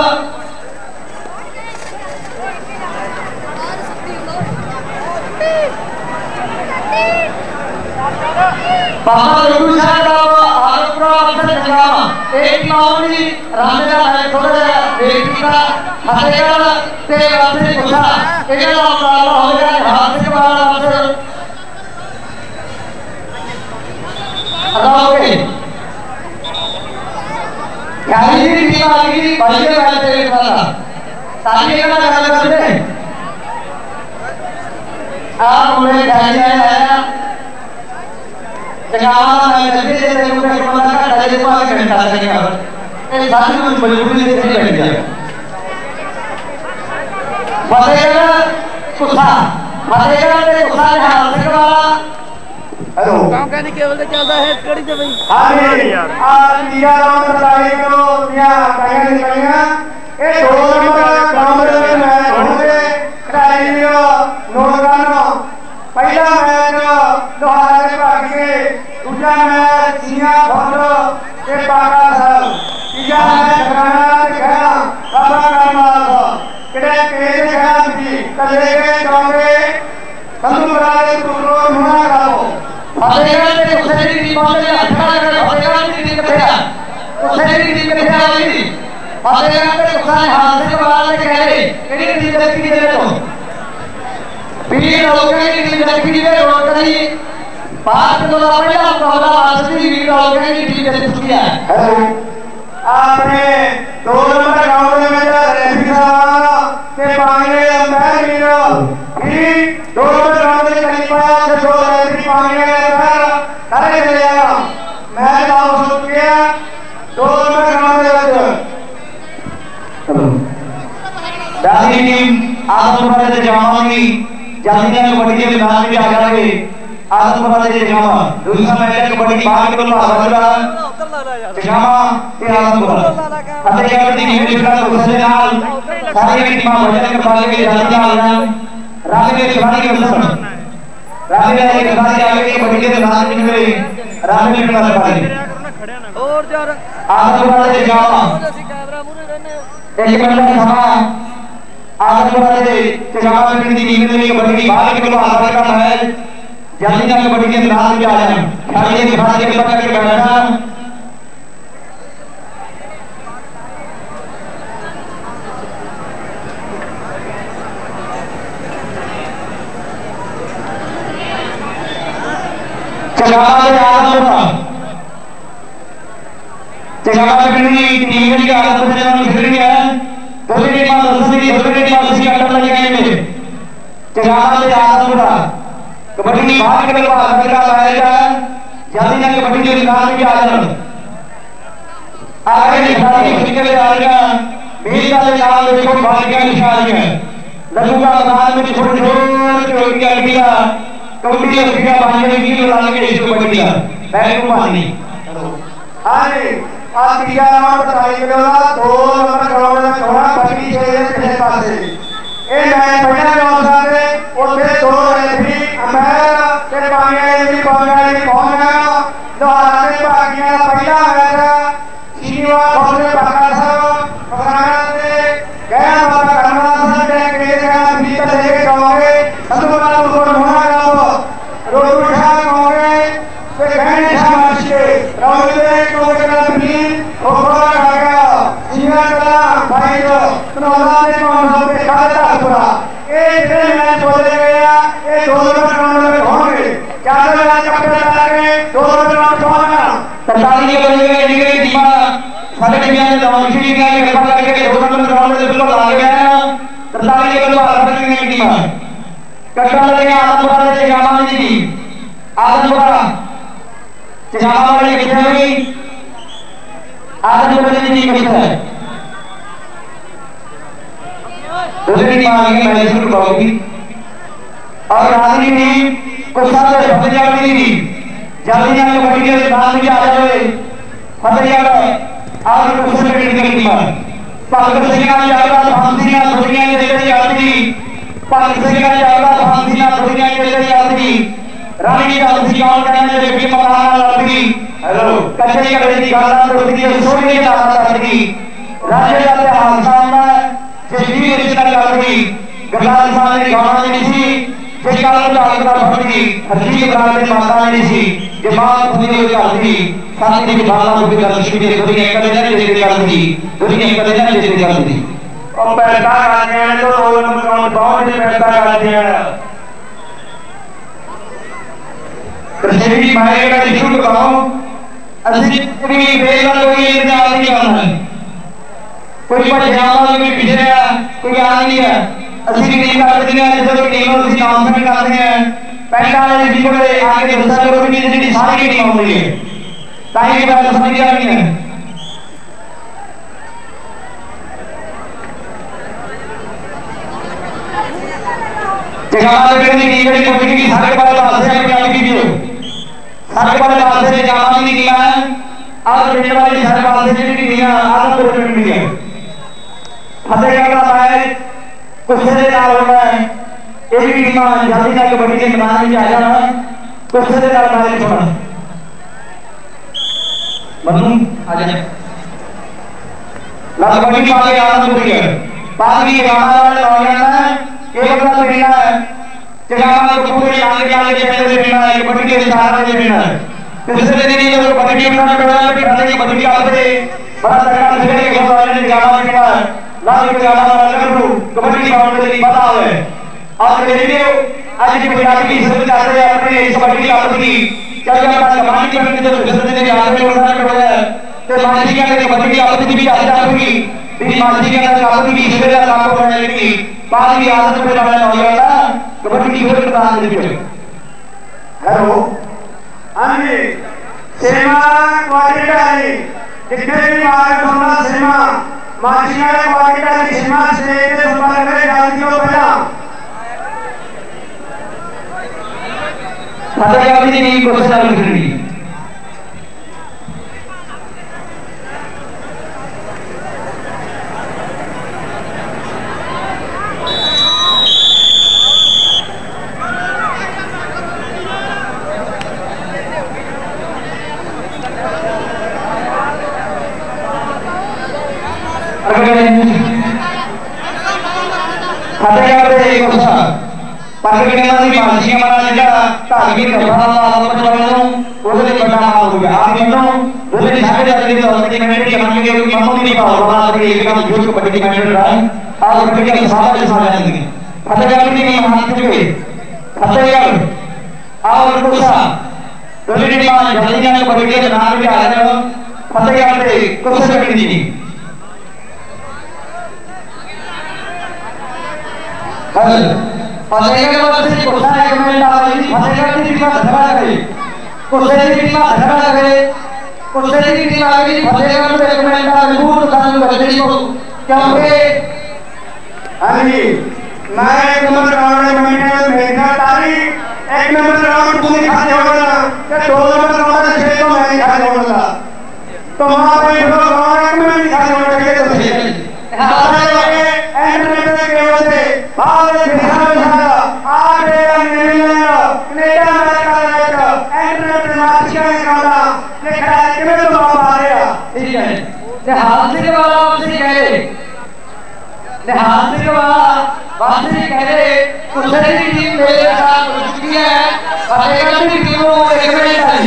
बाबा रुकुशा बाबा आरोपरा अवसर जगावा एक मामूली रामेला है थोड़ा बेटी का हथेला ते वापस उठा एक मामला हो गया हाथ के बाहर अवसर अदाओगे यानी ये टीम आ गई पहले मैच से वाला ताली का गल करते आप मुझे गालियां आया जगावा मैं जल्दी से मुझे बंदा का डाले पास घंटा लगेगा ए साथी में मजबूरी से नहीं बैठ जाएगा फतेहगढ़ कुसा फतेहगढ़ के कुसा ने हाथ से वाला हेलो गांव का नहीं केवल चलता है कड़ी से भाई हां यार आज लिया राउंड बताई करो यहां काया निकलिया ए 2 नंबर ग्राउंड में मैच होंगे खिलाड़ियों नौजवानों पहला मैच लोहारा के भाग के दूसरा मैच सिया फोटो के पाका साल तीसरा मैच घराना के खेला बाबा का माल किड़े के खेला थी कले के डोंगे संतु राज टुकड़ो नुना गाओ फतेहगढ़ के कुसे की टीम ने अच्छा कर फतेहगढ़ की टीम के खेला कुसे की टीम के खेला हुई फतेहगढ़ के कुसा ने हाथ से बाहर ले गए केड़ी टीम की दे तो पीर लौके की टीम लड़की ने रोक करी पांच तो पहला मुकाबला वासवी वीर लौके की टीम ने किया हेलो आपने 2 नंबर ग्राउंड में जा रेफरी साहब के पांगे अंदर वीरो फिर 2 नंबर ग्राउंड में चली पाया से 2 रेफरी पांगे अंदर करे चलेगा मैच आउट हो गया 2 नंबर ग्राउंड में डाली टीम आदमपुर से जमानी जल्दी में कबड्डी के मैदान में आ जाएंगे आदमपुर से जमा दूसरा मैच कबड्डी बाहर के लोग जमा के आदमपुर फतेहगढ़ की टीम के उससे नाल सारी टीमां वजन के भाग के जल्दी आ जाएं रात के खिलाड़ी के अवसर रात के खिलाड़ी आगे कबड्डी के मैदान में निकले रात में खिलाड़ी और यार आदमपुर से जमा एक मिनट का समय आदमपुर से जमा में टीम ने कबड्डी बाहर के लोग आगे का मैच जल्दी का कबड्डी के मैदान में आ जाएं खिलाड़ी के खिलाड़ी के पकड़ के बैठना चगावा पिंडी टीम की आदत से नाम खेल रही है दोनों टीम दस अटल लगे हैं चगावा से आदमपुरा कबड्डी बाहर के बाद अमेरिका लाया जाए जल्दी ना कबड्डी के निकाल के आ जाए आगे खिलाड़ी क्रिकेट आ रहा मेरी का नाम देखो बालिका निशानियां लगूंगा मैदान में छोटे छोटे उनकी अल्पिया कबड्डी अल्पिया बांधने की उड़ाने के इसको कबड्डी बैठ को मारनी हां आज 11 नंबर बताई गया 2 नंबर ग्राउंड में थोड़ा बड़ी है पिछले पासे ए मैच पहला ग्राउंड सारे ओथे 2 रेफरी अमेर ते बांग्लादेश कौन है दोबारा से बागिया पहला मैच सीनिवा खोले पक्का साहब पकड़ाना से गया वाला करना से के का भीतर लेके जाओगे सदुवाला ऊपर होना गाओ रोड उठा गाओगे से गहने शाबाश के राउंड में कोई का भी ओवर आ गया सीना चला भाई तो नौला ने कौन सा पे खाता पूरा ए इतने मैच बोले गया ये 2 नंबर ग्राउंड में होंगे क्या लगा कपड़े डाल के 2 नंबर ग्राउंड होना सरकारी के बने गए निकले टीम सारे टीम ने दौड़ती टीम के कृपा करके 2 नंबर ग्राउंड में बिल्कुल आ गया है सरकारी के बल्ला भारत की टीम कट्टा लगे आदमपुरा से चगावा में थी आदमपुरा चगावा वाले कितने हुई आदमपुरा में थी कितने दूसरी टीम आ गई मैच शुरू होगी और रानी टीम को साथ फतेह जाती थी जल्दी ना कबड्डी के मैदान में आ जाए फतेह और कुछ सेकंड की टीम पाकिस्तान से का जाएगा फांसी ना दुनिया में लेकर जाती थी पाकिस्तान से का जाएगा फांसी ना दुनिया में लेकर जाती थी रानी का सिकाउन करने के लिए मकान लड़ती हेलो कच्चे का रेडी गाना तो उसकी सोने के दाना करती राज्य जाते हाथ सामने जे भी रिश्ता करती गलाल सामने गाना नहीं थी जे काल का आंकड़ा भरती हरजी प्राण माता नहीं थी जे मां खुदी हुई करती साथी की भावना को भी दर्शी के दुनिया का लेना जैसे करती दुनिया का लेना जैसे करती और पैसा काटने हैं तो 2 नंबर ग्राउंड बहुत ही पैसा काटते हैं कृष्ण मारे का इशू बताओ असली भी बेला कोई इंतजार नहीं करना है कोई पजामा में पीछे है कोई आ नहीं है असली टीम का प्रतिनिधि है जो टीम उसकी अनाउंसमेंट करते हैं पहला वाले टीम को आगे दूसरा को भी जितनी सारी टीम होती है ताकि ये बात समझ आ रही है जगह पे टीम की कबड्डी की सारे बात से अपनी आप कीजिए सारे बात से जगह नहीं किया है और बेटे वाली सारे बात से भी नहीं है आदम को भी नहीं है फतेह का मैच कुछ से ना हो रहा है एक भी टीम जल्दी ना कबड्डी के मैदान में आ जाना कुछ से ना मैच छोड़ना मनु आ जाए लगभग पाले आदमपुर के पाली गाना वाले नौजवान है एक बड़ा पीना है जगह को पूरे आगे आगे चलते पीना है कबड्डी के सहारे से पीना है पिछले दिन ये लोग कबड्डी में पड़ा है खाने की कबड्डी आते बड़ा सरकार से के वाले ने गाना पीना है लाल के गाना वाला करू कबड्डी ग्राउंड में पता है और रेडियो आज की पंजाबी की सब चाहते हैं अपने इस कबड्डी का प्रति क्या क्या कमांड करने तो पिछले दिन याद में उड़ना पड़ा है तो मानसी का कबड्डी का प्रति भी आज जाती भी मानसी का कबड्डी की इसलिए काम को करने की पाली आदत में बड़ा नौजवान कबड्डी की खेल प्रदान करते हैं हेलो हां जी सेवा क्वालिटी जितने भी मार दोनों सेवा मानसी का क्वालिटी सेवा से संपर्क करें जातियों पहला फतेह अपनी टीम को सलाम करेंगे फतेह करते एक कोसा पाके के नाम की मानसी हमारा जेड़ा धार्मिक व्यवहार का आलोचना करनो ओदे बड़ा नाम हो गया आप नो ओदे सारे जाति के होते कमेटी के मान के कि मम्मी नहीं पाओ बना के एकदम जोश को कमेटी कमेटी रहा है और कमेटी के साथ में साथ जाएंगे फतेह करते की महान के फतेह और कोसा दोनों टीम जल्दी जाने कमेटी के नाम के आ जाओ फतेहगढ़ से कुछ सेकंड जी फतेहगढ़ से कुछ एक मिनट आवे जी फतेहगढ़ की टीम धरा करे कुछ की टीम धरा करे कुछ की टीम आ गई फतेहगढ़ से एक मिनट आवे दूर साल बच्चे को क्योंकि हां जी मैं एक नंबर राउंड में मेरा तारीख एक नंबर राउंड पूरी खाने वाला कि 2 नंबर राउंड से तो मैं खाने वाला तो वहां पे जो राउंड में नहीं खाने वाला के तो ठीक है एंड के वजह बाद में फिर आगे कनेडा में का एंड मैच का देखा कि मैं तो आ रहा ठीक है ते हासिल वाला आपसे कह रहे ते हासिल वाला वासी कह रहे कुछ की टीम मेरे साथ हो चुकी है फतेहगढ़ की टीम को एक मिनट आई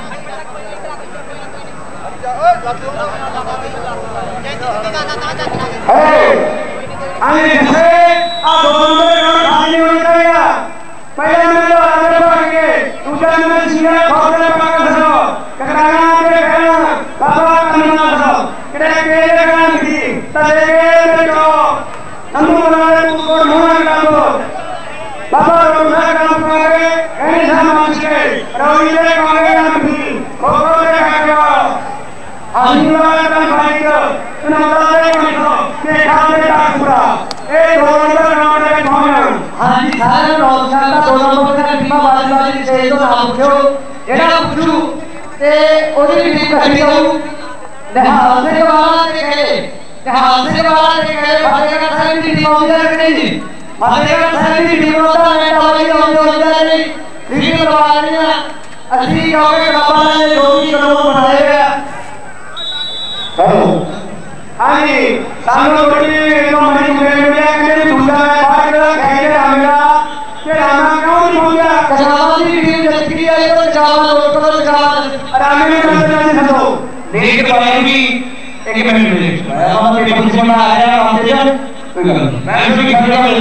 अरे जैसे आ 2 नंबर राउंड खाली होने चाहिए पहले में तो आगे बढ़ के दूसरे में सीधा खोखले पकड़ दो ककराना पे कहना बाबा करना दो किरे के लगा थी तले के जो नंदू वाले को मोना कर दो बाबा रोना काम करे कहीं समाज के रविले कांगे हम खोखले का आशीर्वाद का भाई को सुनाले को के खाते का पूरा ए 2 नंबर राउंड में पहुंच हां जी सारे रोशन का 2 नंबर का टीम बाजी से तो नाम क्यों जेड़ा पूछू ते ओदी टीम कही जाऊ ने हासिल वाला ते कहे ते हासिल वाला ते कहे फतेहगढ़ साहब की टीम हो जाए नहीं जी फतेहगढ़ साहब की टीम होता है वाली हो जाए नहीं टीम करवानी असली क्योंकि बाबा ने जो भी कदम उठाए हैं हेलो हां जी सामने बड़ी तो मनी मुझे के दूसरा बात कर कहे रामला के रामा क्यों नहीं हो गया कसावा की टीम जल्दी आई तो कसावा लोटो कसावा रामे में नहीं दो देख पाएंगी 1 मिनट में हम पे पोजीशन में आ गया हम से जब कोई गल मैं भी खड़ा हूं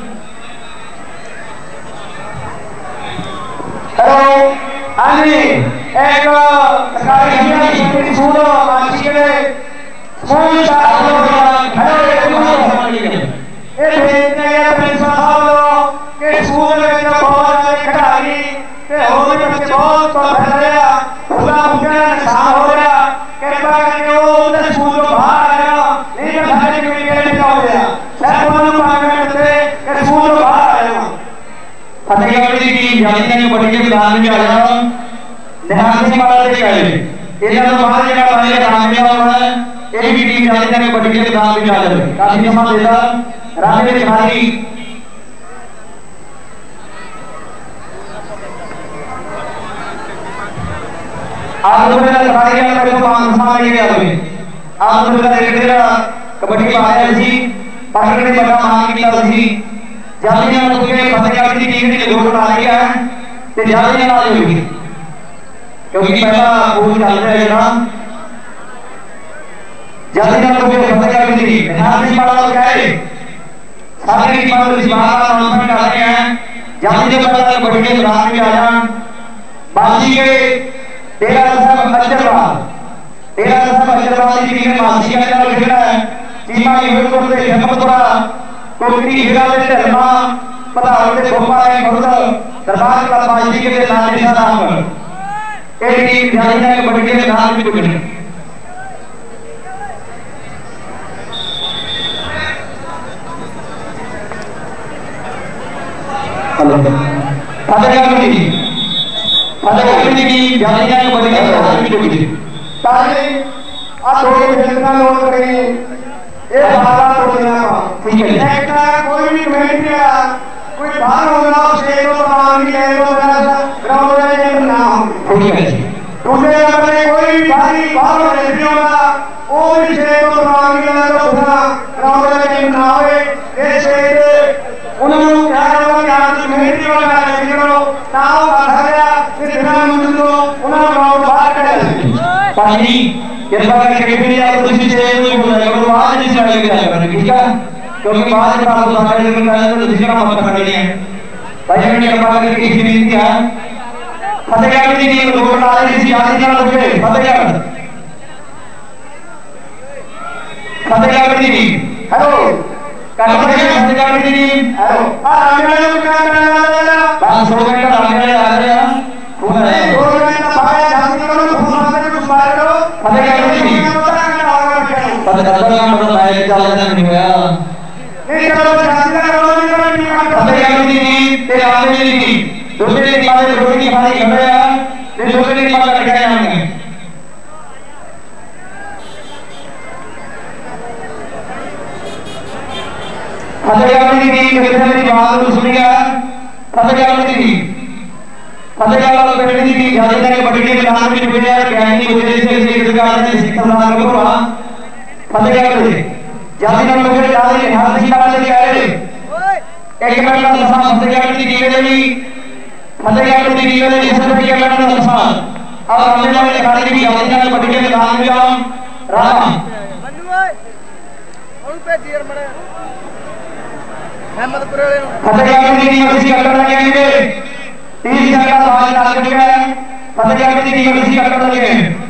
हेलो हां जी एक सरकारी की सुनो माची के फोन हेलो ए भेजने या प्रिंसिपल के स्कूल में जो बहुत सारे खिलाड़ी के हो गए बच्चे बहुत तो फैल गया पूरा उनका नुकसान हो गया कृपा करके वो उधर स्कूल को बाहर आया नहीं तो घर के लिए निकल गया सर बोलो पागल से के स्कूल को बाहर आया फतेहगढ़ की टीम जाती ने बड़ी के मैदान में आ जाओ ध्यान से बात से कहे ये तो बाहर जगह पहले काम में हुआ है एक भी टीम जाती ने बड़ी के मैदान में आ जाए काफी समय देता रामे खिलाड़ी आप लोगों ने खिलाड़ी का मेरे को 5 साल लगे अभी आप लोगों ने देख लिया कबड्डी में आया जी पकड़ने बड़ा मांग किया जी जाती ने लोग के फतेहगढ़ की टीम ने गोल बना लिया है ते जाती ने आ जाएगी क्योंकि पहला गोल चल रहा है ना जाती ने लोग के फतेहगढ़ की टीम ध्यान से बड़ा क्या है सारे की बात इस बात का अनाउंसमेंट कर रहे हैं जाती ने पहला कबड्डी के मैदान में आ जाए बाजी के तेरा साहब अजरवाल की टीम ने मासी का अंदर खेला है टीमा की विरुद्ध से हिम्मतपुरा कोकरी हीरा से धर्मा पधार से गोपा है खुद दरबार का बाजी के नाम से नाम कर एक टीम जाती है कबड्डी के मैदान में कुछ हेलो फतेहगढ़ की जाती है कबड्डी के मैदान में कुछ ताकि आ 2 खेलना नोट करेंगे ये बाबा तो देना ठीक है एक कोई भी कमेटी या कोई बाहर होगा उसके तो तमाम के तो ग्राउंड में नाम ठीक है जी दूसरे नंबर पे कोई भी भारी बाहर रेफरी होगा वो भी से तो तमाम के तो पूरा ग्राउंड में ना होए ये से उन्होंने क्या होगा कि आज कमेटी वाला रेफरी करो ताऊ बाहर गया फिर बिना मंजूर को उन्होंने ग्राउंड बाहर कर पानी कृपा करके भी आप दूसरी से नहीं बोला करो आज नहीं चले गए ठीक है क्योंकि बाद में आप बाहर निकल तो दूसरा मत पकड़ लिए भाई मैंने कृपा करके एक विनती है फतेहगढ़ की टीम गोल डाल रही थी जाती ना लोगे फतेहगढ़ फतेहगढ़ की टीम रामगढ़ को क्या करना है 500 मिनट रामगढ़ आ रहे हैं कौन है 2 मिनट का भाई जल्दी करो फोन मारते कुछ मार करो फतेहगढ़ की टीम फतेहगढ़ का मतलब है कि चल जाना नहीं हुआ नहीं करो जल्दी करो नहीं करो फतेहगढ़ की टीम ते रामगढ़ की टीम दूसरी टीम वाले थोड़ी की फाड़ी कर रहे हैं ते दूसरी टीम वाला लटका जाएंगे फतेहगढ़ की टीम कितने मेरी बात को सुन गया फतेहगढ़ की टीम फतेहगढ़ वालों की टीम जाते हैं बड़ी टीम नाम भी जुड़े हैं ज्ञानी मुझे से किसका है शिक्षा नाम को हुआ फतेहगढ़ से जाति नाम को जाते हैं हर शिक्षा वाले कह रहे एक मिनट का समय फतेहगढ़ की टीम ने भी फतेहगढ़ की टीम ने जिस तरह के मिनट का समय और हमने वाले खिलाड़ी भी जाते हैं बड़ी टीम नाम भी राम बन्नू भाई और पे जीर मरे अहमदपुर वाले फतेहगढ़ की टीम किसी का कर लगेंगे 30 सेकंड का बाल डाल चुके हैं फतेहगढ़ की टीम किसी का कर लगे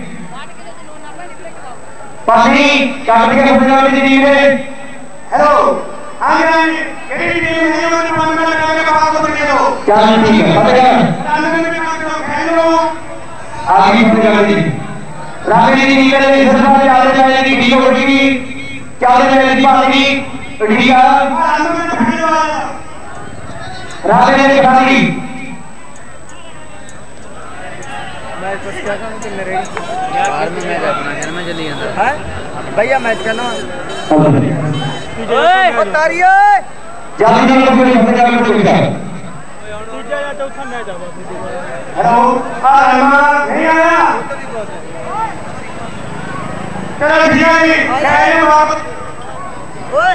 पानी काट के फतेहगढ़ की टीम ने हेलो आगे केडी टीम है वो पानी में लगा के बात को दे दो क्या ठीक है फतेहगढ़ रामगढ़ में काम करो खेलो आगे फतेहगढ़ की रामगढ़ की टीम ने इस तरह से आगे जाएगी टीम को की क्या जाएगी पानी ठीक है रामगढ़ में खेलो रामगढ़ की पानी मैं कुछ क्या कहूं कि मेरे बाहर में मैच अपना घर में चली अंदर है भैया मैच करना ओए तारी ओए जल्दी जल्दी फतेहगढ़ को दिखा तीसरा या चौथा मैच आवा हेलो नहीं आया चलो भैया खेलो आप ओए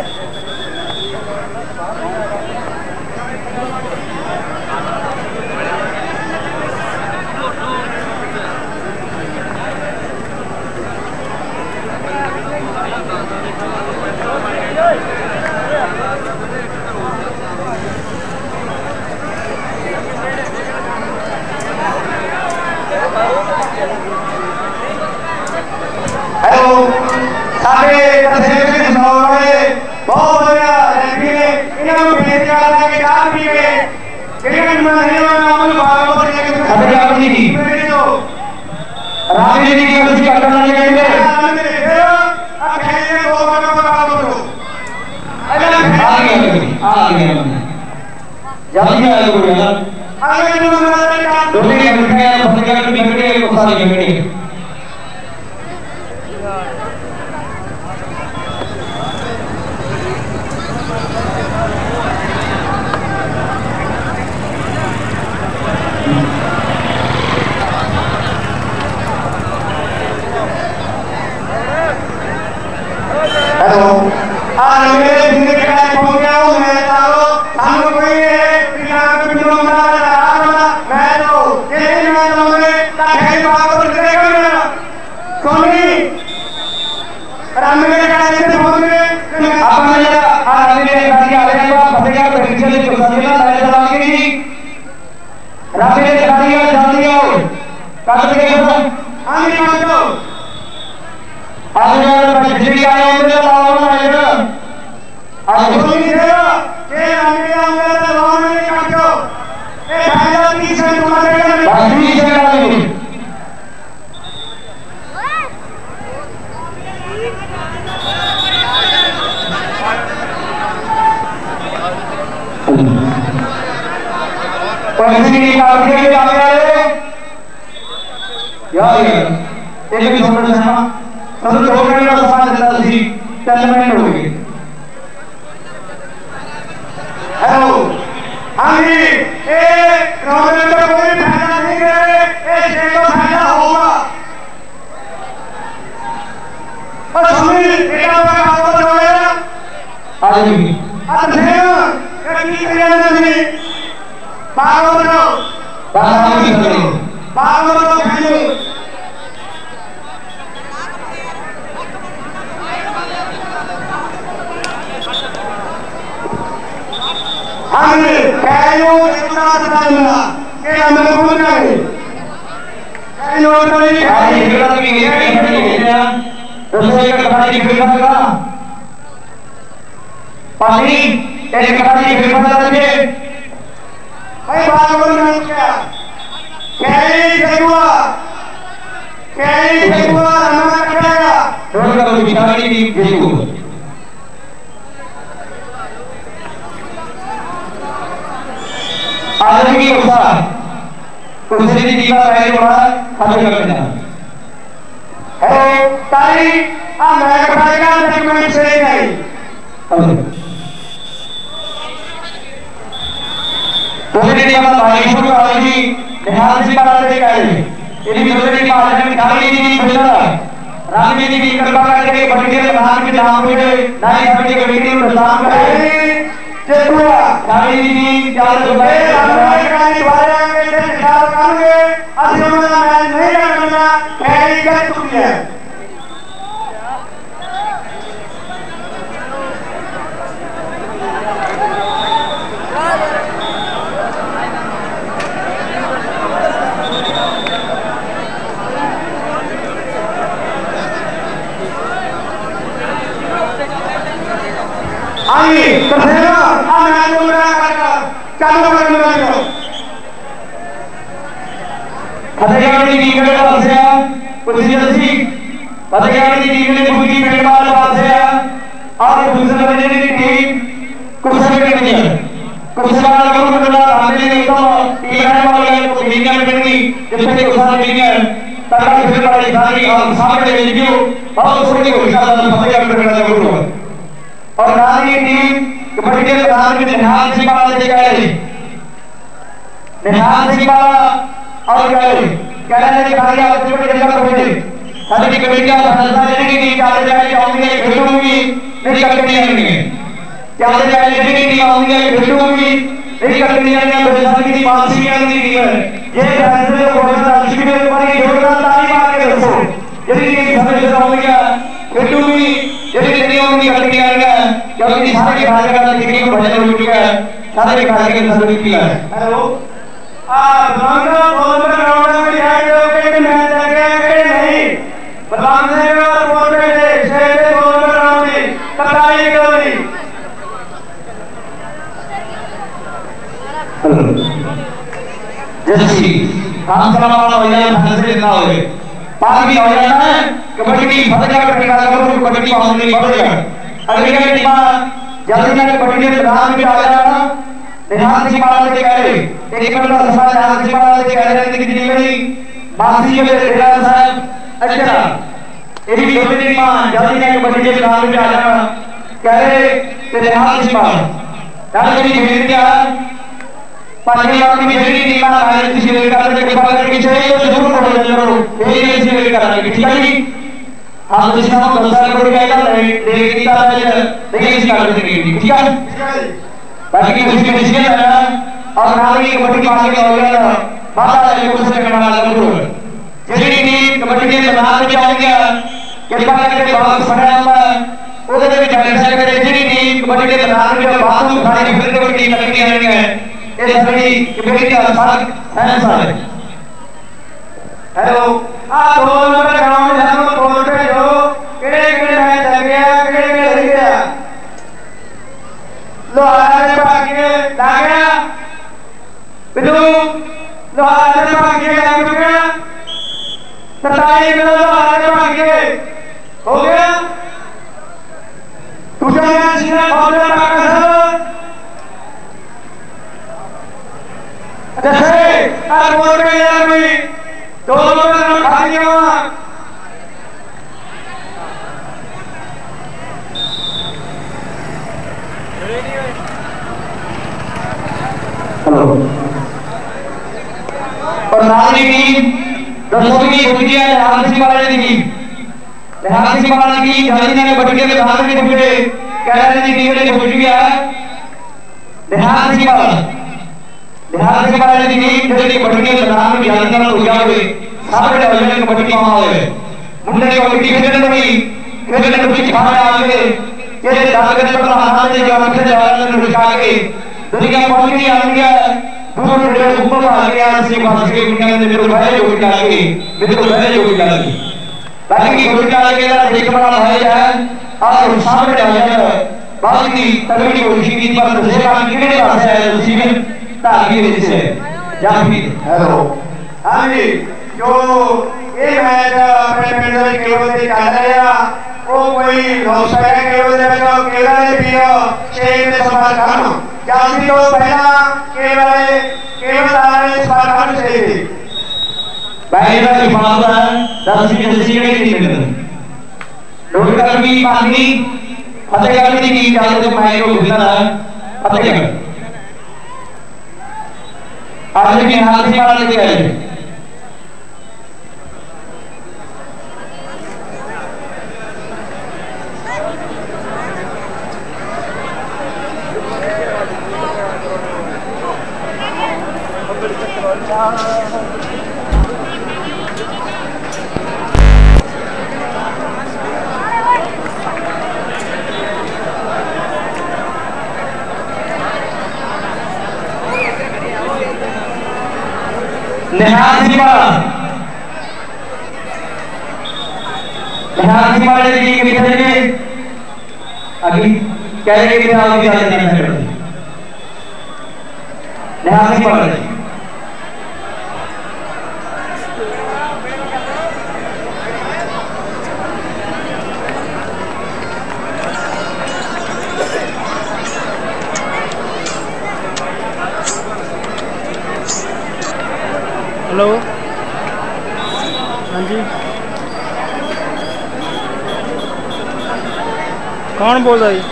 हेलो साडे कसेरे के सुनाओगे बहुत बढ़िया रेफरी ने इन्होंने भेज दिया था कि डाल भी गए क्रिकेट में नहीं होना हम भागवत के फतेहगढ़ की टीम रामगढ़ की टीम किसी का कर लगेंगे अब खेलने दो ओवर का बता दो आगे जल्दी आए लोग यार आगे जो हमारा दोनों के बिगड़े फतेहगढ़ के बिगड़े को सारे बिगड़े हेलो आज मेरे जिंदगी का हो गया हूं मैं तारो हम कोई है बिना पिंडों में मैं तो ये मैं हमने खेल बात कर देगा मेरा सोनी रामगढ़ का ऐसे फोन में अपन मेरा रामगढ़ का गाड़ी आ रहा है फतेहगढ़ पे चले तो सजीला लाइन चलाएंगे जी रामगढ़ का गाड़ी आ जल्दी आओ काट के आगे काटो आज बिजली का आने वाला लाओ ना इधर आज सोनी देगा ये रामगढ़ अंदर लाओ में काटो ए पहला 30 मिनट तुम्हारे का बाकी से डालेंगे पैसे निकाल के आगे आए यार एक भी समस्या सब तो हो गया समाज देता थी 10 मिनट हो गए हेलो हाँ जी ए रामगढ़ में कोई फायदा नहीं है ए शेर का फायदा होगा और सुनी बेटा का आपको जो है आज भी अब देखो ये की करना नहीं बागो करो खेलो हम खेलो इतना बताना कि हम भूल गए खेलो तो नहीं आज ये खेला भी है रसोई का कढ़ाई खेला का पानी एक खिलाड़ी खिलफत रखे भाई बागवन नाम क्या कैरी ठेकुआ नाम रखेगा रोड का विशाली की जेलू आज की उत्साह उससे भी दीवा पहले बड़ा खत्म कर देना है तारी आ मैं करेगा डॉक्यूमेंट से नहीं पूरे दीवा भाई शुरू वाली ध्यान से बात करें यदि दूसरे की बात में खाली नहीं मिलता राजनीति की कृपा करके बड़े नाम के नाम पे नाई सभी के बेटी को प्रदान करें चेतुआ खाली नहीं ज्यादा भाई हमारे गाड़ी वाले के ख्याल करेंगे असीमना मैं नहीं करना कैरी कर चुकी है आई तो सेना मैं तुमरा करना चालू कर दो फतेहगढ़ की टीम के पास है पुलिस फतेहगढ़ की टीम ने पूरी पेटवाल पास है और दूसरे बजे की टीम कुशल के नहीं है कुशल का करो मतलब हमने नहीं तो टीम है वाले को मीडिया में बैठी जिससे कुशल मीडिया तक फिर बड़ी सारी और सामने वीडियो और छोटी को हिसाब से फतेहगढ़ का जरूर है और नानी की टीम कबड्डी के मैदान में निहाल सिंह वाला लेके आए निहाल सिंह वाला और क्या ने दिखाई आपसे बड़ी जगह पर भेजे सारी कबड्डी का फैसला लेने की टीम आगे जाए आऊंगी खेलूंगी नहीं करनी आएंगे क्या आगे जाए लेने की टीम आऊंगी खेलूंगी नहीं करनी आएंगे बरसात की मानसी की टीम है ये फैसले को बहुत अच्छी में बड़ी जोरदार ताली मार के रखो यदि टीम समय से आऊंगी खेलूंगी यदि नहीं होंगी करनी आएगा क्योंकि सारे कार्यकर्ता दिखने को भजन हो चुका है सारे कार्यकर्ता सब किया है हेलो बलवान बोल में ग्राउंड में जाए के मैच लगे के नहीं बलवान ने बोल रहे शेर बोल में ग्राउंड में कटाई गई जैसी काम करवाना हो जाए फैसले ना हो पार भी हो जाना है कबड्डी की फतेहगढ़ का करो कबड्डी मामले बढ़ेगा अगली टीम जल्दी में कबड्डी के प्रधान भी आ जाना निहाल सिंह वाला के कह रहे एक मिनट का सवाल निहाल सिंह वाला के कह रहे कि डिलीवरी मासी के डेरा साहब अच्छा ये भी दूसरी टीम जल्दी में कबड्डी के प्रधान भी आ जाना कह रहे कि निहाल सिंह वाला यार मेरी भेज दिया पांचवी बार की मेरी टीम में आए किसी लेकर करने के बाद अगर किसी तो जरूर पढ़ो जरूर यही नहीं किसी लेकर करने ठीक है जी हम जिसका हम 10 साल को गया था देख था लेकिन इसी कर देंगे ठीक है बाकी किसी में इसके ना और नाली कबड्डी पास के हो गया माता ने कुछ से करना जरूर यदि टीम कबड्डी के मैदान में जाओगे कृपा करके बहुत समय उधर भी फैसला करें यदि टीम कबड्डी के मैदान में बाथरूम खाने फिर कोई टीम करनी आएंगे ये सभी कबड्डी का फैसला है हेलो दो नंबर ग्राउंड में हम बोल रहे हो केड़े मैच लग गया केड़े लग गया लोहारा ने भागे लग गया बिल्लू लोहारा ने भागे लग गया 27 किलो लोहारा ने भागे हो गया दूसरा मैच है बहुत ताकत जैसे आप बोल रहे हैं यार भाई दोनों में खाली हुआ और नाली टीम दसवीं की होती है निहाल सिंह वाले की निहाल सिंह वाले की जल्दी ने बटके के धार में पूरे कह रहे थे टीम ने पहुंच गया निहाल सिंह वाले की जल्दी बटके के धार में जल्दी ना हो जाओगे सारे डॉलर कबड्डी मामावे मुंडे की कबड्डी खेलने कुछ खाने आगे ये दागत पर हाथ से जवाब से जवाब ने रुका के दुनिया पहुंच गई आ गया दूर बड़े ऊपर आ गया से पास के दुनिया में मेरे भाई जो उठा के मेरे को भाई जो उठा के बाकी की उठा के ना देख बड़ा भाई है और सामने आ गया बहुत ही तगड़ी कोशिश की पर दूसरे काम कितने पास है उसी में ताकि से या फिर हेलो हाँ जी जो ये मैच अपने पिंड के केवल से चल रहा वो कोई लोकसभा केवल से जो केवल भी हो शेर में सफर करना जाती तो पहला केवल आने सफर करना चाहिए पहले का दिमाग है 10 की जल्दी के लिए रोड का भी पानी फतेहगढ़ की चालू जो मैं को घुसना है फतेहगढ़ आज भी हाथ से मार लेके आए निहाल सिंह जी के पीछे देखिए अभी कह रहे कि आप भी जाते हैं निहाल सिंह हेलो हाँ जी कौन बोल रहा है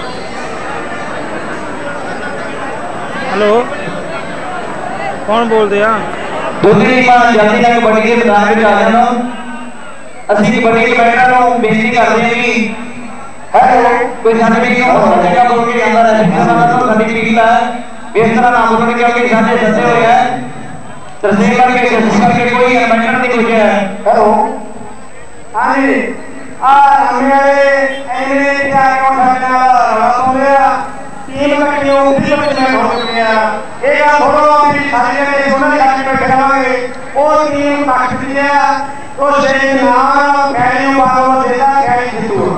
हेलो कौन बोल रहे हैं दूसरी बात जाती है कबड्डी के मैदान में आ जाना असली कबड्डी के मैदान में बेइज्जती करते हैं कि हेलो कोई सर्टिफिकेट हो जाएगा बोल के अंदर है सर्टिफिकेट है इस तरह नाम बोल के कि सारे सत्य हो गया तरसेल करके कोशिश करके कोई एडमिशन नहीं कुछ है हेलो हाँ जी हमें एने क्या कौन करना हो गया टीम का क्यों भी में हो गया एक थोड़ा भी सारे में सुनने खाने पे खिलावे वो टीम काट दिया तो से नाम कहने वाला देता कह जीतू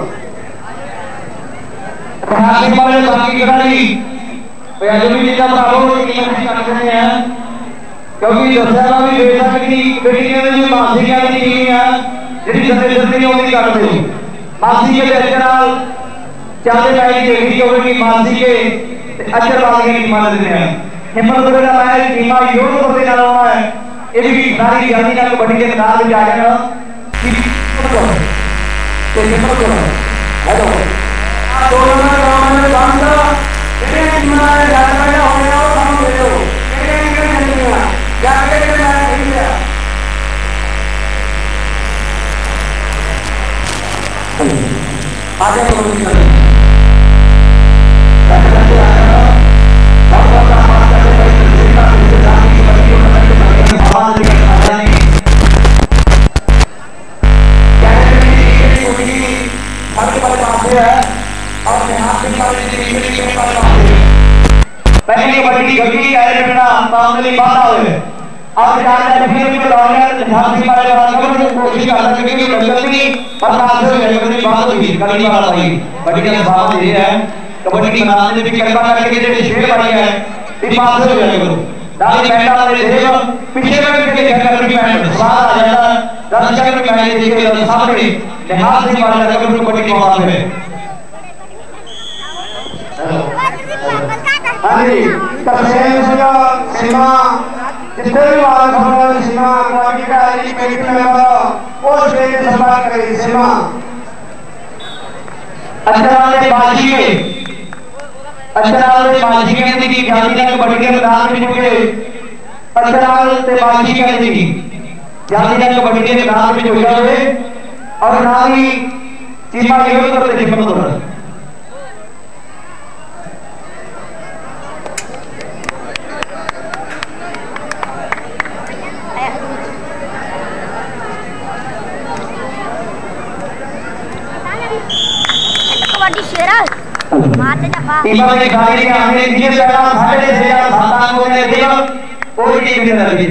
कहानी वाले बाकी खिलाड़ी भैया जो भी जीता ब्रावो टीम की करते हैं क्योंकि दशहरा भी बेटा की बेटी ने जो मासी की टीम है ਜਿਹੜੀ ਸੱਤੇ ਨਹੀਂ ਆਉਂਦੀ ਕਰਦੇ ਹੋ ਮਾਸੀ के अचराल चाहते चाहिए कि देखी होगी कि मासी के अचराल की टीम देते हैं हिम्मत वगैरह मैच टीम योग करते जाना होना है ये भी सारी जल्दी का कबड्डी के मैदान में जाएगा तो हिम्मत करो हेलो दोनों गांव में बांधा ये टीम में जाना होने और काम ले लो ये जाके मैं नहीं गया आगे बढ़ो पहली कबड्डी गड्डी आए बिना मामले बाधा हुए अब जाने फिर भी लॉयर झांसी वाले वाले को कोशिश करता है कि गलती पर पास हो गई कबड्डी बात हुई कड़ी बात आई कबड्डी का बात ये है कबड्डी बनाने में भी कलमा करके जो शेर बनी है ये पास हो गई करो दादी बैठा वाले देव पीछे बैठ के कर भी बैठ स्वाद आ जाता दर्शक में मैच देखे सामने निहाल सिंह वाले कबड्डी को मार है हाँ जी तरसेल सिंह सीमा जितने भी वाला खबर सीमा कबड्डी का एक कमेटी मेंबर वो स्टेज पे संवाद करेगी सीमा अचराले बाजी के दी जाती है कबड्डी के मैदान में जुटे अचराले बाजी के दी जाती है कबड्डी के मैदान में जुटे हुए और ना ही सीमा योग करते हिम्मत हो टीम में गाड़ी के आगे दिए पहला 6.5 सात को ने दिया कोई टीम के अंदर भी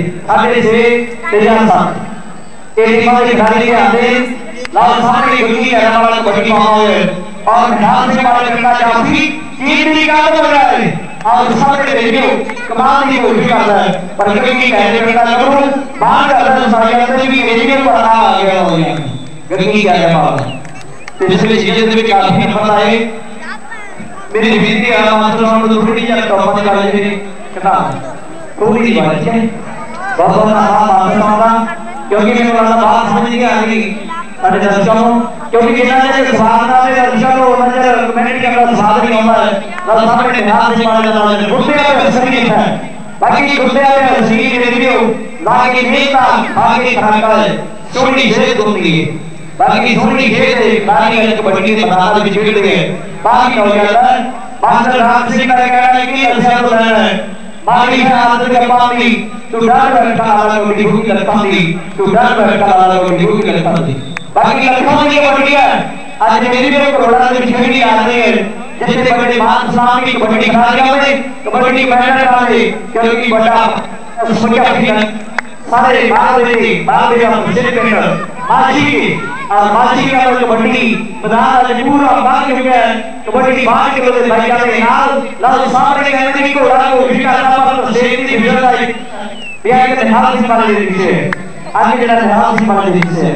6.5 ये टीम में गाड़ी के आगे लाल सामने गुल्ली है हमारा कबड्डी वहां है और ध्यान से बात करना चाहूंगी कीर्ति का तो लगा है और सामने देखियो कमाल की कोशिश कर रहा है पर कभी कहते बेटा करो बात कर रहा है सारे अंदर भी रेडियो पर आ गया हो गया गंगी क्या है बात इसलिए चीजें भी काफी पता है मेरी विनती है मास्टर को थोड़ी या टॉप कर ले कितना थोड़ी बात है बहुत बहुत आभार मास्टर क्योंकि मेरे वाला बात समझ नहीं आ रही अरे दर्शकों क्योंकि कहना है कि साधना में दर्शकों नजर कमेंट के अंदर स्वाद नहीं होता है ना सामने ध्यान से पढ़ा जाता है गुस्से पे संगीत है बाकी गुस्से पे संगीत रिव्यू बाकी नेता बाकी खाका है छोटी जेल होती है बाकी छोटी जेल है बाकी एक बड़ी बनाना भी छेड़ दे बाकी हो जाता है मास्टर राम सिंह का कहना है कि अच्छा तो रहना है बाकी है आदत के पानी तू डर बैठा आला को डिगू की लगता थी तू डर बैठा आला को डिगू की लगता थी बाकी लखनऊ की कबड्डी है आज मेरी भी करोड़ा से बिछड़ी आते हैं जैसे बड़े मान साहब की कबड्डी खिलाड़ियों में कबड्डी मैदान डाले क्योंकि बड़ा सुनिया भी सारे बाल दे हम सिर पे माची और माची का कबड्डी मैदान में पूरा बांध हो गया कबड्डी बांध के बोले भाई जाते नाल लाल सामने कहने को रहा को विकास पर सेफ्टी विजय बिया के हाथ से मार दे पीछे आगे जरा हाथ से मार दे पीछे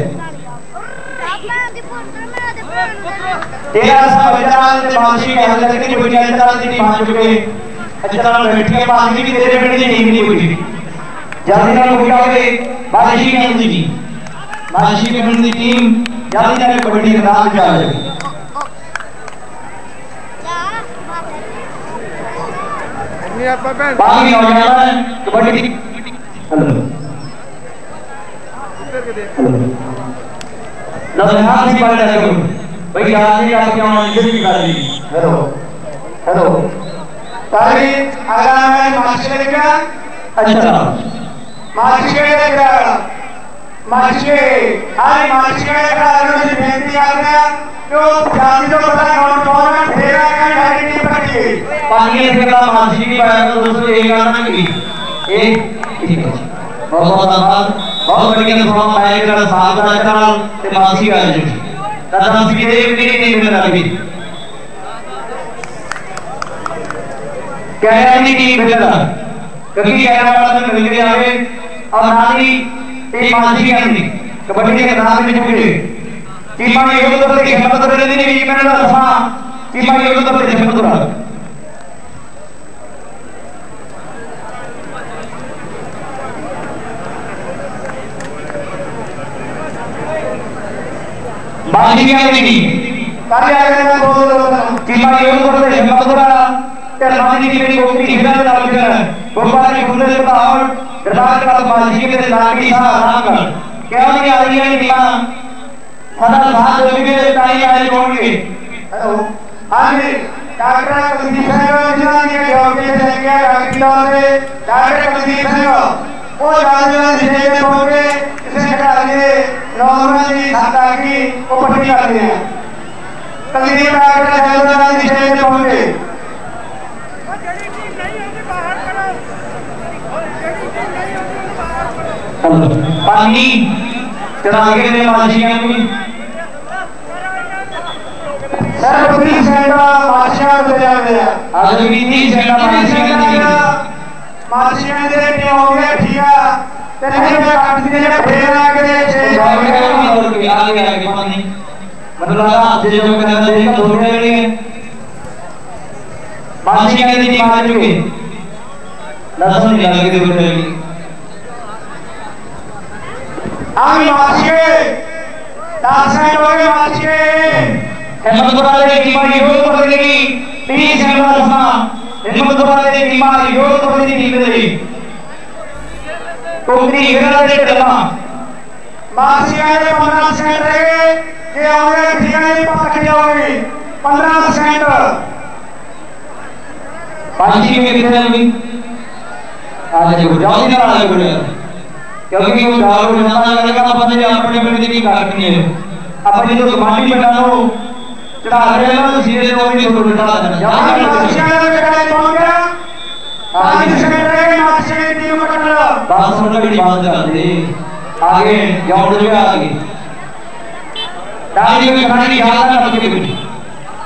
तेरा सब अजराल से माची के हल करके जो अजराल से मान चुके अजराल बैठ के बाकी भी तेरे बेटे नहीं मिली हुई जल्दी ना हो जाओगे बादशी की अंदर जी बादशी की अंदर टीम जल्दी ना कबड्डी का नाम क्या है बाकी नौजवान कबड्डी हेलो नौजवान से बात करो भाई आज का क्या मंजिल की कर दी हेलो हेलो तारी आगाम है मास्टर का अच्छा मास्टर का मास्टर हाय मास्टर का अनुरोध बेनती आ गया जो जाति तो पता कौन कौन है फेरा का ढाई नहीं पड़ी पानी से का मानसी की बात तो दोस्तों एक गाना की एक ठीक है बहुत बहुत आभार बहुत बढ़िया फॉर्म पाए का साथ का चैनल ते मानसी का जी दादा की देव भी नहीं मिल रहा अभी कहना नहीं की बेटा क्योंकि कहना वाला तो मिल गया है और नानी ते मानसी का नहीं कबड्डी के नाम में जुड़े टीमा योग करते हिम्मत करने दी नहीं मैंने दफा टीमा योग करते हिम्मत करा बाजी क्या नहीं कार्य आगे में बोल रहा हूं टीमा योग करते हिम्मत करा ते नानी की मेरी कोई हिरा में डाल दिया गोपाल की खुदे पता और दरबार का बाजी के नानी सा आराम कर क्या नहीं आ रही है टीमा सदा साथ देंगे टाइम आए जोड़ेंगे हेलो आगे डॉक्टर कुलदीप सिंह जिन्होंने ये ड्यूटी से किया डॉक्टर कुलदीप सिंह वो जान जिले पहुंचे इसे हटा के नॉर्मली खाता की वो पट्टी कर दिया कुलदीप डॉक्टर जयराम जिले पहुंचे पानी चढ़ाके ने माशियां भी सर पुलिस सेंटर माशियां दे गया आज भी नहीं सेना माशियां दे नहीं हो गया ठीक है तेरे में काट दिए फेर आगे आगे पानी मतलब आप जो कहना देखा बोलने वाले हैं माशियां दी मार चुके लसन नहीं लगे दे बोलेगी आमी माशिए दासे लोगे माशिए हिम्मत वाले टीम योग करनेगी 30 दफा हिम्मत वाले टीम योग करने की निकली कोकरी हिरा दे दफा माशिया ने 15% रहे ये होंगे ठिकाने पकड़ जाओगे 15% पांची में कितने अभी आज जो जाओ ना आगे बोले क्योंकि वो दारू जनता लगेगा अपने अपने बेटे की काटनी है अपने जो कमांडी बनाओ चढ़ा रहे ना तो सीधे तो भी छोड़ देता है जब माशिया ने बेटा पहुंच गया 5% रहे माशिया की टीम पकड़ लो बात सुन के बात करते आगे जाओ जो आगे दादी में कहानी ज्यादा ना पकड़ी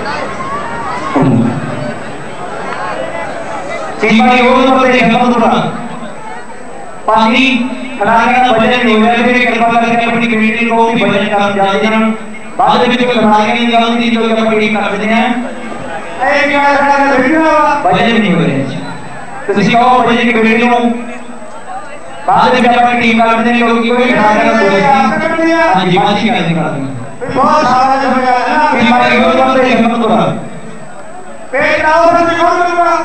सीमा योग करते हिम्मत थोड़ा पानी खिलाने का बजट नहीं हो जाए फिर कृपा करके अपनी कमेटी को भी बजट कर जाते हैं बाद में जो खिलाने की निकालती जो कमेटी कर देते हैं बजट नहीं हो रहे तो किसी को बजट की कमेटी को बाद में जब अपनी टीम कर देते हैं क्योंकि कोई खिलाने का दोस्त हां जी बात ही करने का बहुत सारा जो है ना सीमा योग करते हिम्मत थोड़ा पेट आओ फिर जोड़ दूंगा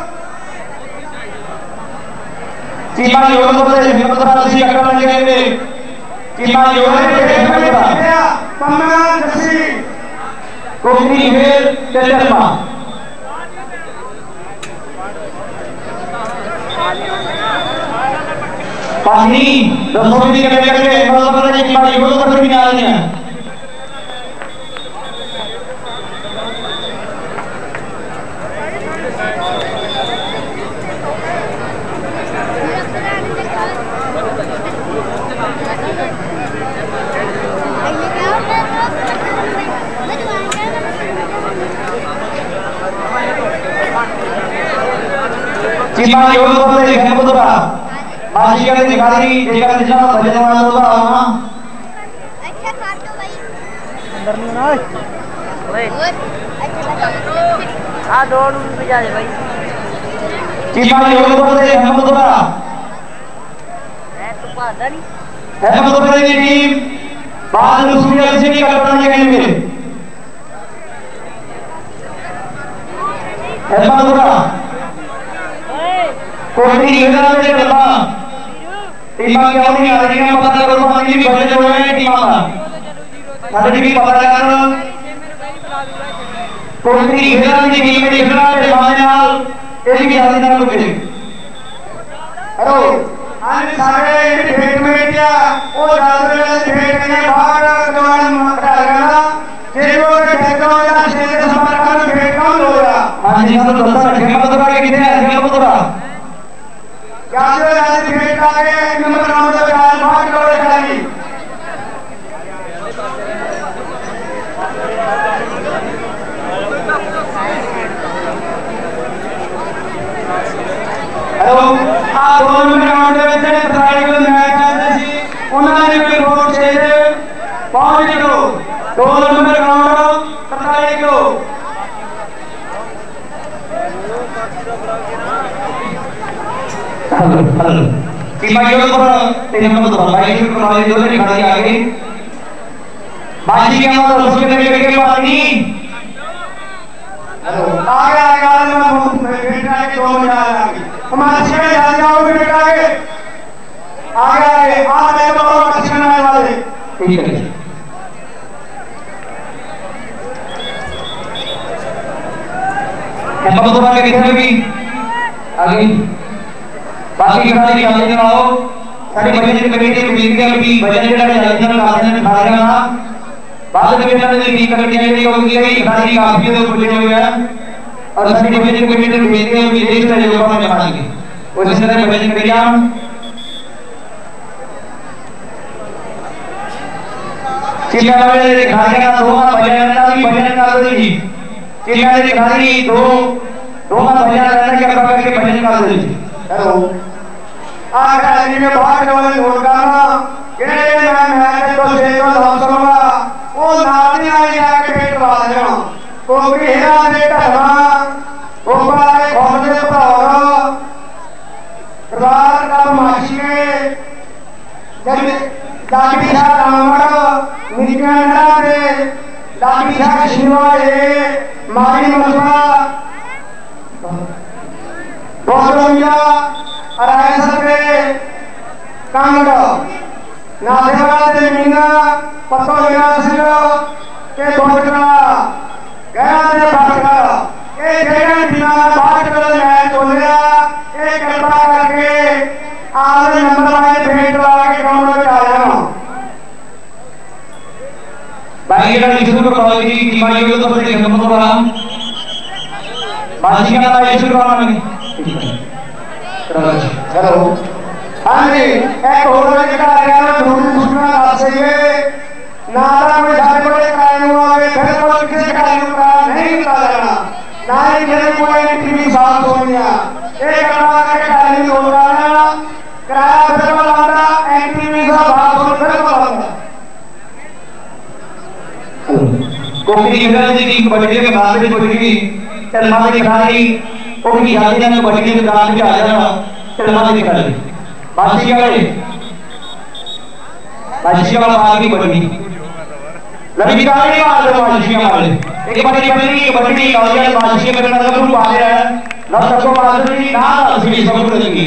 सीमा योग करते हिम्मत थोड़ा सी कर लेंगे सीमा योग करते हिम्मत थोड़ा पन्ना जसी कोकरी खेल चंद्रमा पानी दसों के करके मतलब सीमा योग करते भी आ रहे हैं सीमा योग करते हिम्मत थोड़ा माजी का निकाली जेकर दिशा भजन वाला होगा हां अच्छा काट दो भाई अंदर नहीं ना ओए अच्छा आ दौड़ पे जा दे भाई सीमा योग करते हिम्मत थोड़ा मैं तो पादा नहीं हिम्मत थोड़ा की टीम बाद में सूर्य से कल्पना करेंगे हिम्मत थोड़ा कोई योजना में चलता टीमां क्यों नहीं आ रही हैं पता करो पानी भी बजट हो गए टीमां का सारे भी पता कर कोई योजना की टीम में देखना है सामने नाल ये भी आदि ना कुछ हेलो आज सारे भेट में क्या वो जादू वाले भेट ने बाहर जवान मार गया जे वो भेटो या शेर समाचार भेट कौन हो गया हां जी सब दोस्त हिम्मत थोड़ा के कितने हिम्मत थोड़ा जादू वाले भेट आ गए नंबर राउंड में चार भाग करो खाली हेलो आ दो नंबर राउंड में से ट्रायल मैच है जी उन्होंने भी वोट चाहिए 5 kilo 2 number round 43 kilo hello Seema योग पर हिम्मत थोड़ा भाई की कॉलेज दो ने खड़ा के आगे बाजी के मतलब उसके लेकर के पानी हेलो आगे आएगा मैं बेटा के 2 मिनट आएंगे हमारे से जा जाओ बेटा के आगे आ मैं तो अच्छे आने वाले ठीक है हिम्मत थोड़ा के कितने भी आगे बाकी खिलाड़ी चलते आओ सारी बजट की कमेटी मिल के अभी बजट जेड़ा चलते हैं काफी ने खा रहे हैं बाद में बेटा ने टीम कमेटी ने क्योंकि ये खिलाड़ी काफी तो खुले हुए हैं और सारी बजट की कमेटी ने भेज दिया अभी लिस्ट है जो में बना के उस तरह बजट करिया चिल्ला वाले खिलाड़ी का दो का बजट का दो जी चिल्ला वाले खिलाड़ी दो का बजट रहना क्या करके बजट का दो जी हेलो आगे में भाग वाले होगा ना ये मैं तो से तो लौटूंगा वो नाती आई जाके पेट वाले ना कोई हेरा बेटा ना वो बारे खोलने पड़ा रात का माशी में जब दादी सा रामड़ा निकलना दे दादी सा शिवाए मारी मसला बोलोया अराय सके कांगड़ नादेवा दे मीना पतो या सिरो के बोलना गया दे बाटका ए जगह बिना बाटका मैं बोलिया ए कृपा करके आधे नंबर वाले भेंट वाले काउंटर पे आ जाओ बाकी का इशू को कॉल की टीम आई तो फिर हिम्मत थोड़ा बाजी का ना इशू करवाना हेलो हाँ जी एक होटल के का आया दूसरी सूचना आपसे ये नाला में जाने वाले कायम हुआ है फिर कोई किसी कायम का नहीं निकाला कोई एंट्री साफ होनिया एक करवा के खाली होगा ना किराया फिर बनाता एंट्री भी सब बात हो फिर बनाता कोई इधर से की कबड्डी के बाद में कोई चलमा के खिलाड़ी वो भी जाते हैं कबड्डी के मैदान में आ जाना चलमा के खिलाड़ी बाजी का मार की कबड्डी लड़की का नहीं मार दो बाजी का मार एक कबड्डी कालिया बाजी के मैदान में पा रहा है ना सबको मार दो ना असली सब करेंगे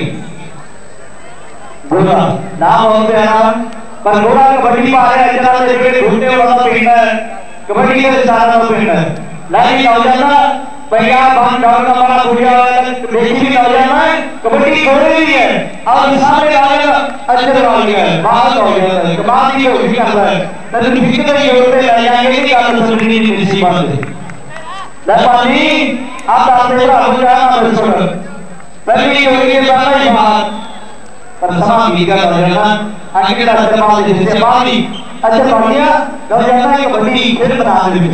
बोला नाम होते हैं ना पर बोला कबड्डी पा रहा है जरा से घूमने वाला पिंड है कबड्डी के सारा पिंड है नहीं हो जाता भैया हम डॉल का बड़ा बुढ़िया देखी भी हो जाना है कबड्डी छोड़े ही है और सामने आ जाएगा अच्छे वाल गया है बाहर हो गया है कमाल की होगी कर रहा है लेकिन फिक्र नहीं होते ले जाएंगे नहीं काम समझनी नहीं इसी बात से लपानी आप आते हो जाना बिल्कुल पहले होगी ये सारा ही बात पर समाज भी कर रहा है आगे का जवाब जैसे बाली अच्छा बढ़िया जब जाता है कबड्डी फिर बता दे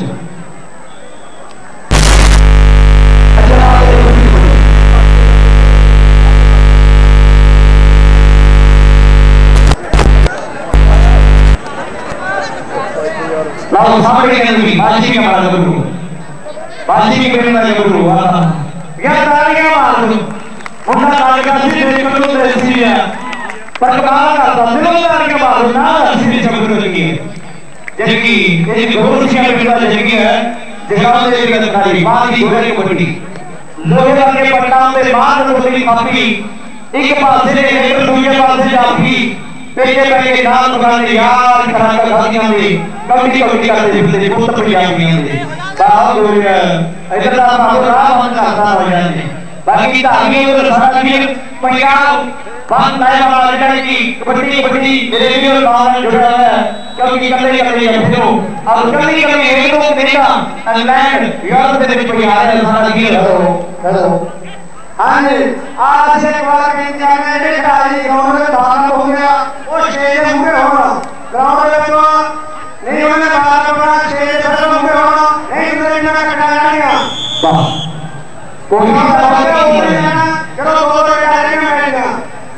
लाओ सामने के अंदर बाजी के मार दो बाजी के पेड़ में जरूर हुआ क्या तालियां मार दो उनका तालियां से देख कर तो ऐसी है पर कमाल करता दिलों तालियां मार दो ना ऐसी जरूर होती है जबकि ये गौरव सिंह पेड़ का जगह है जगह से एक अधिकारी बाजी घोड़े की बट्टी लोहे के पट्टा पे मार गोली काफी एक पास से लेकर दूसरे पास से जाती पेटे पेटे नाम लगाने यार खड़ा कर गालियां दे कभी कभी करते थे पुत्र पंजाबियां दे बात हो रहा है इधर का बाबू राम हम करता हो जाने बाकी धागे और सारा भी पंजाब बात लाए वाला लड़ाई की कबड्डी मेरे भी और गांव में जुड़ा है कभी कभी फिरो अब कभी एक दो नेता इंग्लैंड यूरोप के बीच में आ रहे हैं सारा भी हेलो हाँ जी आज से बार के जाने के खाली ग्राउंड में धान हो गया वो शेर मुके होना ग्राउंड में तो नहीं होने बाहर होना शेर खत्म मुके होना नहीं तो इनका कटाया नहीं वाह कोई चलो दो डायरी में बैठना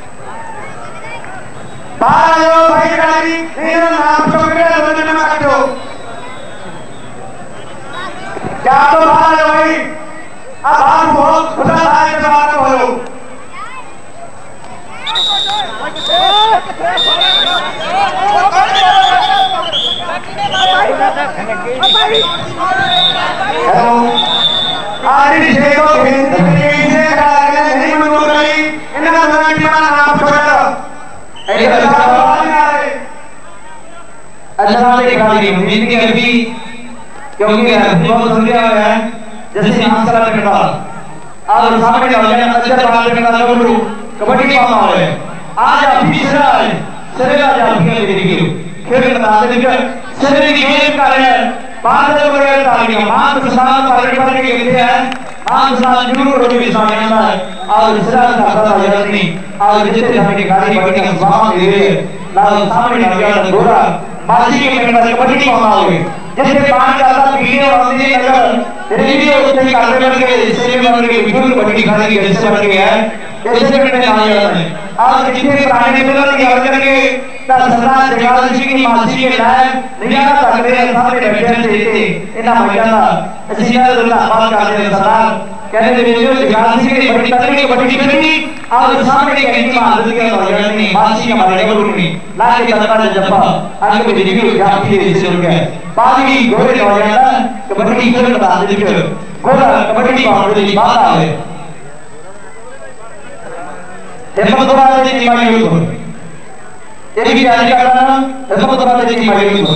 बाहर आओ भाई डायरी नहीं तो नाम छोड़ के दो दिन में काटो क्या तो बाहर आओ भाई अब आप बहुत खुदा आए के बात हो हेलो आरी से तो भेज से करा नहीं मंजूर करी इनका गवर्नमेंट का नाम छोड़ो ऐसे बात नहीं आ रही अच्छा देखा नहीं उम्मीद की अभी क्योंकि बहुत समझा हुआ है जैसे आंसर करना और सामने हो जाए अच्छा बात करना जरूर कबड्डी पामा है आज अभी सरेगा जाती है मेरी खेल बता दे कि सरे की गेम कर रहे हैं बात तो बगैर तालियां मान किसान पार्टी करने के लिए है मान किसान जरूर रोटी भी सामने आता है और इसरा का पता हो नहीं और जितने समय की गाड़ी बड़ी का स्वागत दे रहे ना सामने आ गया घोड़ा बाजी के में कबड्डी पामा हो गई जैसे पान जाता पीने वाले नगर रेडियो उससे करने लगे इससे बन के बिल्कुल कबड्डी खाने की जैसे बन गया है ऐसे में आ जाता है आज कितने पुराने मिलर की और करके ता सरदार जगाल सिंह की मासी के लायक निगाह तकरे सामने बैठे थे इना मजाना असीनादुल्ला बात करते हैं सरदार कहते थे जो जगाल सिंह की बड़ी तकड़ी बड़ी फिरनी और सामने के की मादत के नौजवान ने मासी के मारे गुरुनी लाके तकड़ा जप्पा आगे भी रिव्यू जाती है इसे हो गया बाजी घोड़े नौजवान कबड्डी खेल बता दे कि घोड़ा कबड्डी पाउंड की बात आ है हिम्मत वाले की मांग यूं ये भी जारी करना हिम्मत वाले की मांग यूं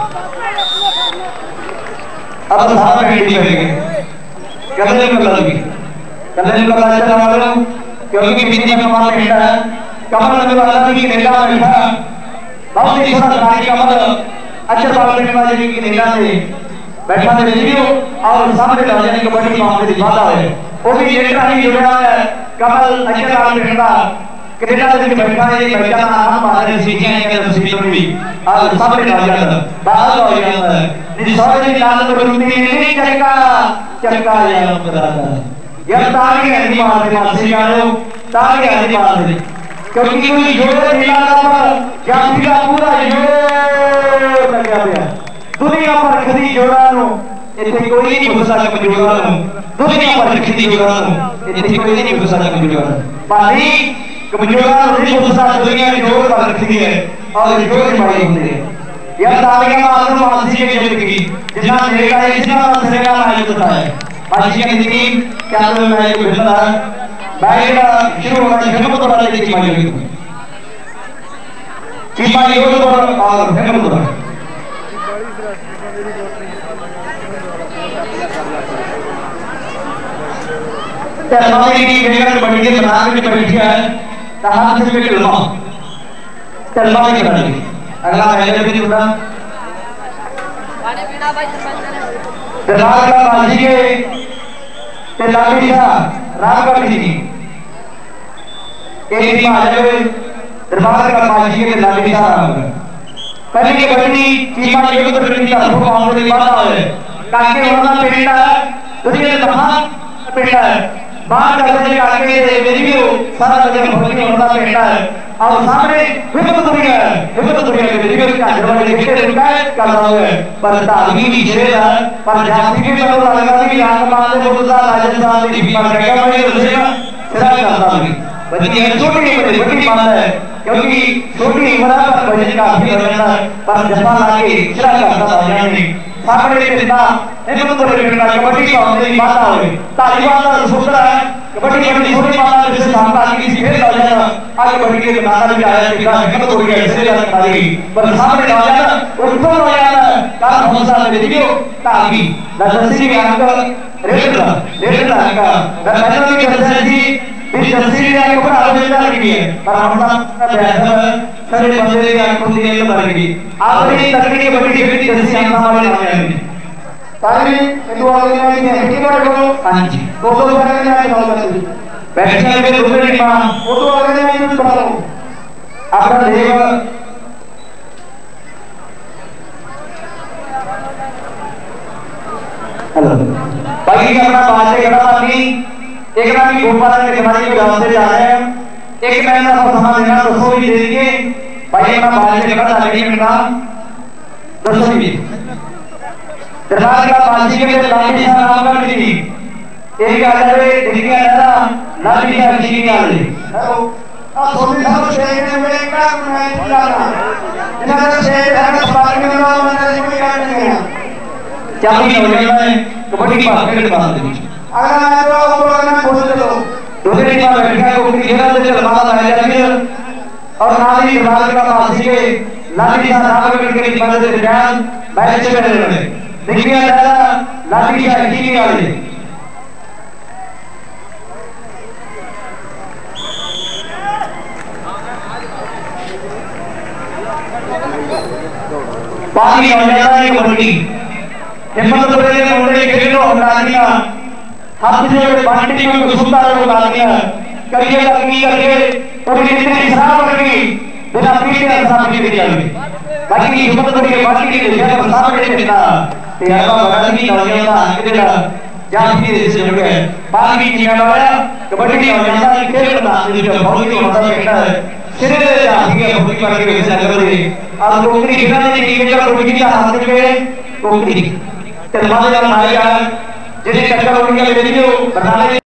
अब साहब हैंडी करेंगे कदले में लगी कदले में लगा चला वाला क्योंकि बिजली में कमाल बैठा है कमल में वाला की नेता बैठा बहुत ही छोटा गाड़ी कमल अच्छे बाल बैठने वाले की नेता से बैठा थे रिव्यू और सामने राजा की कबड्डी मामले की बात है वो भी नेता ही जुड़ा है कमल अच्छे बाल बैठा कनेडा से बैठा है बैठा नाम हमारे सीखे हैं कि सीटों भी और सामने राजा बाहर हो गया है निसारे लाल बरुदी ने चक्का चक्का या कराता यार तालियां नहीं मारते मासी जानो तालियां नहीं मारते क्योंकि कोई जोर नीला का पर जाति का पूरा जोर लगा गया दुनिया पर खड़ी जोड़ा नो इतने कोई नहीं घुसा कमजोरा नो दुनिया पर खड़ी जोड़ा नो इतने कोई नहीं घुसा कमजोरा पानी कमजोरा नहीं घुसा दुनिया जोर पर रखती है और जोर बड़ी होती है यार तालियां मारते मासी की जिंदगी जितना देगा इतना सरेगा मैं बताया मासी की जिंदगी क्या तो मैं ये बता बाइला शुरू होना हिम्मत वाले की माई योग और हिम्मत वाला तेलमाई की बेगर बड़ी के बना के बैठी है हाथ से तेलमा तेलमाई करा दी अगला मैच भी जुड़ा दरबार का बाजी के तेलावी था रामगढ़ जी एक टीम आ जाए दरबार का बाजी के तेलावी था रामगढ़ पहले के बड़ी टीम आ योग तो बड़ी था वो काउंटर की बात है काके होना पेटा दुनिया में कहां पेटा है बात करने काके वीडियो सारा जगह होती होना पेटा है और सामने हिम्मत दुनिया के वीडियो का जवाब देखे रुका है कर रहा है पर तालगी भी छेड़ा पर जाति के तो लगा कि राग माने बोलता राजस्थान की पर जगह में रुसेगा सिरा करता है बच्ची छोटी बड़ी बात है क्योंकि छोटी उम्र पर बच्चे का भी रहना पर जपा लाके सिरा करता है नहीं सामने पिता हिम्मत दुनिया कबड्डी का होने की बात है तालिबान का सूत्र है कबड्डी बड़ी छोटी बात है जिससे सामने आगे किसी खेल आ जाएगा आगे बढ़ के बनाना भी आया कि हिम्मत हो गया इससे ज्यादा खाली पर सामने आ जाना ऊपर हो जाना का हौसला दे दियो ताकि नजसी के अंक रेडला का मैंने भी जैसे जी इस तस्वीर के ऊपर आलोचना की है पर हमला बेहतर सारे बंदे की आंखों से ये बन गई आखिरी तकनीक बड़ी बड़ी जैसी हम हमारे नाम है ताली इंदु वाले ने कितनी बार बोलो हां जी दो बार ने आई बात कर बैठने में दूसरे की मां वो तो वाले ने यूज कर लो अपना देव हेलो बाकी अपना बात है कड़ा बाकी एक नाम की गोपाल के खिलाड़ी को गांव से जा रहे हैं एक महीना का समय देना 200 भी देंगे भाई अपना बात है कड़ा लेकिन नाम 200 भी दरबार का बाजी के लिए लाठी सा नाम का दी एक आले दिखिया ना लाठी का किसी का ले हेलो आ सोनी साहब शेर में का मैं लाना इन्हें शेर है बात में ना मैंने कोई काम नहीं है चाबी हो गया है कबड्डी पास के बात दी अगर मैं तो ऊपर ना बोल दे लो दूसरी टीम में बैठा को की घेरा से चलमाला आ जाती है और नाली दरबार का बाजी के लाठी सा नाम के मदद से ध्यान मैच से रहे देखिए दादा लाठी का की वाले पानी हो जाता है कबड्डी हिम्मत तो पहले मुंडे खेलो लाठियां हाथ से बांटी में सुनता रहो लाठियां करिए लगी करके और इतनी खराब लगी बिना पीटे साफ की जाएगी बाकी हिम्मत तो के बाकी के लिए जब सामने देता यार का बड़ा की नौजवान आगे दे जाती है इस जगह बाकी की वाला कबड्डी हो जाता है खेल बना जो बहुत ही मजा बैठा है सिरे जाती है भूखी मार के वैसे कर दे और कोकरी खिलाने की जगह कोकरी का हाथ पे कोकरी तेलमाला मारेगा जिन्हें टक्कर होगी वीडियो बनाने